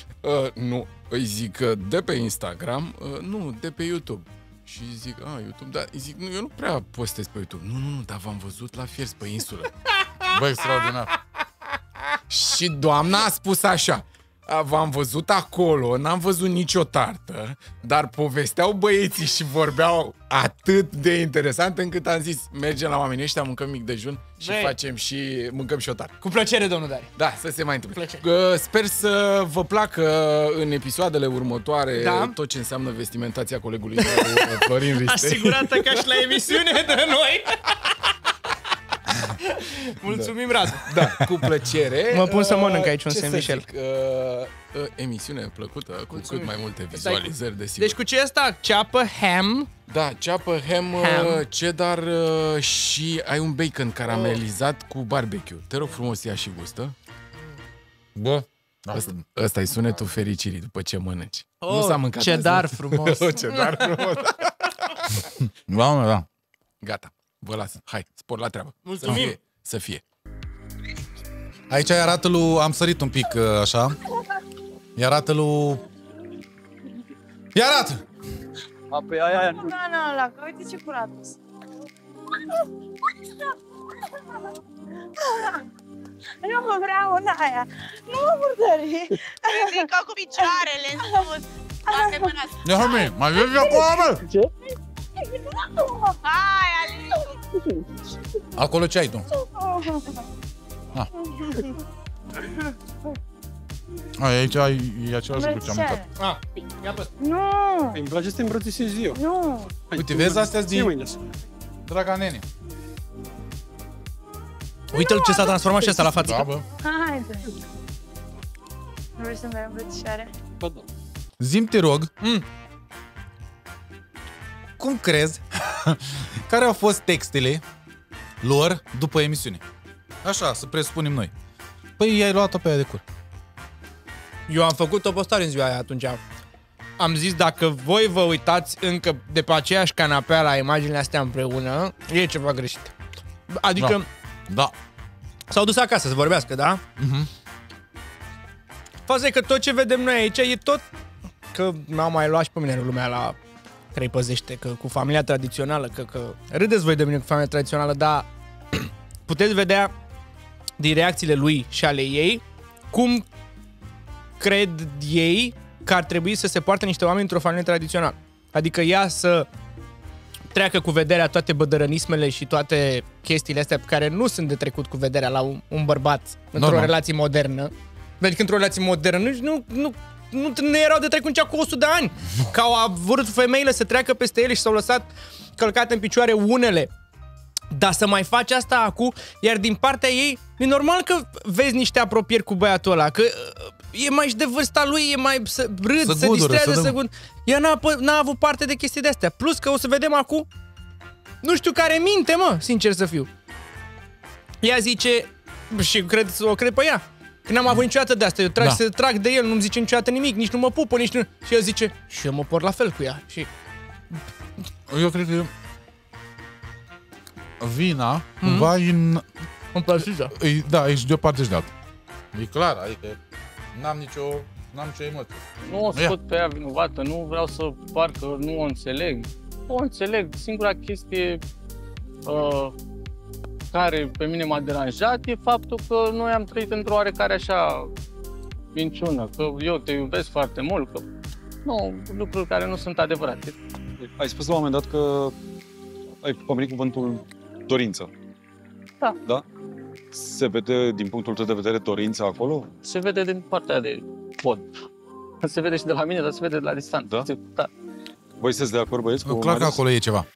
Speaker 19: Nu, îi zic de pe Instagram, nu, de pe YouTube. Și zic, YouTube, da, zic, eu nu prea postez pe YouTube. Nu, dar v-am văzut la Fierți pe insulă.
Speaker 1: Bă, extraordinar.
Speaker 19: Și doamna a spus așa, v-am văzut acolo, n-am văzut nicio tartă, dar povesteau băieții și vorbeau atât de interesant încât am zis, mergem la oamenii ăștia, mâncăm mic dejun și mâncăm și o tartă.
Speaker 2: Cu plăcere, domnul Dari.
Speaker 19: Da, să se mai întâmple. Sper să vă placă în episoadele următoare tot ce înseamnă vestimentația colegului Florin Rister.
Speaker 2: Asigurată ca și la emisiune de noi. Mulțumim, Radu.
Speaker 19: Da, cu plăcere.
Speaker 2: Mă pun să mănânc aici un sandwich.
Speaker 19: Emisiune plăcută, cu cât mai multe vizualizări, desigur.
Speaker 2: Deci cu ce e asta? Ceapă, ham?
Speaker 19: Da, ceapă, ham. Cheddar și ai un bacon caramelizat cu barbecue. Te rog frumos, ia și gustă. Bă, ăsta e sunetul fericirii după ce mănânci. Nu s-a mâncat.
Speaker 2: Cheddar frumos.
Speaker 19: Cheddar frumos.
Speaker 1: Da.
Speaker 19: Gata. Vă las. Hai, spor la treabă.
Speaker 2: Mulțumim.
Speaker 19: Să fie.
Speaker 1: Aici arată lui... Am sărit un pic așa. Arată lui... Arată!
Speaker 18: Apoi aia...
Speaker 10: Nu, ăla, că uite ce curat. Nu mă vreau în aia. Nu mă murdări.
Speaker 11: Ridică cu picioarele în sus. Toate mâna sus.
Speaker 1: Ia, măi, mai vezi acolo, mă? Ce?
Speaker 11: Hai, Alice.
Speaker 1: Acolo ce ai tu? Aici e același lucru ce am mâncat.
Speaker 10: Nu!
Speaker 18: Îmi place să te îmbrățișezi eu.
Speaker 10: Nu!
Speaker 1: Uite, vezi, astea-s din... Draga nene.
Speaker 2: Uite-l ce s-a transformat și ăsta la față.
Speaker 1: Da, bă.
Speaker 10: Haide! Nu vrei să merg îmbrățișare?
Speaker 18: Bă, da.
Speaker 1: Zim, te rog, cum crezi care au fost textele lor după emisiune? Așa, să presupunem noi. Păi i-ai luat-o pe aia de cur.
Speaker 2: Eu am făcut o postare în ziua aia atunci. Am zis, dacă voi vă uitați încă de pe aceeași canapea la imaginile astea împreună, e ceva greșit. Adică...
Speaker 1: Da.
Speaker 2: S-au dus acasă să vorbească, da? Faza e că tot ce vedem noi aici e tot... Că m-au mai luat și pe mine lumea la crei-păzește, că cu familia tradițională, că râdeți voi de mine cu familia tradițională, dar puteți vedea din reacțiile lui și ale ei cum cred ei că ar trebui să se poarte niște oameni într-o familie tradițională. Adică ea să treacă cu vederea toate bădărănismele și toate chestiile astea pe care nu sunt de trecut cu vederea la un bărbat într-o relație modernă. Adică într-o relație modernă nu erau de trecut cu 100 de ani. Că au avut femeile să treacă peste ele și s-au lăsat călcate în picioare unele. Dar să mai faci asta acum, iar din partea ei, e normal că vezi niște apropieri cu băiatul ăla, că e mai și de vârsta lui, e mai râd, se distrează, ea n-a avut parte de chestii de astea. Plus că o să vedem acum, nu știu care minte, mă, sincer să fiu. Ea zice, și o cred pe ea, că n-am avut niciodată de asta, eu trag de el, nu-mi zice niciodată nimic, nici nu mă pupă, nici nu... Și el zice, și eu mă por la fel cu ea. Și...
Speaker 1: Eu cred că vina cumva în
Speaker 2: plăsită.
Speaker 1: Da, e și de o parte și de alta. E clar, adică n-am nicio emoție.
Speaker 18: Nu o scot pe ea vinovată, nu vreau să parcă nu o înțeleg. O înțeleg, singura chestie care pe mine m-a deranjat e faptul că noi am trăit într-o oarecare așa minciună, că eu te iubesc foarte mult, că nu, lucruri care nu sunt adevărate.
Speaker 7: Ai spus la un moment dat că ai pomenit cuvântul dorință.
Speaker 18: Da.
Speaker 7: Da? Se vede din punctul tău de vedere dorința acolo?
Speaker 18: Se vede din partea de pod. Se vede și de la mine, dar se vede de la distanță.
Speaker 7: Da?
Speaker 18: Da.
Speaker 7: Voi sunteți de acord, băieți?
Speaker 1: Clar că acolo e ceva.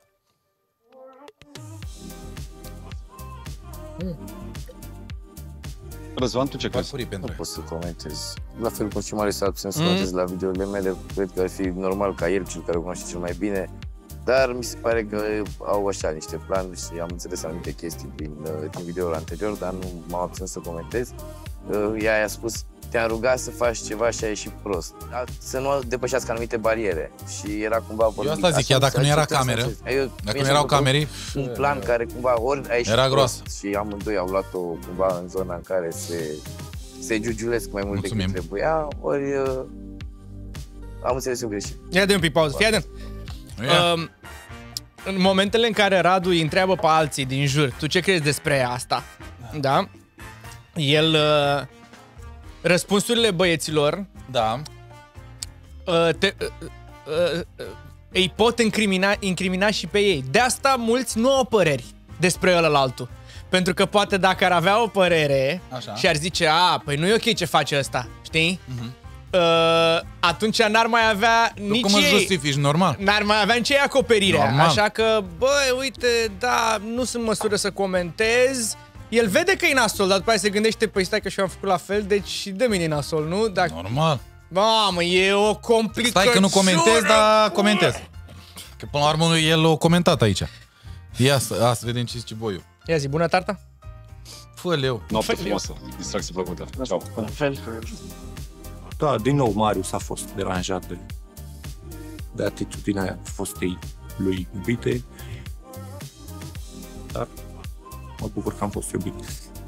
Speaker 7: Răzvan, tu ce crezi?
Speaker 4: Nu pot să comentez. La fel cum și Marius s-a abținut să comentez la videourile mele, cred că ar fi normal ca el, cel care o cunoaște cel mai bine, dar mi se pare că au așa niște planuri și am înțeles anumite chestii din videoul anterior, dar nu m-am abținut să comentez. Ea i-a spus, te-am rugat să faci ceva și a ieșit prost. Să nu depășească anumite bariere. Și era cumva...
Speaker 1: Eu asta zic, ea dacă nu era cameră, dacă nu erau camere...
Speaker 4: Un plan care cumva ori a ieșit
Speaker 1: era gros.
Speaker 4: Și amândoi au luat-o cumva în zona în care se giugiulesc mai mult decât trebuia, ori am înțeles eu greșit.
Speaker 2: Ia de un pic pauză, fii atent. În momentele în care Radu îi întreabă pe alții din jur, tu ce crezi despre asta? Da? El răspunsurile băieților
Speaker 1: da.
Speaker 2: Îi pot incrimina și pe ei. De asta mulți nu au păreri despre ălălaltul. Pentru că poate dacă ar avea o părere și ar zice, păi nu e ok ce face ăsta, știi? Atunci n-ar mai avea nici
Speaker 1: cum îți justifici, normal.
Speaker 2: N-ar mai avea nici ei acoperirea.
Speaker 1: Normal.
Speaker 2: Așa că, băi, uite, da, nu sunt în măsură să comentez. El vede că e nasol, dar după aia se gândește, păi stai că și eu am făcut la fel, deci și de mine e nasol, nu? Dacă...
Speaker 1: Normal.
Speaker 2: Mamă, e o complicăciune.
Speaker 1: Stai că nu comentez, dar comentez. Că până la urmă el a comentat aici. Ia să vedem ce zice Boiu.
Speaker 2: Ia zi, bună tarta.
Speaker 1: Fă-leu.
Speaker 7: Noapte frumoasă, distracție plăcută. Ceau.
Speaker 20: La fel. Da, din nou Marius a fost deranjat de atitudinea aia fostei lui iubite. Dar mă bucur că am fost iubit.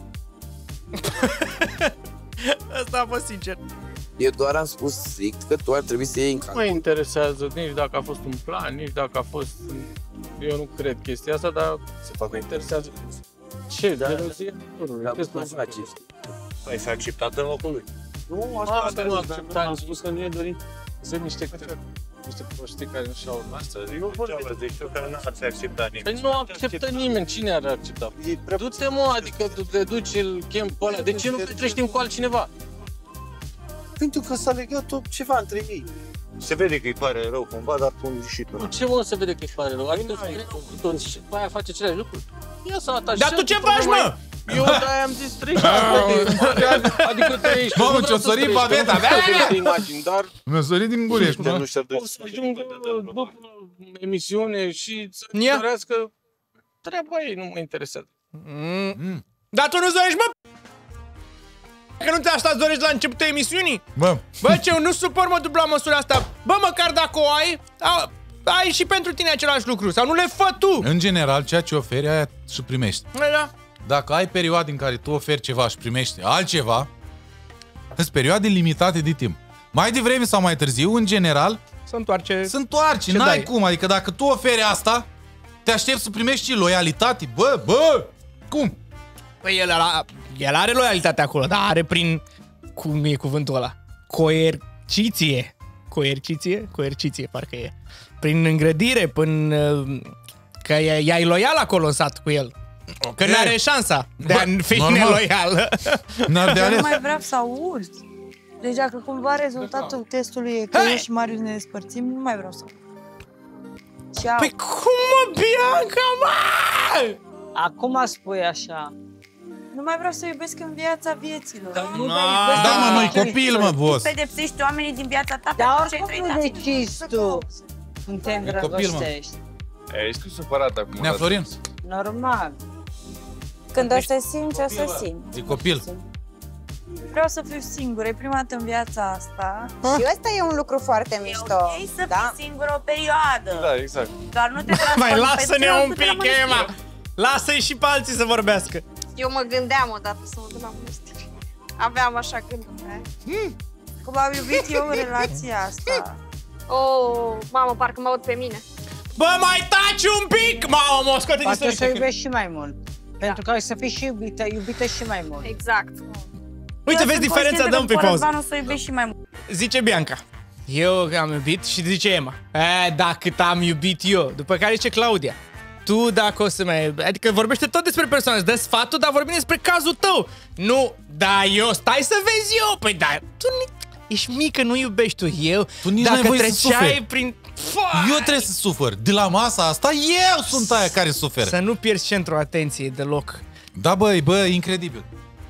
Speaker 2: Asta a fost sincer.
Speaker 4: Eu doar am spus strict că tu ar trebui să iei în
Speaker 18: Nu mă interesează nici dacă a fost un plan, nici dacă a fost... Eu nu cred chestia asta, dar se fac interesează. Ce? Gelozie?
Speaker 20: Nu faci. Ai fi acceptat în locul lui. Nu, asta nu acceptat. Am spus că nu e dorit.
Speaker 18: Sunt niște prostii care nu și-au asta.
Speaker 20: Eu vorbesc de știu că nu ar fi acceptat nimeni.
Speaker 18: Păi nu acceptă nimeni. Cine ar accepta? Du-te, mă, adică tu te duci, îl chem pe ăla. De ce nu petrești timp cu altcineva?
Speaker 20: Pentru că s-a legat ceva între ei. Se vede că îi pare rău cumva, dar tu și tu.
Speaker 18: Ce mă se vede că îi pare rău? Adică toți și aia face aceleași lucruri. Ia să atași.
Speaker 2: Dar tu ce faci, mă?
Speaker 18: Eu de-aia am zis 30 adică 30.
Speaker 1: Mamă, ce-o sărit paveta,
Speaker 20: dar...
Speaker 1: Mi-o sărit din gurești,
Speaker 20: mă.
Speaker 18: O să ajungă după emisiune și să dorească treaba ei, nu mă interesează.
Speaker 2: Dar tu nu-ți dorești, mă? Că nu te asta îți dorești la începutul emisiunii?
Speaker 1: Bă,
Speaker 2: ce eu nu suport, mă, dubla măsura asta. Bă, măcar dacă o ai și pentru tine același lucru. Sau nu le fă tu.
Speaker 1: În general, ceea ce oferi, aia și primești.
Speaker 2: Da.
Speaker 1: Dacă ai perioade în care tu oferi ceva și primești altceva, sunt perioade limitate de timp. Mai devreme sau mai târziu, în general,
Speaker 2: se întoarce.
Speaker 1: N-ai cum. Adică dacă tu oferi asta, te aștepți să primești și loialitate. Bă, cum?
Speaker 2: Păi el are loialitate acolo, dar are prin... Cum e cuvântul ăla? Coerciție. Coerciție, parcă e. Prin îngrădire, până... Că e loial acolo în sat cu el. Okay. Că n-are șansa de a fi neloial.
Speaker 10: Nu mai vreau să aud. Deci dacă cumva rezultatul testului e că eu și Marius ne despărțim, nu mai vreau să aud. Ceau.
Speaker 2: Păi cum, mă, Bianca, mă?
Speaker 8: Acum spui așa.
Speaker 10: Nu mai vreau să iubesc în viața vieților.
Speaker 1: Da, mă, noi copil, mă, boss.
Speaker 12: Pedepsești oamenii din viața ta
Speaker 8: dar oricum nu decizi tu când te îndrăgostești.
Speaker 7: Ești supărat acum.
Speaker 1: Nea Florin?
Speaker 8: Normal.
Speaker 13: Când o să simți, o să simți.
Speaker 1: E copil.
Speaker 10: Vreau să fiu singură, e prima dată în viața asta.
Speaker 13: Și ăsta e un lucru foarte mișto.
Speaker 12: E ok să fii singură o perioadă.
Speaker 7: Da, exact.
Speaker 12: Doar nu te transformi.
Speaker 2: Mai lasă-ne un pic, Emma. Lasă-i și pe alții să vorbească.
Speaker 3: Eu mă gândeam odată să mă duc la mănăstire. Aveam așa gânduri.
Speaker 10: Cum am iubit eu în relația asta.
Speaker 3: Oh, mamă, parcă mă aud pe mine.
Speaker 2: Bă, mai taci un pic! Mamă, mă scoate din
Speaker 8: poate să iubești și mai mult. Pentru că ai să fii și iubită și mai mult.
Speaker 3: Exact.
Speaker 2: Uite, vezi diferența, dăm pe pauză.
Speaker 12: Nu să iubești și mai mult.
Speaker 2: Zice Bianca. Eu am iubit și zice Emma. Da, cât am iubit eu. După care zice Claudia. Tu dacă o să mai... Adică vorbește tot despre persoane, îți dă sfatul, dar vorbim despre cazul tău. Nu, da, eu, stai să vezi eu. Păi da, tu ești mică, nu iubești tu. Eu,
Speaker 1: tu nici
Speaker 2: dacă
Speaker 1: n-ai
Speaker 2: treceai prin...
Speaker 1: Eu trebuie să sufăr. De la masa asta, eu sunt aia care suferă.
Speaker 2: Să nu pierzi centrul atenției deloc.
Speaker 1: Da, bă, incredibil.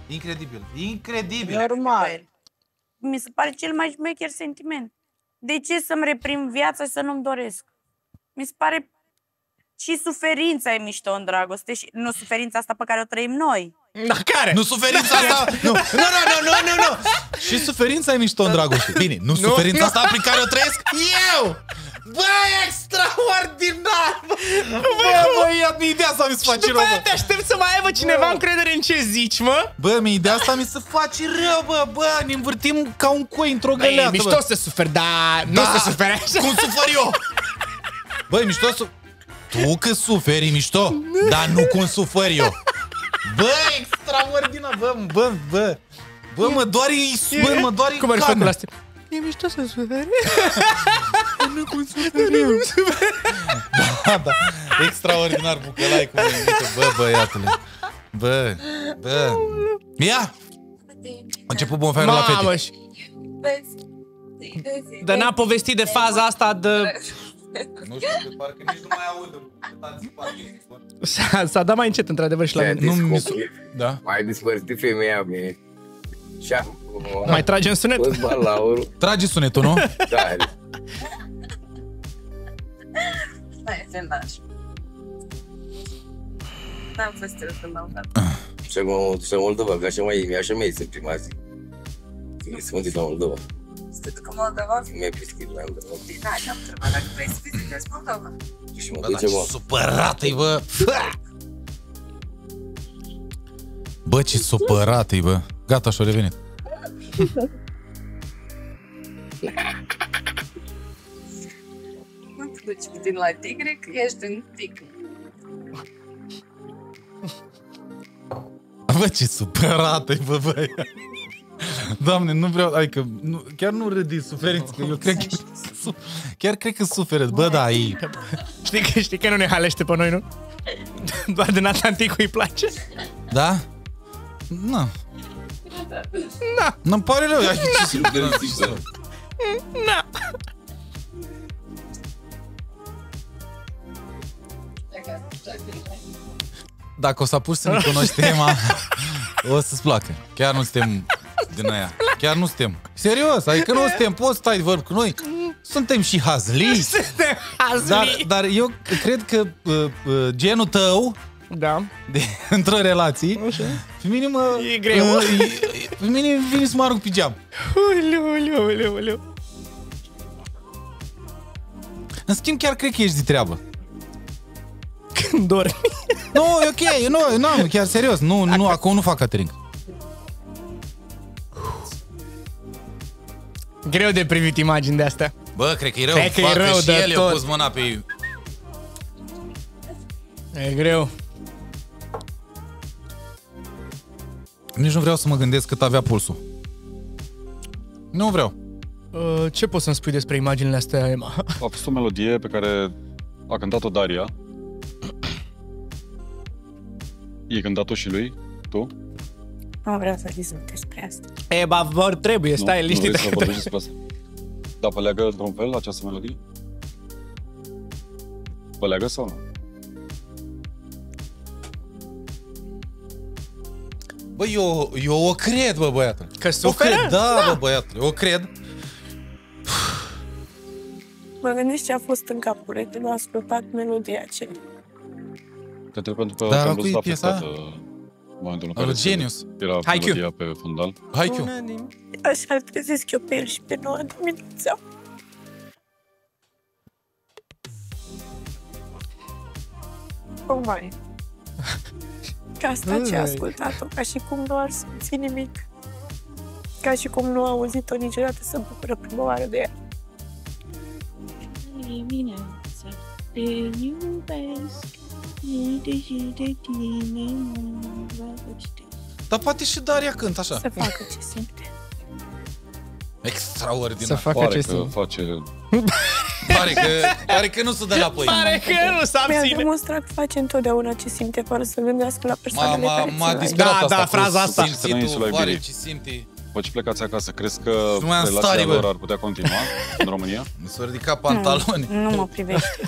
Speaker 1: Incredibil.
Speaker 8: Normal.
Speaker 12: Mi se pare cel mai șmecher sentiment. De ce să-mi reprim viața și să nu-mi doresc? Mi se pare... Și suferința e mișto în dragoste și nu suferința asta pe care o trăim noi.
Speaker 2: Da, care?
Speaker 1: Nu suferința asta. Nu. Și suferința e mișto în dragoste. Bine, nu suferința asta prin care o trăiesc eu. Bă, extraordinar! Bă, mi-e ideea asta mi se face rău.
Speaker 2: Și după aia te aștept să mai aibă cineva încredere în ce zici, mă?
Speaker 1: Bă, mi-e ideea asta mi se face rău, bă, ne învârtim ca un coi într-o găleată.
Speaker 2: E mișto să suferi, dar nu să suferi așa.
Speaker 1: Cum suferi eu? Bă, e mișto să... Tu că suferi, mișto, dar nu cum suferi eu. Bă, extraordinar, Bă, mă doare
Speaker 2: Cum ar fi făcut asta?
Speaker 12: E mișto să suferi.
Speaker 1: Nu cum suferi eu. Da. Extraordinar bucălai cum imită. Bă, băiatule. Bă. Ia! A început bonfire la fete.
Speaker 2: Dar n-a povestit de faza asta de...
Speaker 1: Nu știu, de parcă nici nu mai aud.
Speaker 2: S-a dat mai încet, într-adevăr, și la mine.
Speaker 1: Da.
Speaker 4: Mai despărțit femeia mea.
Speaker 2: Mai tragem sunet?
Speaker 1: Trage sunetul, nu?
Speaker 4: Da.
Speaker 9: Hai, sendaș. N-am fost eu când am dat.
Speaker 4: Și Moldova, că așa mai este prima zi. Să mă duc la Moldova.
Speaker 9: Să te duc în Moldova?
Speaker 4: Mi-ai prescris la Moldova.
Speaker 9: Da, și am întrebat dacă vrei să vizitezi Moldova.
Speaker 4: Și mă
Speaker 1: Bă,
Speaker 4: duce,
Speaker 1: dar ce
Speaker 4: mă.
Speaker 1: supărat-i, bă! Bă, ce supărat-i, bă! Gata, și-a revenit.
Speaker 9: Nu te duci puțin la tigre, că ești un tigru.
Speaker 1: Bă, ce supărat-i, bă, băi! Doamne, nu vreau, adică, chiar nu râdi suferință, că eu cred că... Chiar cred că suferă, bă, da, ei...
Speaker 2: Știi că nu ne halește pe noi, nu? Doar din Atlanticul îi place?
Speaker 1: Da? Nu. Nu-mi pare rău,
Speaker 2: Na.
Speaker 1: Dacă o să apuci să ne cunoști tema, o să-ți placă. Chiar nu suntem din aia. Chiar nu suntem. Serios, adică nu suntem, poți stai de vorbă cu noi. Suntem și hazli. Dar eu cred că genul tău,
Speaker 2: da,
Speaker 1: într-o relație, pe mine
Speaker 2: e greu.
Speaker 1: Pe mine vine să mă arunc pe geam.
Speaker 2: Uleu.
Speaker 1: În schimb, chiar cred că ești de treabă.
Speaker 2: Când dormi.
Speaker 1: Nu, e ok, nu, chiar serios. Nu, acum nu fac catering.
Speaker 2: Greu de privit imagini de astea.
Speaker 1: Bă, cred că e rău.
Speaker 2: Cred că e rău
Speaker 1: și
Speaker 2: de
Speaker 1: el
Speaker 2: tot.
Speaker 1: i-a pus mâna pe...
Speaker 2: E greu.
Speaker 1: Nici nu vreau să mă gândesc cât avea pulsul. Nu vreau.
Speaker 2: Ce poți să-mi spui despre imaginile astea, Emma?
Speaker 7: A fost o melodie pe care a cântat-o Daria. E cântat-o și lui, tu?
Speaker 12: Nu vreau să discut despre asta.
Speaker 2: E, ba, trebuie, stai liniștit.
Speaker 7: Nu vrei să vorbești despre asta. Dar vă leagă într-un fel această melodie? Vă leagă sau nu?
Speaker 1: Bă, eu o cred, bă, băiatul.
Speaker 2: Că suferă?
Speaker 1: Da, bă, băiatul, o cred.
Speaker 12: Mă gândesc ce a fost în capul lui când a ascultat melodia aceea.
Speaker 7: Cred pentru că
Speaker 1: Da,
Speaker 7: am
Speaker 1: cui
Speaker 7: văzut
Speaker 1: piesa?
Speaker 7: afectat momentul în
Speaker 1: Al
Speaker 7: care
Speaker 1: lui Genius.
Speaker 7: era melodia pe fundal.
Speaker 1: Haikyuu.
Speaker 12: Așa îl trezesc eu pe el și pe nouă dimineața. Mai. Ca asta ce a ascultat-o, ca și cum nu ar simți nimic. Ca și cum nu a auzit-o niciodată să bucură prima oară de ea.
Speaker 9: E bine să te iubesc, de tine,
Speaker 1: Dar poate și Daria cântă așa.
Speaker 12: Să facă ce simte.
Speaker 1: Extraordinar.
Speaker 2: Să facă ce simte.
Speaker 1: Pare că nu se dă înapoi.
Speaker 2: Pare că nu s-a
Speaker 12: Mi-a
Speaker 2: abține.
Speaker 12: demonstrat că face întotdeauna ce simte, fără să gândească la persoanele care
Speaker 1: M-a
Speaker 12: țin la
Speaker 1: disperat asta.
Speaker 2: fraza asta.
Speaker 1: Simțitul, pare ce simte.
Speaker 7: După ce plecați acasă, crezi că
Speaker 1: Nu mai am
Speaker 7: relația
Speaker 1: stare, bă.
Speaker 7: lor ar putea continua în România?
Speaker 1: Mi s-au ridicat pantaloni.
Speaker 12: Nu mă privește.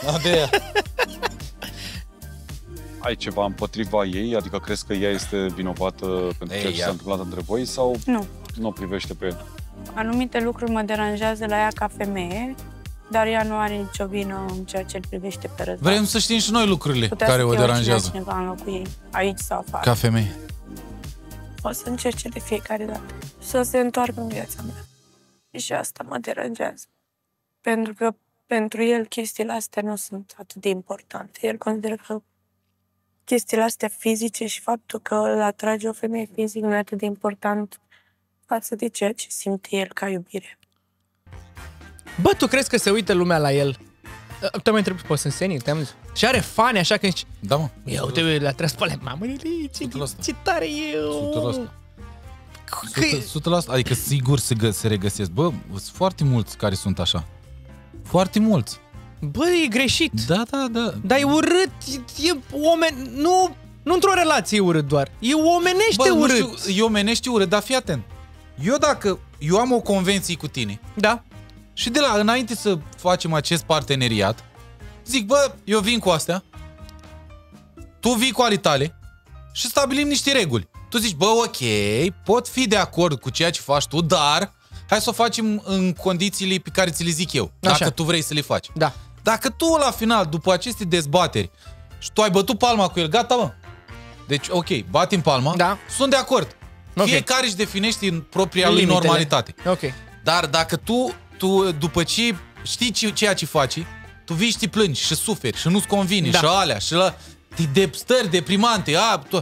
Speaker 7: Ai ceva împotriva ei? Adică crezi că ea este vinovată pentru ceea ce s-a întâmplat între voi? Sau nu o privește pe el?
Speaker 12: Anumite lucruri mă deranjează la ea ca femeie, dar ea nu are nicio vină în ceea ce îl privește pe Răzvan.
Speaker 1: Vrem să știm și noi lucrurile
Speaker 12: Putea
Speaker 1: care
Speaker 12: să
Speaker 1: o
Speaker 12: fie
Speaker 1: deranjează.
Speaker 12: oricine altcineva în locul ei, aici sau afară.
Speaker 1: Ca femeie.
Speaker 12: O să încerce de fiecare dată să se întoarcă în viața mea. Și asta mă deranjează. Pentru că pentru el chestiile astea nu sunt atât de importante. El consideră că chestiile astea fizice și faptul că îl atrage o femeie fizică nu e atât de important față de ceea ce simte el ca iubire.
Speaker 2: Bă, tu crezi că se uită lumea la el? Te mai întreb, poți să înseni? Și are fani, așa că zici...
Speaker 1: Da, mă.
Speaker 2: Ia uite, le-a tras pe alea. Mamă, ce tare e!
Speaker 1: 100%, adică sigur se regăsesc. Bă, sunt foarte mulți care sunt așa. Foarte mulți.
Speaker 2: Bă, e greșit.
Speaker 1: Da.
Speaker 2: Dar e urât, e omen... Nu într-o relație e urât doar. E omenește urât.
Speaker 1: Nu știu, e omenește urât, dar fii atent. Eu am o convenție cu tine.
Speaker 2: Da.
Speaker 1: Și de la înainte să facem acest parteneriat, zic, bă, eu vin cu astea, tu vii cu ale tale și stabilim niște reguli. Tu zici, bă, ok, pot fi de acord cu ceea ce faci tu, dar hai să o facem în condițiile pe care ți le zic eu, dacă tu vrei să le faci.
Speaker 2: Da.
Speaker 1: Dacă tu la final, după aceste dezbateri, și tu ai bătut palma cu el, gata, mă. Deci, ok, batem palma, sunt de acord. Fiecare își definește în propria lui normalitate.
Speaker 2: Okay.
Speaker 1: Dar dacă tu după ce știi ceea ce faci, tu vii și te plângi și suferi și nu-ți convine și alea și la stări deprimante,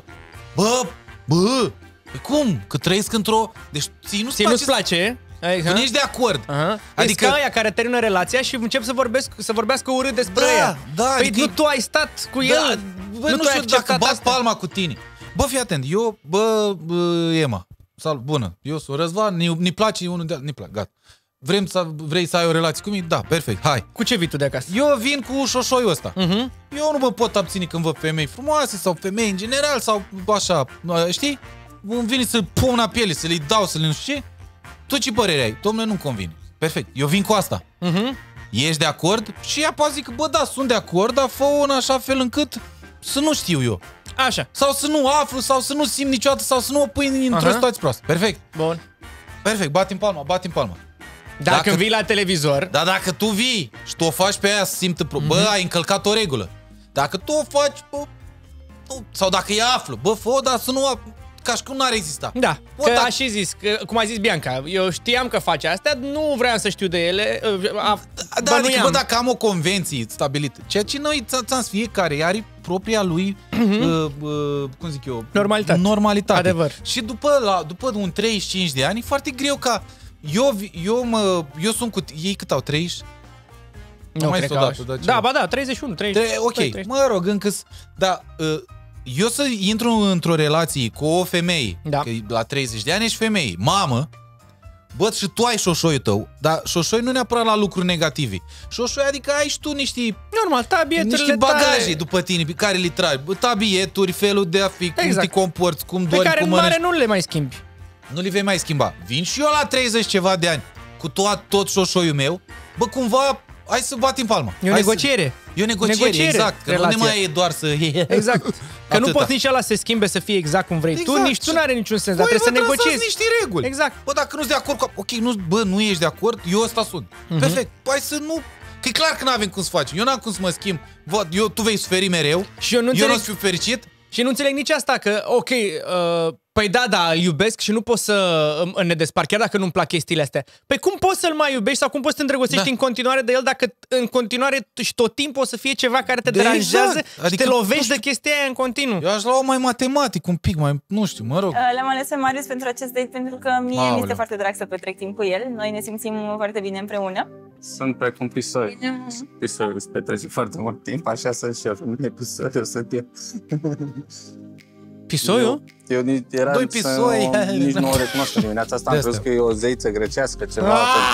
Speaker 1: bă, cum? Că trăiesc într-o... Deci
Speaker 2: nu-ți place?
Speaker 1: Tu nu ești de acord.
Speaker 2: Adică ca aia care termină relația și încep să vorbească urât despre ea.
Speaker 1: Da,
Speaker 2: păi nu tu ai stat cu el.
Speaker 1: Bă, nu știu dacă bat palma cu tine. Bă, fii atent, Emma, salut, bună, eu sunt Răzvan, ne place unul de altul, ne place, gata. Vrei să ai o relație cu mine? Da, perfect, hai.
Speaker 2: Cu ce vii tu de acasă?
Speaker 1: Eu vin cu șoșoiul ăsta. Eu nu mă pot abține când văd femei frumoase sau femei în general sau așa, știi? Îmi vine să pun una piele, să le dau, să le nu știu ce. Tu ce părere ai? Dom'le, nu-mi convine. Perfect, eu vin cu asta. Ești de acord? Și ea poate zic, bă, da, sunt de acord, dar fă-o în așa fel încât să nu știu eu.
Speaker 2: Așa.
Speaker 1: Sau să nu aflu, sau să nu simt niciodată, sau să nu o pui într-o situație proastă. Perfect.
Speaker 2: Bun.
Speaker 1: Perfect, batem palma.
Speaker 2: Dacă vii la televizor...
Speaker 1: Dar dacă tu vii și tu o faci pe aia să simtă... Bă, ai încălcat o regulă. Dacă tu o faci... Bă, nu, sau dacă ea află, bă, fă-o, dar să nu... Ca și cum n-ar exista.
Speaker 2: Da, că a și zis, cum a zis Bianca, eu știam că face astea, nu vreau să știu de ele.
Speaker 1: Da, adică, bă, dacă am o convenție stabilită, ceea ce noi ți-am zis, fiecare are propria lui, cum zic eu, normalitate.
Speaker 2: Adevăr.
Speaker 1: Și după un 35 de ani, e foarte greu ca... Eu sunt cu... Ei cât au? 30?
Speaker 2: Nu, cred că da, 31, 30.
Speaker 1: Ok, 30. Mă rog, încă... Da, eu să intru într-o relație cu o femeie, că la 30 de ani ești femeie, mamă, bă, și tu ai șoșoiul tău, dar șoșoi nu neapărat la lucruri negative. Șoșoi, adică ai și tu niște bagaje după tine pe care le tragi. Tabieturi, felul de a fi, cum te comporți, cum dormi,
Speaker 2: pe care în mare nu le mai schimbi.
Speaker 1: Nu le vei mai schimba. Vin și eu la 30 ceva de ani cu tot șoșoiul meu, bă, cumva, hai să batem palma.
Speaker 2: E o negociere.
Speaker 1: E o negociere, exact. Că
Speaker 2: relația.
Speaker 1: nu ne mai e doar să...
Speaker 2: Exact. Că nu poți nici ăla să se schimbe să fie exact cum vrei tu, nici tu n-are niciun sens, dar trebuie să negociezi.
Speaker 1: Niște reguli.
Speaker 2: Exact.
Speaker 1: Bă, dacă nu-s de acord cu... Ok, nu ești de acord, eu ăsta sunt. Perfect. Hai să nu... Că e clar că n-avem cum să facem. Eu n-am cum să mă schimb. Tu vei suferi mereu.
Speaker 2: Și eu nu
Speaker 1: fiu fericit.
Speaker 2: Și nu înțeleg nici asta că, ok, păi da, îl iubesc și nu pot să ne despart, chiar dacă nu-mi plac chestiile astea. Păi cum poți să-l mai iubești sau cum poți să te îndrăgostești în continuare de el dacă în continuare și tot timpul o să fie ceva care te deranjează și te lovești de chestia aia în continuu?
Speaker 1: Eu aș lua mai matematic, un pic mai, nu știu, mă rog.
Speaker 14: Le-am ales pe Marius pentru acest date pentru că mie mi este foarte drag să petrec timp cu el. Noi ne simțim foarte bine împreună.
Speaker 16: Sunt precum pisoi. Pisoi îți petrece foarte mult timp, așa sunt și eu. Nu e pisoi, eu sunt eu.
Speaker 2: Pisoiul?
Speaker 16: Eu
Speaker 1: doi pisoi.
Speaker 16: Nici nu o recunosc dimineața asta. Am crezut că e o zeiță grecească, ceva.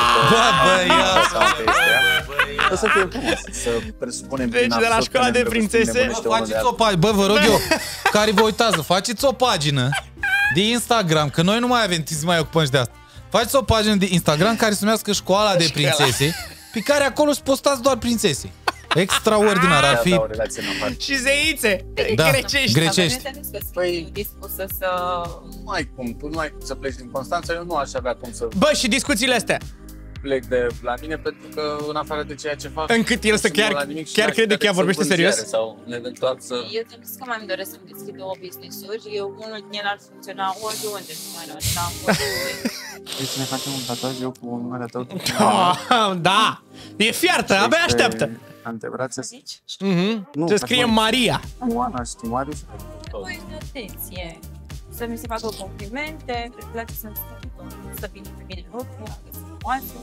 Speaker 16: O să fie frumos, să presupunem
Speaker 2: deci de la școala de prințese.
Speaker 1: Faceți o pagină, bă, vă rog eu, care vă uitați, faceți o pagină de Instagram, că noi nu mai avem timp să mai ocupăm și de asta. Faceți o pagină de Instagram care se numească Școala de Prințese, pe care acolo îți postați doar prințese. Extraordinar, ar fi...
Speaker 2: Și zeițe
Speaker 1: grecești.
Speaker 16: Păi, dispusă să... Nu ai cum, tu nu ai cum să pleci din Constanța, eu nu aș avea cum să...
Speaker 2: Bă, și discuțiile astea?
Speaker 16: Plec de la mine pentru că, în afară de ceea ce fac...
Speaker 2: Încât el să chiar crede că ea vorbește serios?
Speaker 16: Sau eventual să...
Speaker 5: Eu trebuie să mai îmi doresc să-mi deschid două business-uri. Unul din ele ar funcționa oriunde, numai la asta.
Speaker 16: Vrei să ne facem un tatuaj eu cu numele tău?
Speaker 2: Da! E fiartă, abia așteaptă!
Speaker 16: Antebrațe?
Speaker 2: Se scrie Maria.
Speaker 16: Oana, știi, Marius?
Speaker 14: Păi, atenție. Să mi se facă complimente, îmi place să vină pe mine lucru, frumoasă.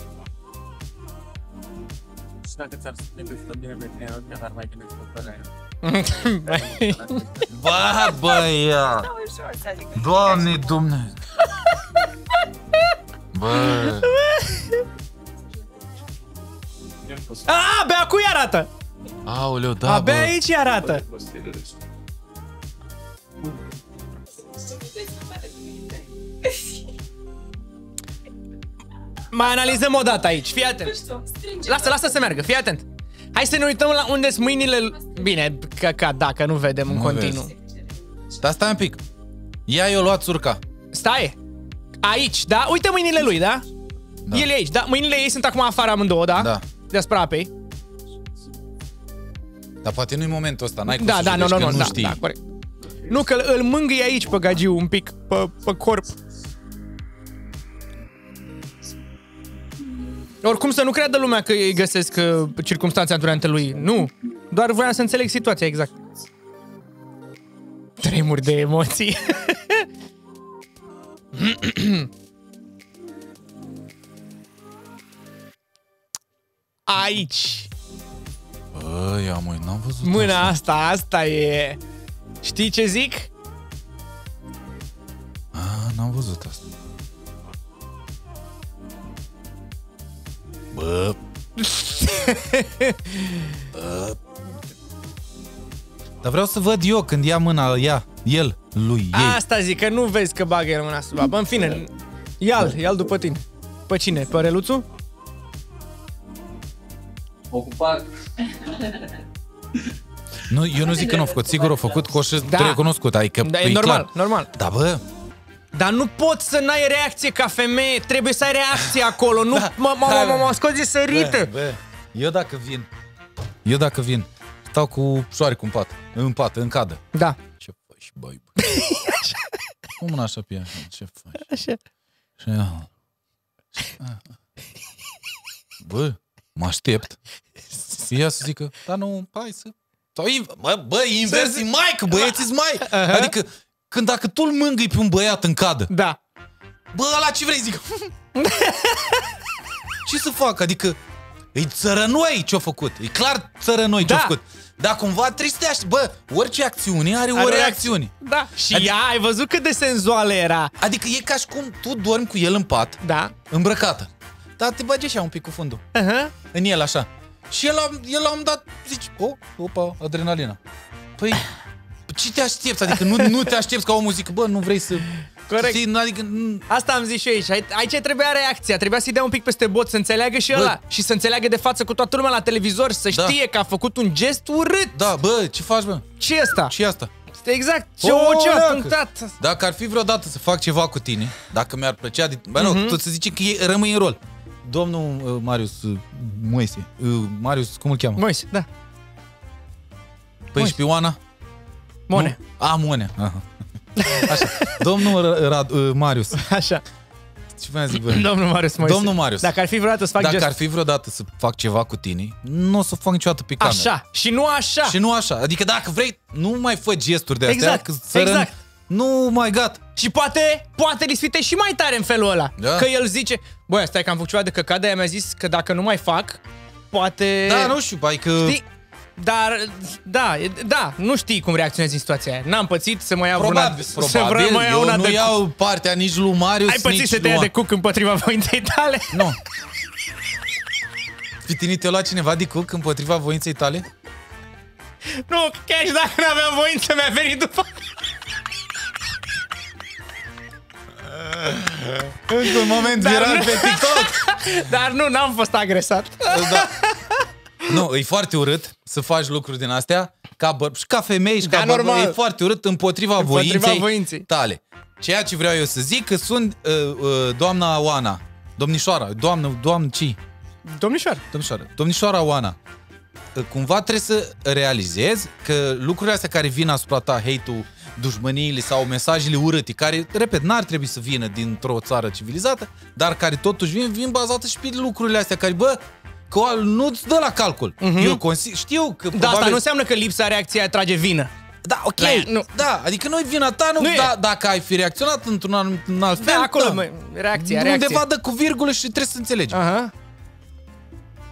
Speaker 16: Și dacă ți-ar spune că stă bine pe tine, chiar ar mai bine să fără aia.
Speaker 1: Bă, băia! Doamne Dumnezeu! Bă.
Speaker 2: Abia acum arată!
Speaker 1: Aoleu, da,
Speaker 2: abia
Speaker 1: bă.
Speaker 2: aici arată. Mai analizăm o dată aici, fii atent. Lasă să meargă, fii atent. Hai să ne uităm la unde sunt mâinile... Bine, dacă nu vedem în continuu.
Speaker 1: Dar stai un pic. Ia eu luat urca.
Speaker 2: Stai. Aici, da? Uite mâinile lui, da? El e aici, da? Mâinile ei sunt acum afară amândouă, da?
Speaker 1: Da.
Speaker 2: Deasupra apei.
Speaker 1: Dar poate nu-i momentul ăsta, n-ai cum
Speaker 2: Da,
Speaker 1: să
Speaker 2: da,
Speaker 1: judești, că
Speaker 2: nu
Speaker 1: nu știi.
Speaker 2: da, corect. Nu, că îl mângâie aici pe gagiu un pic, pe corp. Oricum să nu creadă lumea că îi găsesc circumstanțe aturante lui. Nu. Doar voiam să înțeleg situația exact. Tremuri de emoții. Aici.
Speaker 1: Bă, ia măi, n-am văzut
Speaker 2: mâna asta e... Știi ce zic?
Speaker 1: N-am văzut asta. Bă. Dar vreau să văd eu când ia mâna, el, lui, ei.
Speaker 2: Asta zic, că nu vezi că bagă el mâna sub apă. În fine, ia-l după tine. Pe cine? Pe Reluțu?
Speaker 6: Ocupat.
Speaker 1: Nu, eu nu zic că nu a făcut, sigur a făcut, Coșă recunoscut, adică
Speaker 2: da, e normal, clar. Normal.
Speaker 1: Da, bă.
Speaker 2: Dar nu poți să n-ai reacție ca femeie, trebuie să ai reacție acolo, nu mă scoți sărite.
Speaker 1: Bă, eu dacă vin, stau cu șoarecul în pat, în cadă.
Speaker 2: Da.
Speaker 1: Ce faci, băi? Cum așa pe așa? Ce faci?
Speaker 2: Așa.
Speaker 1: Bă, mă aștept. Ea să zică, da nu, hai să... Sau bă, invers e mai, că băieții-s mai. Adică, dacă tu îl mângâi pe un băiat în cadă.
Speaker 2: Da.
Speaker 1: Bă, ăla ce vrei, zic? Ce să fac? Adică, e țărănoi ce-a făcut. E clar țărănoi ce-a făcut. Dar cumva trebuie să te aștept. Bă, orice acțiune are o reacțiune.
Speaker 2: Da. Și adică, ea, ai văzut cât de senzuală era.
Speaker 1: Adică e ca și cum tu dormi cu el în pat, îmbrăcată. Dar te bagi așa un pic cu fundul. În el așa. Și el la un dat zici, opa, adrenalina. Păi, ce te aștepți? Adică nu te aștepți ca omul zic, bă, nu vrei să...
Speaker 2: Corect.
Speaker 1: Adică...
Speaker 2: Asta am zis și eu aici. Aici trebuia reacția. Trebuia să-i dea un pic peste bot, să înțeleagă și ăla. Și să înțeleagă de față cu toată lumea la televizor, să știe că a făcut un gest urât.
Speaker 1: Da, bă, ce faci, bă?
Speaker 2: Ce e asta?
Speaker 1: Ce e asta?
Speaker 2: Exact, ce-a punctat.
Speaker 1: Dacă ar fi vreodată să fac ceva cu tine, dacă mi-ar plăcea... Bă, nu, tu să zici că rămâi în rol. Domnul Marius Moise. Marius, cum îl cheamă?
Speaker 2: Moise, da.
Speaker 1: Păi și pe Oana?
Speaker 2: Mone.
Speaker 1: Mone. Aha. Așa. Domnul Marius.
Speaker 2: Așa.
Speaker 1: Ce vreau să zic, bă?
Speaker 2: Domnul Marius Moise.
Speaker 1: Domnul Marius.
Speaker 2: Dacă ar fi vreodată să fac
Speaker 1: Dacă ar fi vreodată să fac ceva cu tine, nu o să fac niciodată pe cameră.
Speaker 2: Așa. Și nu așa.
Speaker 1: Și nu așa. Adică dacă vrei, nu mai fă gesturi de astea.
Speaker 2: Exact. Exact.
Speaker 1: Nu mai gata.
Speaker 2: Și poate li sfite și mai tare în felul ăla.
Speaker 1: Da.
Speaker 2: Că el zice, băi, stai că am făcut ceva de căcat, de-aia mi-a zis că dacă nu mai fac, poate...
Speaker 1: Da, nu știu, adică...
Speaker 2: Știi? Dar, da, nu știi cum reacționezi în situația aia. N-am pățit să mă iau
Speaker 1: probabil, eu nu iau partea nici lui Marius,
Speaker 2: ai pățit să te ia de cuc împotriva voinței tale?
Speaker 1: Nu. Pe tine te-a luat cineva de cuc împotriva voinței tale?
Speaker 2: Nu, chiar și dacă n-aveam voință, mi-a venit după...
Speaker 1: Într-un moment viral pe TikTok.
Speaker 2: Dar nu, n-am fost agresat.
Speaker 1: Da. Nu, e foarte urât să faci lucruri din astea și ca femei și ca bărbați. E foarte urât împotriva voinței tale. Ceea ce vreau eu să zic că sunt doamna Oana, domnișoara, doamnă ce? Domnișoara Oana. Cumva trebuie să realizezi că lucrurile astea care vin asupra ta, hate-ul, dușmăniile sau mesajele urâte, care, repet, n-ar trebui să vină dintr-o țară civilizată, dar care totuși vin bazate și pe lucrurile astea care, bă, că nu-ți dă la calcul. Eu știu că
Speaker 2: probabil... Da, asta nu înseamnă că lipsa reacției trage vină.
Speaker 1: Da, ok. Da, adică nu-i vina ta, dacă ai fi reacționat într-un alt fel.
Speaker 2: Da, acolo, reacția.
Speaker 1: Undeva dă cu virgulă și trebuie să înțelegi.
Speaker 2: Aha.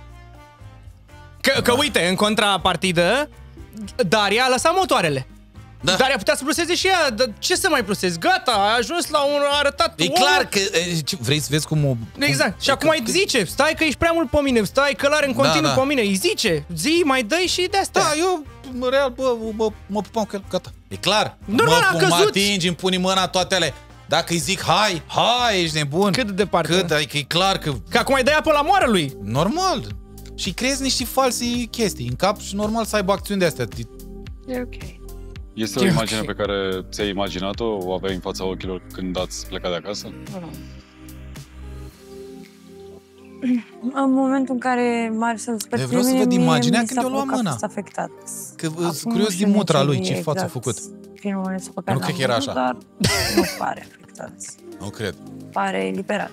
Speaker 2: Că uite, în contrapartidă, Daria a lăsat motoarele. Da. Dar ea putea să pluseze și ea. Dar ce să mai plusezi? Gata, ai ajuns la un arătat.
Speaker 1: E clar că vrei să vezi cum o...
Speaker 2: Exact. Și acum îi zice, stai că ești prea mult pe mine, stai călare în continuu pe mine. Îi zice, zi, mai dă-i și de-astea.
Speaker 1: Da, eu real, mă pupam cu el, gata. E clar.
Speaker 2: Normal, a căzut.
Speaker 1: Mă atingi, îmi puni mâna, toate alea. Dacă îi zic, hai, ești nebun.
Speaker 2: Cât de departe?
Speaker 1: Adică e clar că...
Speaker 2: Că acum îi dai apă la moară lui.
Speaker 1: Normal. Și creezi niște falsi chestii în cap și normal să aibă acțiuni de-astea.
Speaker 3: E ok.
Speaker 7: Este o imagine pe care ți-ai imaginat-o, o aveai în fața ochilor când ați plecat de acasă?
Speaker 10: În momentul în care Marius s-a despărțit,
Speaker 1: vreau să văd imaginea când i-a luat mâna.
Speaker 10: A fost afectat.
Speaker 1: Că sunt curios din mutra lui, ce față a făcut.
Speaker 10: Filmulețul pe care
Speaker 1: nu cred că era așa.
Speaker 10: Dar nu pare afectat.
Speaker 1: Nu cred.
Speaker 10: Pare eliberat.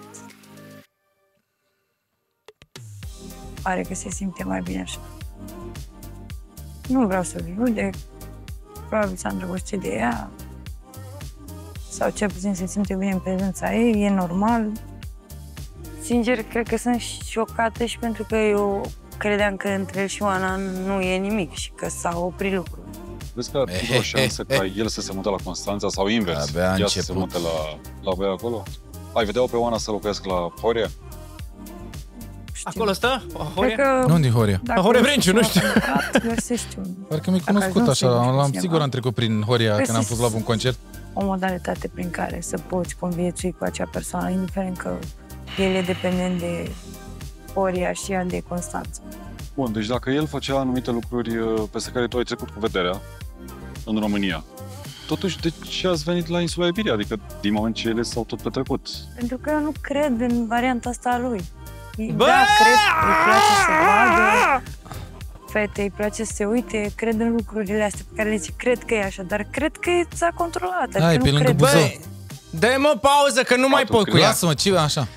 Speaker 10: Pare că se simte mai bine așa. Nu vreau să-l judec. Probabil s-a îndrăgostit de ea. Sau cel puțin se simte bine în prezența ei, e normal. Sincer, cred că sunt șocată și pentru că eu credeam că între el și Oana nu e nimic și că s-au oprit lucruri.
Speaker 7: Vezi că ar o șansă ca el să se mute la Constanța sau invers? Ea să se mute la voi acolo? Ai vedea pe Oana să locuiască la Horia?
Speaker 2: Acolo stă? Horia?
Speaker 1: Nu unde Horia?
Speaker 2: Horia Vrenciu, nu știu.
Speaker 1: Parcă mi-e cunoscut așa, sigur am trecut prin Horia când am fost la un concert.
Speaker 10: O modalitate prin care să poți conviețui cu acea persoană, indiferent că el e dependent de Horia și ea de Constanța.
Speaker 7: Bun, deci dacă el făcea anumite lucruri peste care tu ai trecut cu vederea în România, totuși de ce ați venit la insula Iberia? Adică din moment ce ele s-au tot petrecut?
Speaker 10: Pentru că eu nu cred în varianta asta a lui. Da, cred, îi place să vadă fete, îi place să se uite, cred în lucrurile astea pe care le zice, cred că e așa, dar cred că ți-a controlat.
Speaker 1: Hai, pe lângă Buzău.
Speaker 2: Dă-mă pauză, că nu mai pot cu ea.
Speaker 1: Lasă-mă, ce așa?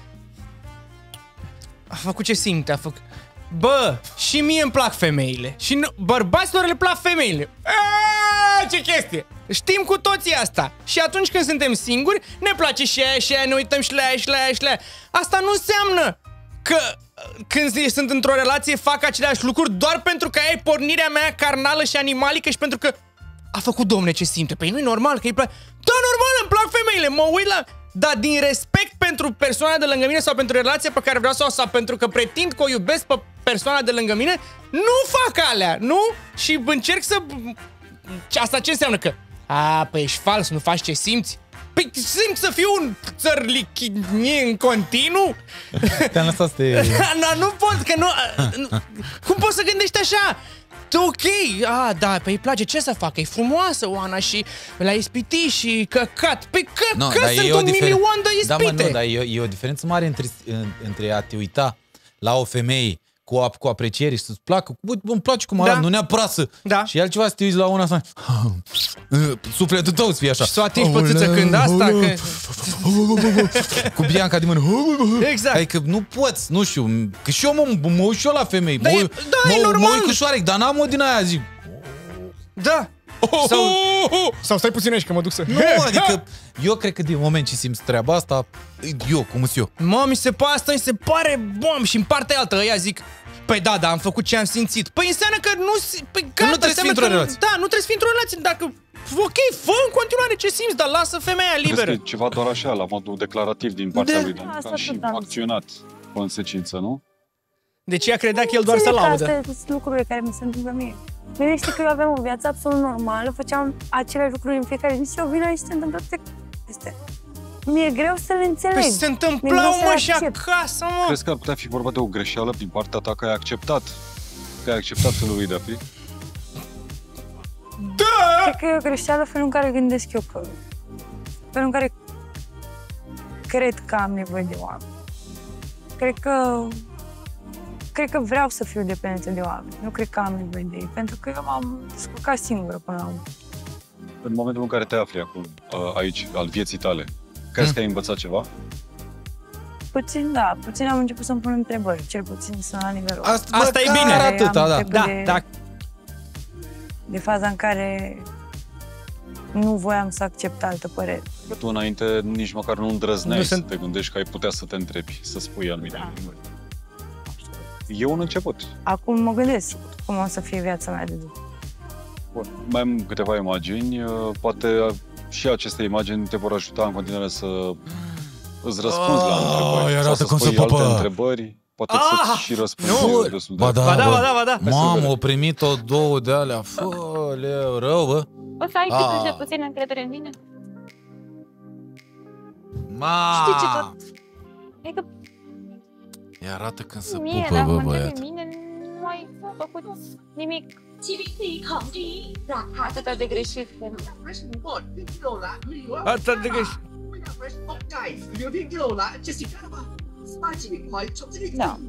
Speaker 2: A făcut ce simte, a făcut. Bă, și mie îmi plac femeile. Și bărbaților le plac femeile. Ce chestie! Știm cu toții asta. Și atunci când suntem singuri, ne place și aia, ne uităm și la aia. Asta nu înseamnă că când sunt într-o relație fac aceleași lucruri doar pentru că ai pornirea mea carnală și animalică și pentru că a făcut, domne, ce simte. Păi nu-i normal că îi place. Da, normal, îmi plac femeile, mă uit la... Dar din respect pentru persoana de lângă mine sau pentru relația pe care vreau să o sau pentru că pretind că o iubesc pe persoana de lângă mine, nu fac alea, nu? Și încerc să... Asta ce înseamnă? Că... păi ești fals, nu faci ce simți? Păi simți să fiu un țărlichini în continuu?
Speaker 1: Te-am lăsat să te...
Speaker 2: Nu pot, că nu... Cum poți să gândești așa? Ok, da, păi îi place, ce să facă? E frumoasă Oana și la ispiti și căcat. Păi că sunt un milion de ispite.
Speaker 1: Da, mă, nu, dar e o diferență mare între a te uita la o femeie cu apreciere și să-ți placă. Îmi place cum arată, nu neapărat să...
Speaker 2: Da.
Speaker 1: Și altceva să te uiți la una să... Sufletul tău să fie așa.
Speaker 2: Și să o atingi pe țâță când asta...
Speaker 1: Cu Bianca din mână.
Speaker 2: Exact.
Speaker 1: Adică nu poți, nu știu, că și eu mă uit și eu la femei.
Speaker 2: Mă
Speaker 1: uit cu șoarec, dar n-am o din aia, zic.
Speaker 2: Da. Sau stai puțin aici că mă duc să...
Speaker 1: Nu, adică eu cred că din moment ce simți treaba asta, cum sunt eu.
Speaker 2: Mă, mi se pare bom și în partea altă ăia zic, păi da, am făcut ce am simțit. Păi înseamnă că nu... Păi gata,
Speaker 1: nu trebuie să fii într-o relație.
Speaker 2: Da, nu trebuie să fii într-o relație. Dacă... Ok, fă în continuare ce simți, dar lasă femeia liberă.
Speaker 7: Crezi că e ceva doar așa, la modul declarativ din partea lui, dar și acționat consecință, nu?
Speaker 2: Deci ea credea că el doar să laudă.
Speaker 10: Astea sunt lucrurile care mi se întâmplă mie. Gândește că eu aveam o viață absolut normală, făceam aceleași lucruri în fiecare zi și eu vin aici și se întâmplă toate. Mi-e greu să le înțeleg.
Speaker 2: Păi se întâmplau, mă, și acasă, mă.
Speaker 7: Crezi că ar putea fi vorba de o greșeală din partea ta că ai acceptat felul lui de a fi?
Speaker 2: Da!
Speaker 10: Cred că e o greșeală felul în care gândesc eu că... Felul în care cred că am nevoie de oameni. Cred că vreau să fiu dependentă de oameni. Nu cred că am nevoie de ei, pentru că eu m-am descurcat singură până la urmă.
Speaker 7: În momentul în care te afli acum, aici, al vieții tale, crezi că ai învățat ceva?
Speaker 10: Puțin, da. Puțin am început să-mi pun întrebări. Cel puțin sunt la nivelul
Speaker 2: Asta e bine.
Speaker 1: Atâta,
Speaker 2: da.
Speaker 10: De faza în care nu voiam să accept altă părere.
Speaker 7: Că tu înainte nici măcar nu îndrăzneai să te gândești că ai putea să te întrebi, să spui anumite lucruri. E un început.
Speaker 10: Acum mă gândesc cum o să fie viața mea de după.
Speaker 7: Mai am câteva imagini, poate și aceste imagini te vor ajuta în continuare să îți răspunzi la întrebări. Sau să spui alte întrebări. Poate să și răspunzi.
Speaker 1: Ba da. Mamă, o primit-o 2 de alea. Fă-leu, rău, bă.
Speaker 3: O să ai cât de puțin încredere în mine? Știi ce tot... E că...
Speaker 1: Îi arată când se pupă, bă, băiat.
Speaker 3: Mine nu ai făcut nimic. Atâta de greșit.
Speaker 2: Atâta de greșit.
Speaker 3: Da.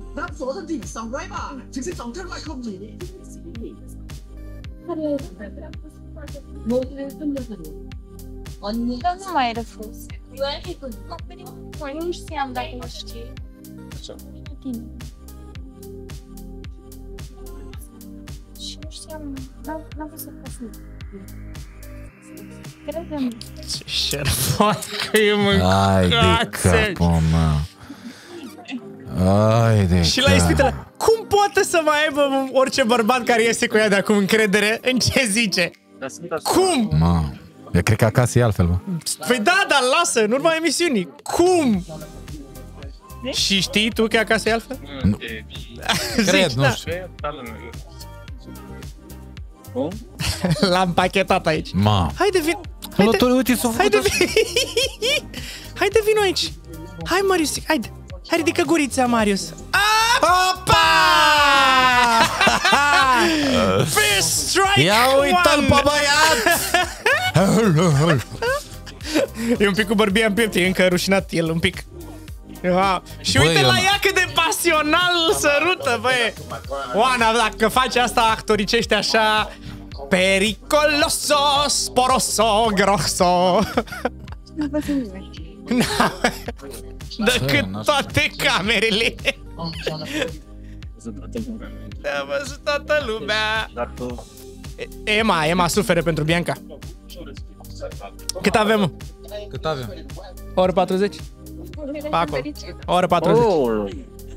Speaker 3: Dar nu mai refuz. Nu știam dacă nu știi. Și nu știam, n-am vrut să fac. Crede-mă.
Speaker 2: Ce șerfat că e mâncat.
Speaker 1: Ai de capul, mă. Ai de
Speaker 2: și la ispitele, cum poate să mai aibă orice bărbat care iese cu ea de acum încredere în ce zice? Cum?
Speaker 1: Mă, eu cred că acasă e altfel, bă.
Speaker 2: Păi da, dar lasă, în urma emisiunii. Cum? Și știi tu că acasă e altfel?
Speaker 1: Nu. Cred, nu știu.
Speaker 2: L-am împachetat aici.
Speaker 1: Ma.
Speaker 2: Haide, vin. Haide, vino aici. Hai, Marius, haide. Hai, ridică gurița, Marius. Opa! First strike!
Speaker 1: Ia uita-l pe băiat!
Speaker 2: E un pic cu bărbia în piept, e încă rușinat el un pic. Și uite la ea cât de pasional sărută, băie. Oana, dacă faci asta actoricește așa, pericoloso, sporoso, grosso.
Speaker 3: Nu văd nimic.
Speaker 2: Decât toate camerele. A văzut toată lumea. Emma suferă pentru Bianca. Cât avem?
Speaker 1: Cât avem?
Speaker 2: O oră 40? Acolo. O oră 40.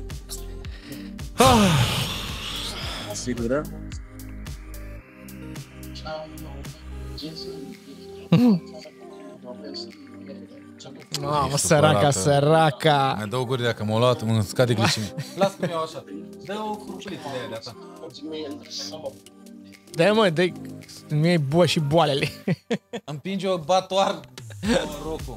Speaker 17: Sigură?
Speaker 2: Mamă, săraca.
Speaker 1: Mai dă-o guri dacă m-a luat, mă scade glicimie. Lasă că mi-au așa. Dă-o hurculiță de aia de-a ta.
Speaker 2: Da, mă, dă-i, mi-ai și boalele.
Speaker 1: Împinge o batoar norocul.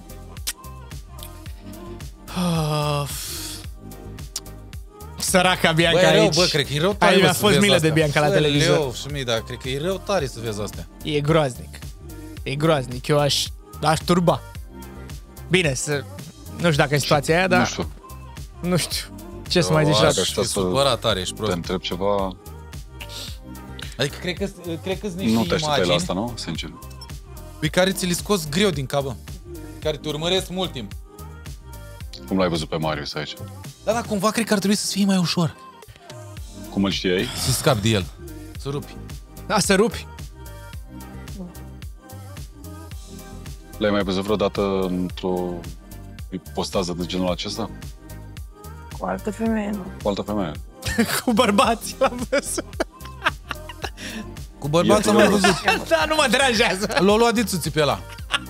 Speaker 2: Săraca Bianca aici.
Speaker 1: Bă, e rău, bă, cred că e rău tare.
Speaker 2: Aici mi-a fost milă de Bianca la televizor.
Speaker 1: Rău și mie, dar cred că e rău tare să vezi astea.
Speaker 2: E groaznic. E groaznic. Eu aș turba. Bine, nu știu dacă e situația aia, dar... Nu știu. Ce să mai zici la...
Speaker 1: E supărat tare, ești prost.
Speaker 7: Te întreb ceva...
Speaker 1: Adică cred că-s niște
Speaker 7: nu te așteptai
Speaker 1: imagini
Speaker 7: la asta, nu? Sincer.
Speaker 1: pe care ți le scos greu din cap, bă. Care te urmăresc mult timp.
Speaker 7: Cum l-ai văzut pe Marius aici?
Speaker 1: Da, dar cumva cred că ar trebui să fie mai ușor.
Speaker 7: Cum îl știai?
Speaker 1: Să scapi de el. Să rupi.
Speaker 2: Da, să rupi.
Speaker 7: L-ai mai văzut vreodată într-o ipostază de genul acesta?
Speaker 10: Cu altă femeie, nu.
Speaker 7: Cu altă femeie?
Speaker 2: Cu bărbați l-am văzut.
Speaker 1: Cu bărbați am mai văzut.
Speaker 2: Da, nu mă deranjează.
Speaker 1: L-a luat dițuții pe ăla.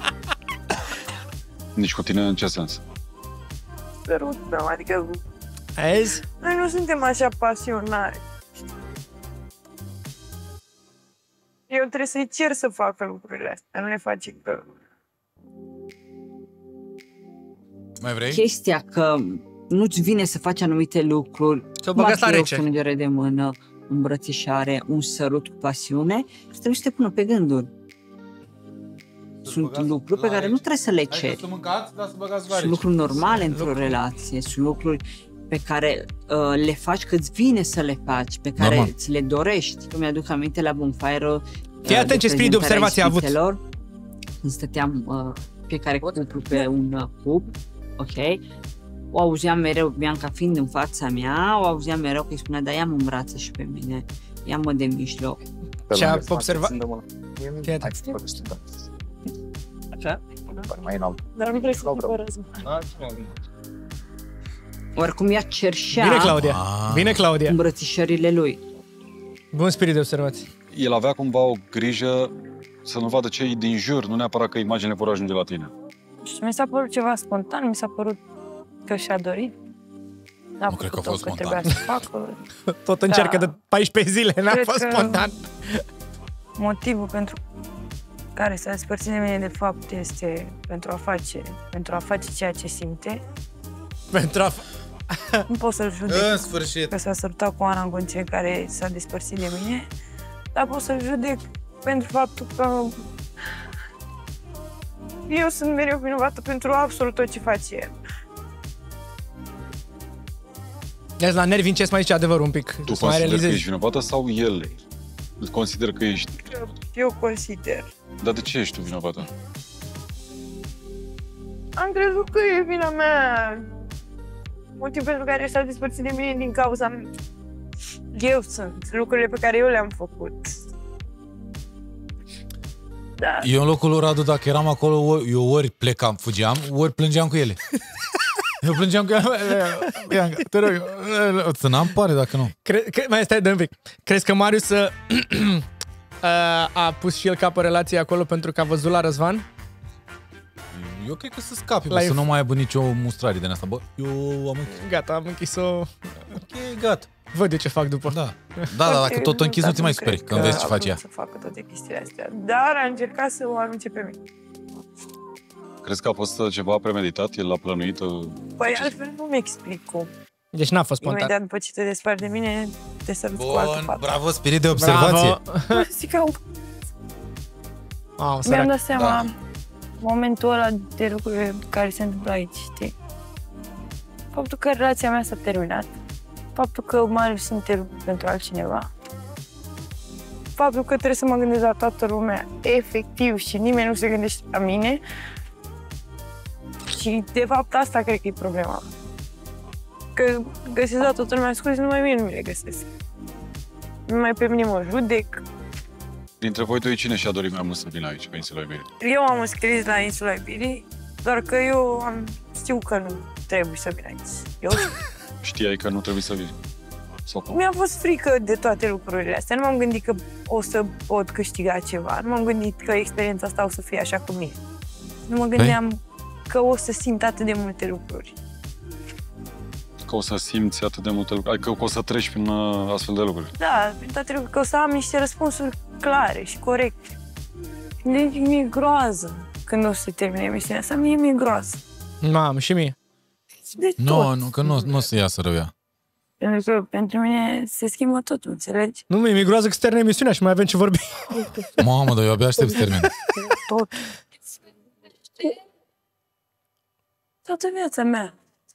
Speaker 7: Nici cu tine în ce sens?
Speaker 10: Sărutăm, adică...
Speaker 2: Azi?
Speaker 10: Noi nu suntem așa pasionari. Eu trebuie să-i cer să facă lucrurile astea, nu le face că...
Speaker 1: Mai vrei?
Speaker 8: Chestia că nu-ți vine să faci anumite lucruri, cum ar fi o strângere de mână, îmbrățișare, un sărut cu pasiune, trebuie să te pună pe gânduri. Sunt lucruri pe care nu trebuie să le ceri. Sunt lucruri normale într-o relație, sunt lucruri pe care le faci că îți vine să le faci, pe care ți le dorești. Eu mi-aduc aminte la Bonfire.
Speaker 2: Fii atent ce spirit de observație a avut.
Speaker 8: Când stăteam fiecare cuplu pe un cub, ok? O auzeam mereu, Bianca fiind în fața mea, o auzeam mereu că îi spunea, da, ia-mă în brațe și pe mine, ia-mă de mijloc.
Speaker 2: Ce-a observat?
Speaker 17: Așa? Mai înalt.
Speaker 10: Dar nu vrei să cumpărăți.
Speaker 8: Oricum ea cerșea
Speaker 2: Bine, Claudia. Bine, Claudia.
Speaker 8: îmbrățișările lui.
Speaker 2: Bun spirit de observație.
Speaker 7: el avea cumva o grijă să nu vadă cei din jur, nu neapărat că imaginile vor ajunge la tine.
Speaker 10: Și mi s-a părut ceva spontan, mi s-a părut că și-a dorit.
Speaker 1: Nu cred că a fost spontan.
Speaker 10: Trebuia să facă.
Speaker 2: Tot încearcă de 14 zile, n-a fost spontan.
Speaker 10: Motivul pentru care s-a despărțit de mine, de fapt, este pentru a face ceea ce simte. Nu pot să-l judec.
Speaker 1: În sfârșit.
Speaker 10: Că s-a sărutat cu Ana în condiții în care s-a despărțit de mine, dar pot să-l judec pentru faptul că eu sunt mereu vinovată pentru absolut tot ce face el.
Speaker 2: Deci la nervi încep să mai zici adevărul un pic.
Speaker 7: Tu consideri că ești vinovată sau el consider că ești?
Speaker 10: Eu consider.
Speaker 7: Dar de ce ești tu vinovată?
Speaker 10: Am crezut că e vina mea. Motiv pentru care s-a despărțit de mine din cauza mea. Eu sunt. Lucrurile pe care eu le-am făcut. Da.
Speaker 1: Eu în locul lui Radu, dacă eram acolo, eu ori plecam, fugeam, ori plângeam cu ele. Eu plângeam cu ele. Bianca, te rog, să n-am pare dacă nu.
Speaker 2: Mai stai de un pic. Crezi că Marius a pus și el capă relație acolo pentru că a văzut la Răzvan?
Speaker 1: Eu cred că să scape, să nu mai aibă nicio mustrare din asta. Bă, eu am închis.
Speaker 2: Gata, am închis-o.
Speaker 1: Ok, gata.
Speaker 2: Văd eu ce fac după.
Speaker 1: Da, dacă tot o închizi, nu te mai superi când vezi ce face ea.
Speaker 10: Să facă toate chestiile astea, dar a încercat să o arunce pe mine.
Speaker 7: Crezi că a fost ceva premeditat? El a plănuit?
Speaker 10: Păi altfel nu-mi explic cum.
Speaker 2: Deci n-a fost spontan.
Speaker 10: Imediat după ce te despari de mine, te săruți cu altă fată.
Speaker 1: Bravo, spirit de observație.
Speaker 10: Mi-am dat seama momentul ăla de lucrurile care se întâmplă aici, știi? Faptul că relația mea s-a terminat. Faptul că Marius sunt pentru altcineva. Faptul că trebuie să mă gândesc la toată lumea, efectiv, și nimeni nu se gândește la mine. Și, de fapt, asta cred că e problema. Că găsesc la toată lumea scuze, numai mie nu mi le găsesc. Numai pe mine mă judec.
Speaker 7: Dintre voi doi, cine și-a dorit mai mult să vină aici, pe Insula Iubirii?
Speaker 10: Eu am înscris la Insula Iubirii, doar că eu știu că nu trebuie să vin aici. Eu
Speaker 7: Știai că nu trebuie să vii?
Speaker 10: Mi-a fost frică de toate lucrurile astea. Nu m-am gândit că o să pot câștiga ceva. Nu m-am gândit că experiența asta o să fie așa cu mine. Nu mă gândeam că o să simt atât de multe lucruri.
Speaker 7: Că o să simți atât de multe lucruri? Adică că o să treci prin astfel de lucruri?
Speaker 10: Da, prin toate lucrurile. Că o să am niște răspunsuri clare și corecte. Deci mi-e groază când o să se termine emisiunea asta. Mie mi-e groază.
Speaker 2: Mamă, și mie.
Speaker 1: Nu, că nu o să iasă rău ea.
Speaker 10: Pentru că pentru mine se schimbă totul, înțelegi?
Speaker 2: Nu, mi-e groază că se termină emisiunea și mai avem ce vorbi.
Speaker 1: Mamă, dar eu abia aștept să termin.
Speaker 10: Tot. Toată viața mea.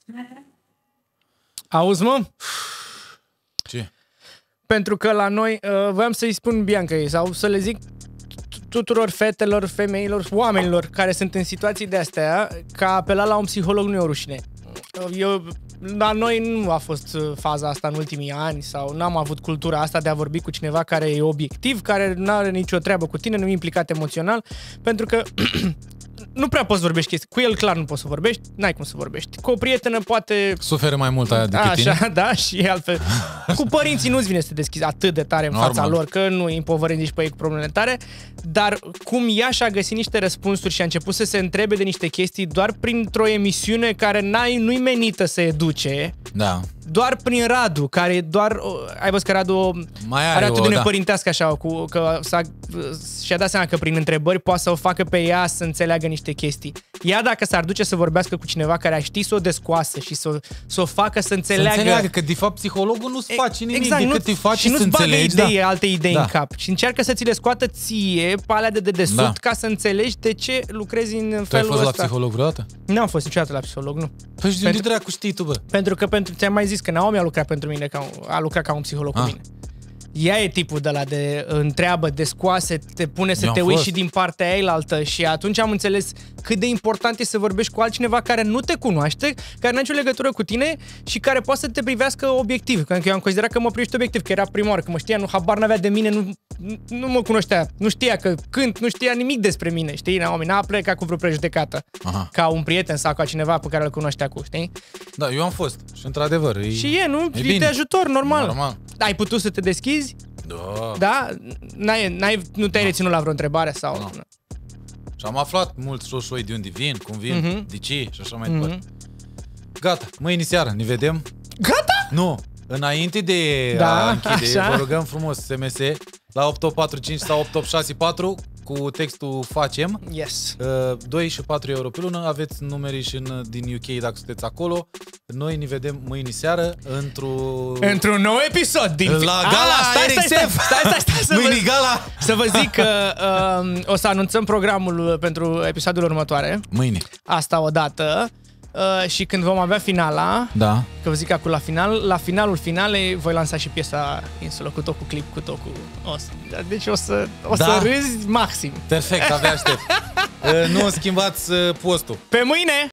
Speaker 2: Auzi, mă?
Speaker 1: Ce?
Speaker 2: Pentru că la noi, voiam să-i spun Biancăi sau să le zic tuturor fetelor, femeilor, oamenilor care sunt în situații de astea, că a apela la un psiholog nu e o rușine. La noi nu a fost faza asta în ultimii ani sau n-am avut cultura asta de a vorbi cu cineva care e obiectiv, care nu are nicio treabă cu tine, nu e implicat emoțional, pentru că nu prea poți vorbești chestii. Cu el clar nu poți să vorbești, n-ai cum să vorbești. Cu o prietenă poate...
Speaker 1: Suferă mai mult aia decât tine?
Speaker 2: Așa, da, și altfel. Cu părinții nu-ți vine să te deschizi atât de tare în fața lor, că nu îi împovări nici pe ei cu probleme tare, dar cum ea și-a găsit niște răspunsuri și a început să se întrebe de niște chestii doar printr-o emisiune care nu-i menită să educe,
Speaker 1: da.
Speaker 2: Doar prin Radu, care doar... Ai văzut că Radu are atitudine părintească așa, că și-a dat seama că prin întrebări poate să o facă pe ea să înțeleagă niște chestii. Ea dacă s-ar duce să vorbească cu cineva care a ști să o descoase și să o facă să înțeleagă... Să înțeleagă
Speaker 1: că de fapt psihologul nu-ți face nimic,
Speaker 2: exact,
Speaker 1: decât îi face să
Speaker 2: înțelegi. Și nu-ți alte idei în cap. Și încearcă să ți le scoată ție pe alea de dedesubt ca să înțelegi de ce lucrezi în felul ăsta.
Speaker 1: Tu ai fost la psiholog vreodată?
Speaker 2: Nu am fost niciodată la psiholog, nu.
Speaker 1: Păi de unde dracu știi tu, bă?
Speaker 2: Pentru că ți-am mai zis că Naomi a lucrat pentru mine, a lucrat ca un psiholog cu mine. Ea e tipul de la de întreabă, descoase, te pune să te uiți și din partea ailaltă și atunci am înțeles cât de important e să vorbești cu altcineva care nu te cunoaște, care nu are nicio legătură cu tine și care poate să te privească obiectiv. Că eu am considerat că mă privește obiectiv, că era prima oară, că mă știa, habar n-avea de mine, nu mă cunoștea, nu știa că cânt, nu știa nimic despre mine, știi? Naomi n-a plecat cu vreo prejudecată, ca un prieten sau ca cineva pe care îl cunoștea cu, știi?
Speaker 1: Da, eu am fost și într-adevăr.
Speaker 2: Și nu? E de ajutor, normal. Ai putut să te deschizi? Da? Nu te-ai reținut la vreo întrebare sau...
Speaker 1: No. Și am aflat mulți șoșoi de unde vin, cum vin, de ce și așa mai departe. Gata, mâine seară ne vedem.
Speaker 2: Gata?
Speaker 1: Nu, înainte de a închide, vă rugăm frumos SMS la 8845 sau 8864 cu textul Facem.
Speaker 2: Yes.
Speaker 1: 2 și 4 euro pe lună, aveți numere și din UK dacă sunteți acolo. Noi ne vedem mâine seară
Speaker 2: într-un nou episod din
Speaker 1: la gala
Speaker 2: Stai,
Speaker 1: mâine gala.
Speaker 2: Să vă zic că o să anunțăm programul pentru episodul următoare.
Speaker 1: Mâine.
Speaker 2: Asta odată. Și când vom avea finala, că vă zic acum la finalul finalei voi lansa și piesa Insulă, cu tot cu clip, cu tot cu... Deci o să râzi maxim.
Speaker 1: Perfect, abia aștept. Nu schimbați postul.
Speaker 2: Pe mâine!